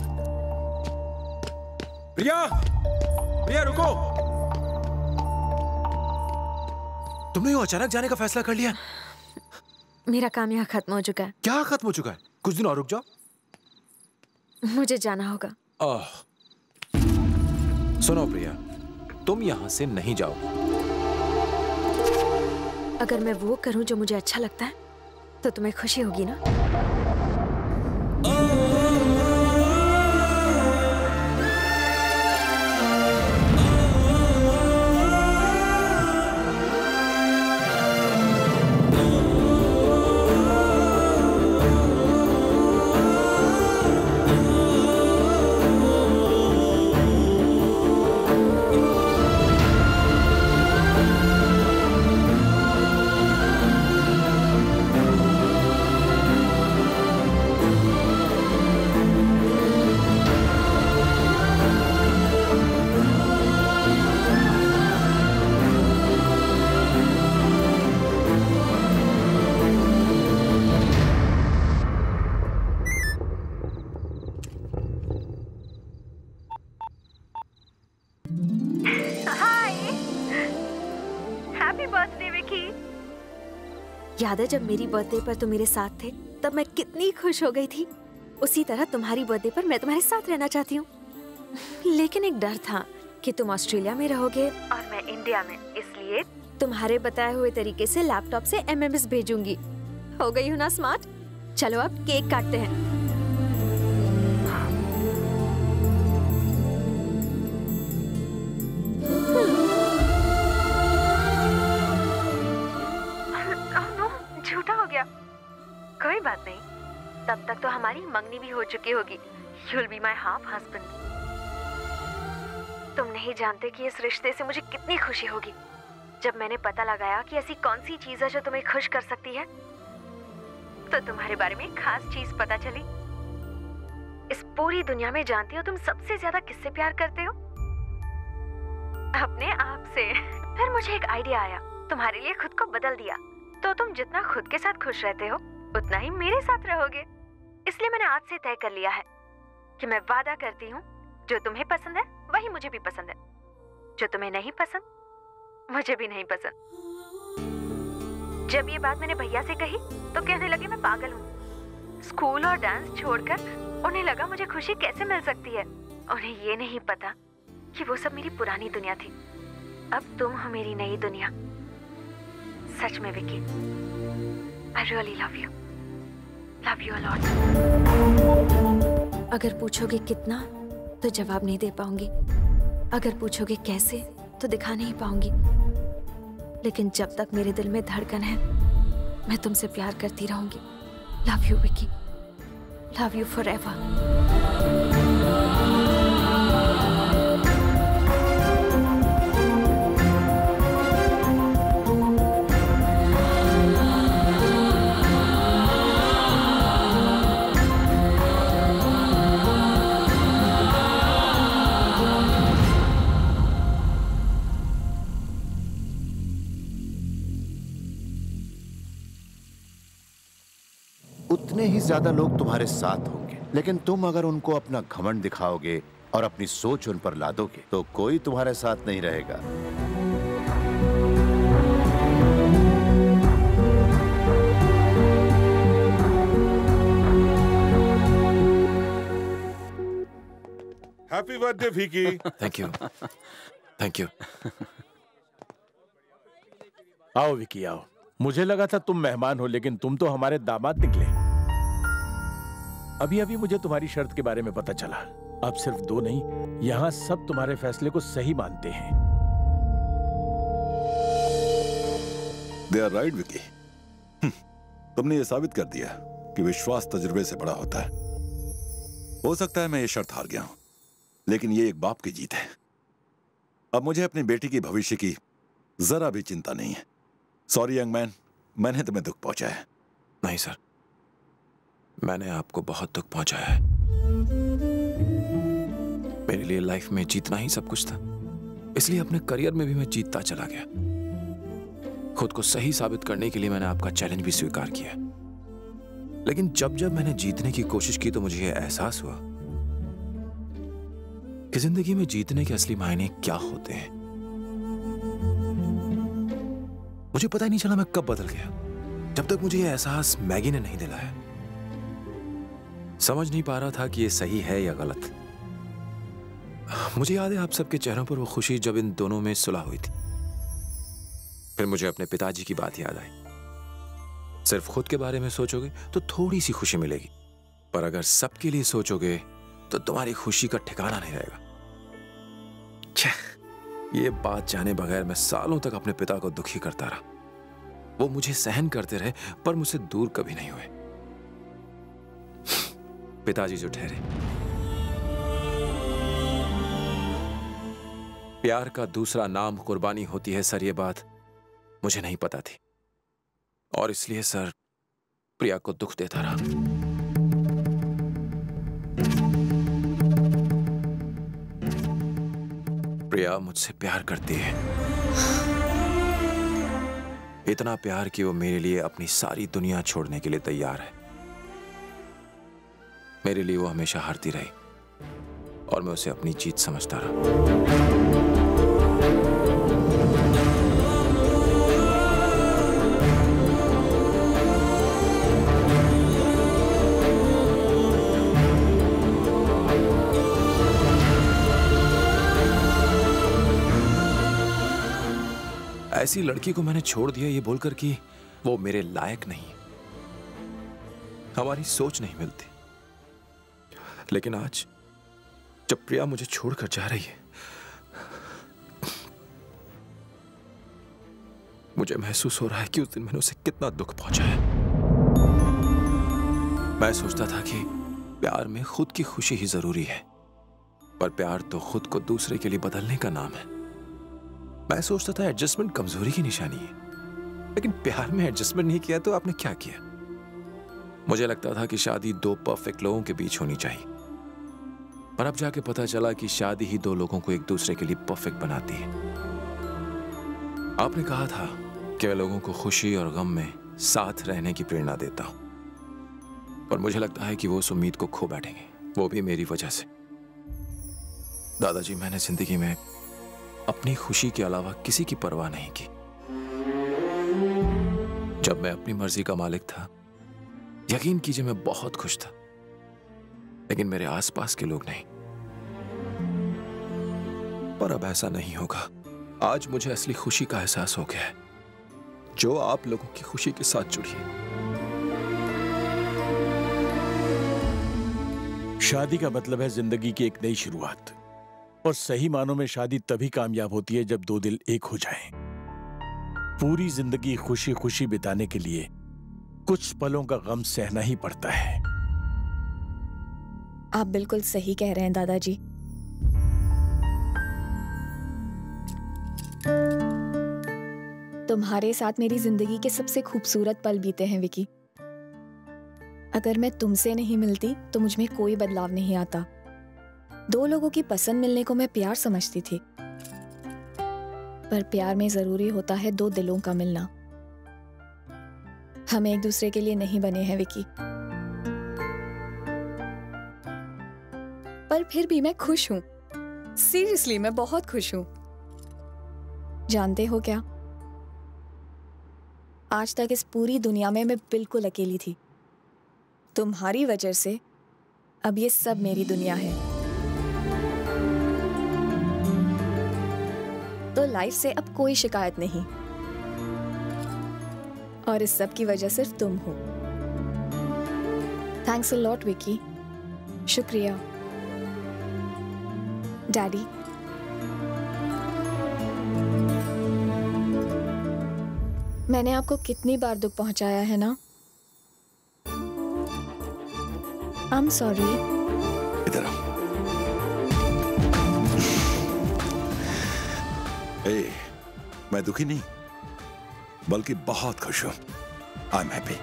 प्रिया, प्रिया रुको। तुमने यूं अचानक जाने का फैसला कर लिया? मेरा काम यहाँ खत्म हो चुका है। क्या खत्म हो चुका है? कुछ दिन और रुक जाओ। मुझे जाना होगा। सुनो प्रिया, तुम यहाँ से नहीं जाओ। अगर मैं वो करूं जो मुझे अच्छा लगता है तो तुम्हें खुशी होगी ना? याद है जब मेरी बर्थडे पर तुम मेरे साथ थे तब मैं कितनी खुश हो गई थी। उसी तरह तुम्हारी बर्थडे पर मैं तुम्हारे साथ रहना चाहती हूँ। लेकिन एक डर था कि तुम ऑस्ट्रेलिया में रहोगे और मैं इंडिया में, इसलिए तुम्हारे बताए हुए तरीके से लैपटॉप से MMS भेजूंगी। हो गई हूँ ना स्मार्ट? चलो अब केक काटते हैं। झूठा हो गया। कोई बात नहीं, तब तक तो हमारी मंगनी भी हो चुकी होगी। You'll be my half husband। तुम नहीं जानते कि इस रिश्ते से मुझे कितनी खुशी होगी। जब मैंने पता लगाया कि ऐसी कौन सी चीज है जो तुम्हें खुश कर सकती है, तो तुम्हारे बारे में एक खास चीज पता चली। इस पूरी दुनिया में जानती हो तुम सबसे ज्यादा किससे प्यार करते हो? अपने आप से। फिर मुझे एक आइडिया आया, तुम्हारे लिए खुद को बदल दिया तो तुम जितना खुद के साथ खुश रहते हो उतना ही मेरे साथ रहोगे। इसलिए मैंने आज से तय कर लिया है कि मैं वादा करती हूँ जो तुम्हें पसंद है वही मुझे भी पसंद है, जो तुम्हें नहीं पसंद मुझे भी नहीं पसंद। जब ये बात मैंने भैया से कही तो कहने लगे मैं पागल हूँ। स्कूल और डांस छोड़कर उन्हें लगा मुझे खुशी कैसे मिल सकती है। उन्हें ये नहीं पता कि वो सब मेरी पुरानी दुनिया थी। अब तुम हो मेरी नई दुनिया। सच में Vicky, I really love you. Love you a lot. अगर पूछोगे कितना तो जवाब नहीं दे पाऊंगी। अगर पूछोगे कैसे तो दिखा नहीं पाऊंगी। लेकिन जब तक मेरे दिल में धड़कन है मैं तुमसे प्यार करती रहूंगी। Love you Vicky, love you forever. उतने ही ज्यादा लोग तुम्हारे साथ होंगे, लेकिन तुम अगर उनको अपना घमंड दिखाओगे और अपनी सोच उन पर लादोगे तो कोई तुम्हारे साथ नहीं रहेगा। Happy birthday Vicky. Thank you, thank you. आओ विकी आओ। मुझे लगा था तुम मेहमान हो, लेकिन तुम तो हमारे दामाद निकले। अभी अभी मुझे तुम्हारी शर्त के बारे में पता चला। अब सिर्फ दो नहीं, यहाँ सब तुम्हारे फैसले को सही मानते हैं। They are right, Vicky. तुमने ये साबित कर दिया कि विश्वास तजुर्बे से बड़ा होता है। हो सकता है मैं ये शर्त हार गया हूं, लेकिन ये एक बाप की जीत है। अब मुझे अपनी बेटी की भविष्य की जरा भी चिंता नहीं है। सॉरी यंग मैन, मैंने तुम्हें दुख पहुंचाया। नहीं सर, मैंने आपको बहुत दुख पहुंचाया है। मेरे लिए लाइफ में जीतना ही सब कुछ था, इसलिए अपने करियर में भी मैं जीतता चला गया। खुद को सही साबित करने के लिए मैंने आपका चैलेंज भी स्वीकार किया, लेकिन जब जब मैंने जीतने की कोशिश की तो मुझे यह एहसास हुआ कि जिंदगी में जीतने के असली मायने क्या होते हैं। मुझे पता ही नहीं चला मैं कब बदल गया, जब तक मुझे यह एहसास मैगी ने नहीं दिलाया। समझ नहीं पा रहा था कि यह सही है या गलत। मुझे याद है आप सबके चेहरों पर वो खुशी जब इन दोनों में सुलह हुई थी। फिर मुझे अपने पिताजी की बात याद आई। सिर्फ खुद के बारे में सोचोगे तो थोड़ी सी खुशी मिलेगी, पर अगर सबके लिए सोचोगे तो तुम्हारी खुशी का ठिकाना नहीं रहेगा। ये बात जाने बगैर मैं सालों तक अपने पिता को दुखी करता रहा। वो मुझे सहन करते रहे पर मुझसे दूर कभी नहीं हुए। पिताजी जो ठहरे। प्यार का दूसरा नाम कुर्बानी होती है सर, ये बात मुझे नहीं पता थी, और इसलिए सर प्रिया को दुख देता रहा। प्रिया मुझसे प्यार करती है, इतना प्यार कि वो मेरे लिए अपनी सारी दुनिया छोड़ने के लिए तैयार है। मेरे लिए वो हमेशा हारती रही और मैं उसे अपनी जीत समझता रहा। ऐसी लड़की को मैंने छोड़ दिया ये बोलकर कि वो मेरे लायक नहीं, हमारी सोच नहीं मिलती। लेकिन आज जब प्रिया मुझे छोड़कर जा रही है, मुझे महसूस हो रहा है कि उस दिन मैंने उसे कितना दुख पहुंचा है। मैं सोचता था कि प्यार में खुद की खुशी ही जरूरी है, पर प्यार तो खुद को दूसरे के लिए बदलने का नाम है। मैं सोचता था एडजस्टमेंट कमजोरी की निशानी है, लेकिन प्यार में एडजस्टमेंट नहीं किया तो आपने क्या किया? मुझे लगता था कि शादी दो परफेक्ट लोगों के बीच होनी चाहिए, पर अब जाके पता चला कि शादी ही दो लोगों को एक दूसरे के लिए परफेक्ट बनाती है। आपने कहा था कि मैं लोगों को खुशी और गम में साथ रहने की प्रेरणा देता हूं, पर मुझे लगता है कि वो उस उम्मीद को खो बैठेंगे, वो भी मेरी वजह से। दादाजी, मैंने जिंदगी में अपनी खुशी के अलावा किसी की परवाह नहीं की। जब मैं अपनी मर्जी का मालिक था, यकीन कीजिए मैं बहुत खुश था, लेकिन मेरे आसपास के लोग नहीं। पर अब ऐसा नहीं होगा। आज मुझे असली खुशी का एहसास हो गया है, जो आप लोगों की खुशी के साथ जुड़ी है। शादी का मतलब है जिंदगी की एक नई शुरुआत, और सही मानों में शादी तभी कामयाब होती है जब दो दिल एक हो जाएं। पूरी जिंदगी खुशी खुशी बिताने के लिए कुछ पलों का गम सहना ही पड़ता है। आप बिल्कुल सही कह रहे हैं दादाजी। तुम्हारे साथ मेरी जिंदगी के सबसे खूबसूरत पल बीते हैं विकी। अगर मैं तुमसे नहीं मिलती तो मुझ में कोई बदलाव नहीं आता। दो लोगों की पसंद मिलने को मैं प्यार समझती थी, पर प्यार में जरूरी होता है दो दिलों का मिलना। हम एक दूसरे के लिए नहीं बने हैं विकी, पर फिर भी मैं खुश हूं। सीरियसली मैं बहुत खुश हूं। जानते हो क्या, आज तक इस पूरी दुनिया में मैं बिल्कुल अकेली थी। तुम्हारी वजह से अब ये सब मेरी दुनिया है। तो लाइफ से अब कोई शिकायत नहीं, और इस सब की वजह सिर्फ तुम हो। Thanks a lot Vicky. शुक्रिया डैडी। मैंने आपको कितनी बार दुख पहुंचाया है ना। I am sorry. इधर आओ। मैं दुखी नहीं, बल्कि बहुत खुश हूं। I am happy.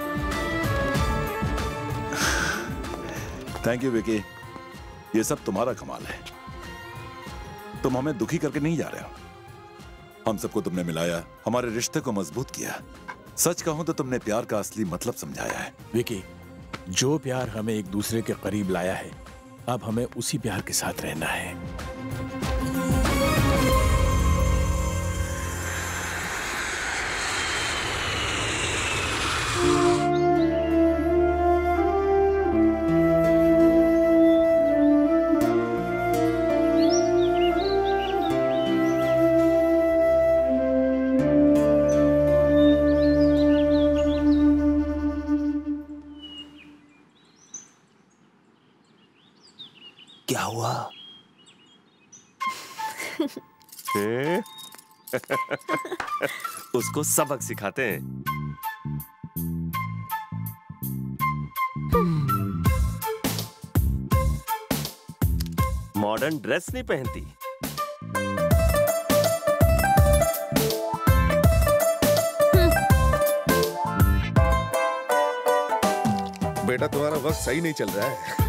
Thank you Vicky, ये सब तुम्हारा कमाल है। तुम हमें दुखी करके नहीं जा रहे हो। हम सबको तुमने मिलाया, हमारे रिश्ते को मजबूत किया। सच कहूं तो तुमने प्यार का असली मतलब समझाया है। विकी, जो प्यार हमें एक दूसरे के करीब लाया है, अब हमें उसी प्यार के साथ रहना है। क्या हुआ? उसको सबक सिखाते हैं। मॉडर्न ड्रेस नहीं पहनती। बेटा तुम्हारा वक्त सही नहीं चल रहा है।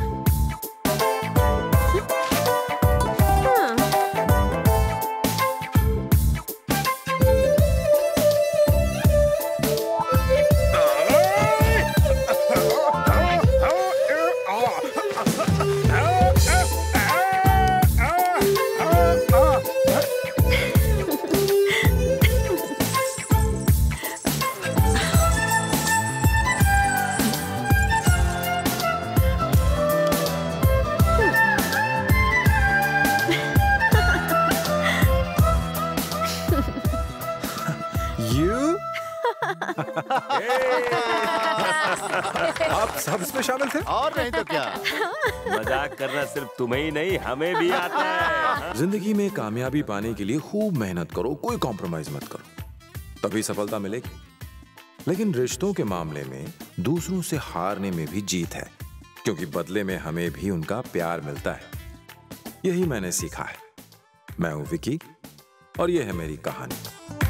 यू आप सब इसमें शामिल थे? और नहीं तो क्या। मजाक करना सिर्फ तुम्हें ही नहीं हमें भी आता है। जिंदगी में कामयाबी पाने के लिए खूब मेहनत करो, कोई कॉम्प्रोमाइज मत करो, तभी सफलता मिलेगी। लेकिन रिश्तों के मामले में दूसरों से हारने में भी जीत है, क्योंकि बदले में हमें भी उनका प्यार मिलता है। यही मैंने सीखा है। मैं हूं विकी और यह है मेरी कहानी।